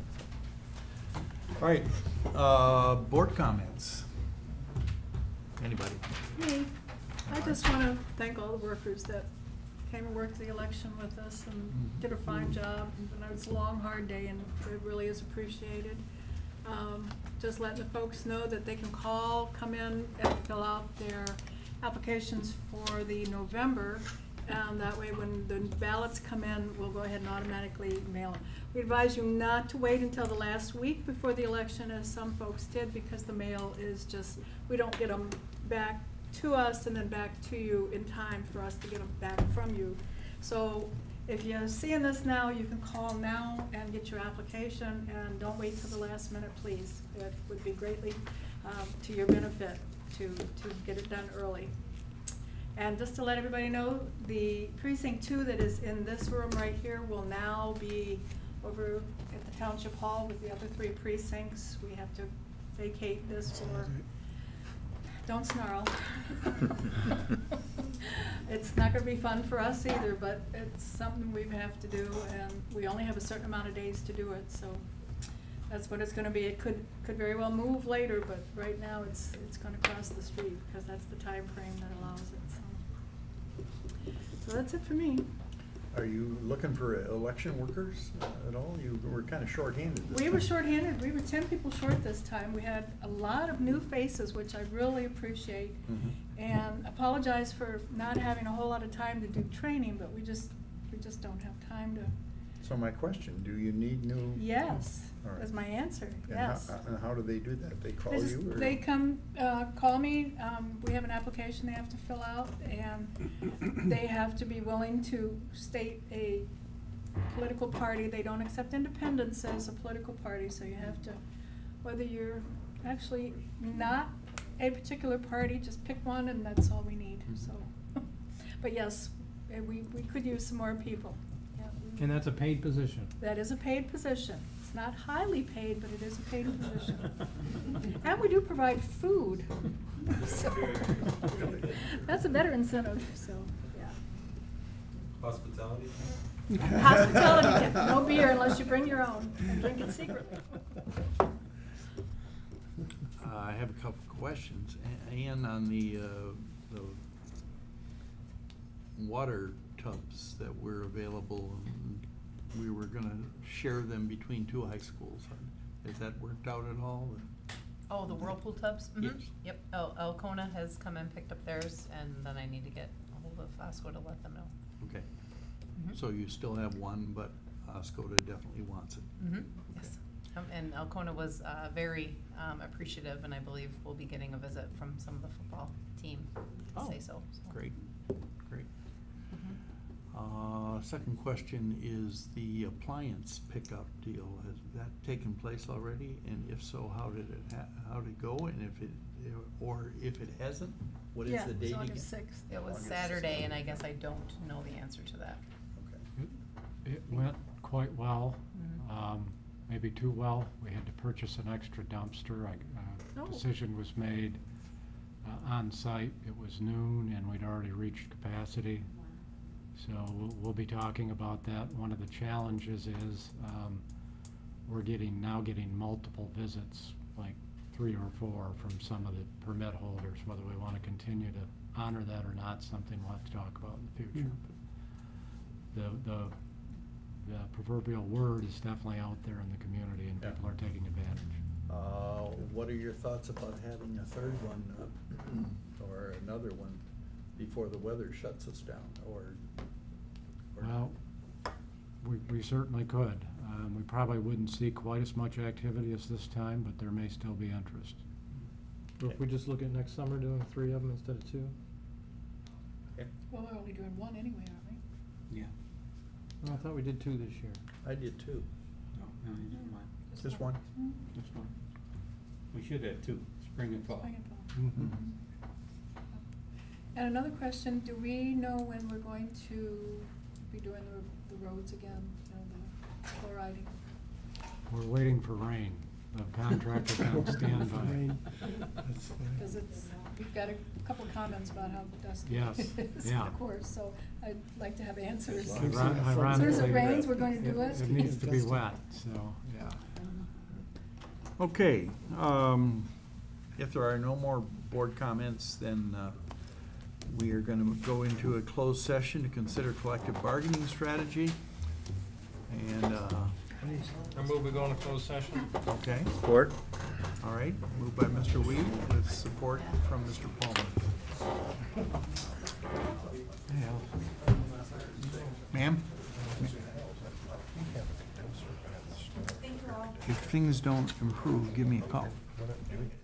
Speaker 17: All right, uh, board comments. Anybody?
Speaker 2: Me. I just want to thank all the workers that came and worked the election with us and did a fine job. And it's a long, hard day, and it really is appreciated. Um, just letting the folks know that they can call, come in and fill out their applications for the November, and that way when the ballots come in, we'll go ahead and automatically mail them. We advise you not to wait until the last week before the election, as some folks did, because the mail is just, we don't get them back to us and then back to you in time for us to get them back from you. So if you're seeing this now, you can call now and get your application, and don't wait till the last minute, please. It would be greatly um, to your benefit to, to get it done early. And just to let everybody know, the precinct two that is in this room right here will now be over at the Township Hall with the other three precincts. We have to vacate this for, don't snarl. It's not gonna be fun for us either, but it's something we have to do, and we only have a certain amount of days to do it, so that's what it's gonna be. It could could very well move later, but right now it's it's gonna cross the street, because that's the time frame that allows it. So, so that's it for me.
Speaker 17: Are you looking for election workers uh, at all? You were kind of short-handed this
Speaker 2: We
Speaker 17: time.
Speaker 2: were short-handed. We were ten people short this time. We had a lot of new faces, which I really appreciate.
Speaker 17: Mhm.
Speaker 2: And apologize for not having a whole lot of time to do training, but we just, we just don't have time to.
Speaker 17: So my question, do you need new?
Speaker 2: Yes,
Speaker 17: All right.
Speaker 2: is my answer,
Speaker 17: And how-
Speaker 2: yes.
Speaker 17: And how do they do that? They call
Speaker 2: They just-
Speaker 17: you or?
Speaker 2: They come, uh, call me, um, we have an application they have to fill out, and they have to be willing to state a political party. They don't accept independents as a political party, so you have to, whether you're actually not a particular party, just pick one, and that's all we need, so. But yes, eh, we, we could use some more people. Yeah, we-
Speaker 19: And that's a paid position.
Speaker 2: That is a paid position. It's not highly paid, but it is a paid position. And we do provide food. So, that's a better incentive, so, yeah.
Speaker 14: Hospitality?
Speaker 2: Hospitality, yeah. No beer unless you bring your own and drink it secretly.
Speaker 1: Uh, I have a couple of questions. A- Ann, on the, uh, the water tubs that were available, and we were gonna share them between two high schools. Has that worked out at all?
Speaker 5: Oh, the whirlpool tubs? Mhm.
Speaker 1: Yes.
Speaker 5: Yep, oh, Alcona has come and picked up theirs, and then I need to get a hold of Osco to let them know.
Speaker 1: Okay.
Speaker 5: Mhm.
Speaker 1: So you still have one, but Oscoda definitely wants it.
Speaker 5: Mm-hmm, yes. Um, and Alcona was, uh, very, um, appreciative, and I believe we'll be getting a visit from some of the football team to
Speaker 1: Oh,
Speaker 5: say so, so.
Speaker 1: Great, great.
Speaker 5: Mhm.
Speaker 1: Uh, second question is the appliance pickup deal. Has that taken place already? And if so, how did it ha- how did it go? And if it, or if it hasn't, what is
Speaker 2: Yeah,
Speaker 1: the
Speaker 2: it was
Speaker 1: date again?
Speaker 2: August sixth.
Speaker 5: It was
Speaker 1: August
Speaker 5: Saturday,
Speaker 1: sixth.
Speaker 5: and I guess I don't know the answer to that.
Speaker 1: Okay.
Speaker 3: It, it went quite well,
Speaker 5: Mhm.
Speaker 3: um, maybe too well. We had to purchase an extra dumpster. I, uh,
Speaker 2: Oh.
Speaker 3: decision was made, uh, on site. It was noon and we'd already reached capacity. So we'll, we'll be talking about that. One of the challenges is, um, we're getting, now getting multiple visits, like three or four from some of the permit holders, whether we wanna continue to honor that or not, something we'll have to talk about in the future. The, the, the proverbial word is definitely out there in the community, and
Speaker 1: Yeah.
Speaker 3: people are taking advantage.
Speaker 1: Uh, what are your thoughts about having a third one, uh, or another one before the weather shuts us down, or? or-
Speaker 3: Well, we, we certainly could. Um, we probably wouldn't see quite as much activity as this time, but there may still be interest.
Speaker 19: Or if we just look at next summer doing three of them instead of two?
Speaker 2: Well, we're only doing one anyway, aren't we?
Speaker 19: Yeah. Well, I thought we did two this year.
Speaker 1: I did too.
Speaker 19: No, no, you did one.
Speaker 1: Just one?
Speaker 19: Just one. We should have two, spring and fall.
Speaker 2: Spring and fall.
Speaker 3: Mm-hmm.
Speaker 2: And another question, do we know when we're going to be doing the, the roads again, you know, the chloriding?
Speaker 3: We're waiting for rain. The contractor's on standby.
Speaker 11: Rain. That's fine.
Speaker 2: Because it's, we've got a couple comments about how dusty
Speaker 3: Yes,
Speaker 2: it is,
Speaker 3: yeah.
Speaker 2: of course, so I'd like to have answers.
Speaker 11: As long as
Speaker 3: Iron-
Speaker 11: it's-
Speaker 2: As soon as
Speaker 3: Ironically,
Speaker 2: it rains, we're going to do it?
Speaker 3: It needs to be wet, so, yeah.
Speaker 1: Okay, um, if there are no more board comments, then, uh, we are gonna go into a closed session to consider collective bargaining strategy. And, uh,
Speaker 10: I move we go into closed session.
Speaker 1: okay,
Speaker 12: Support?
Speaker 1: all right, moved by Mister Weed with support from Mister Palmer. Ma'am? If things don't improve, give me a call.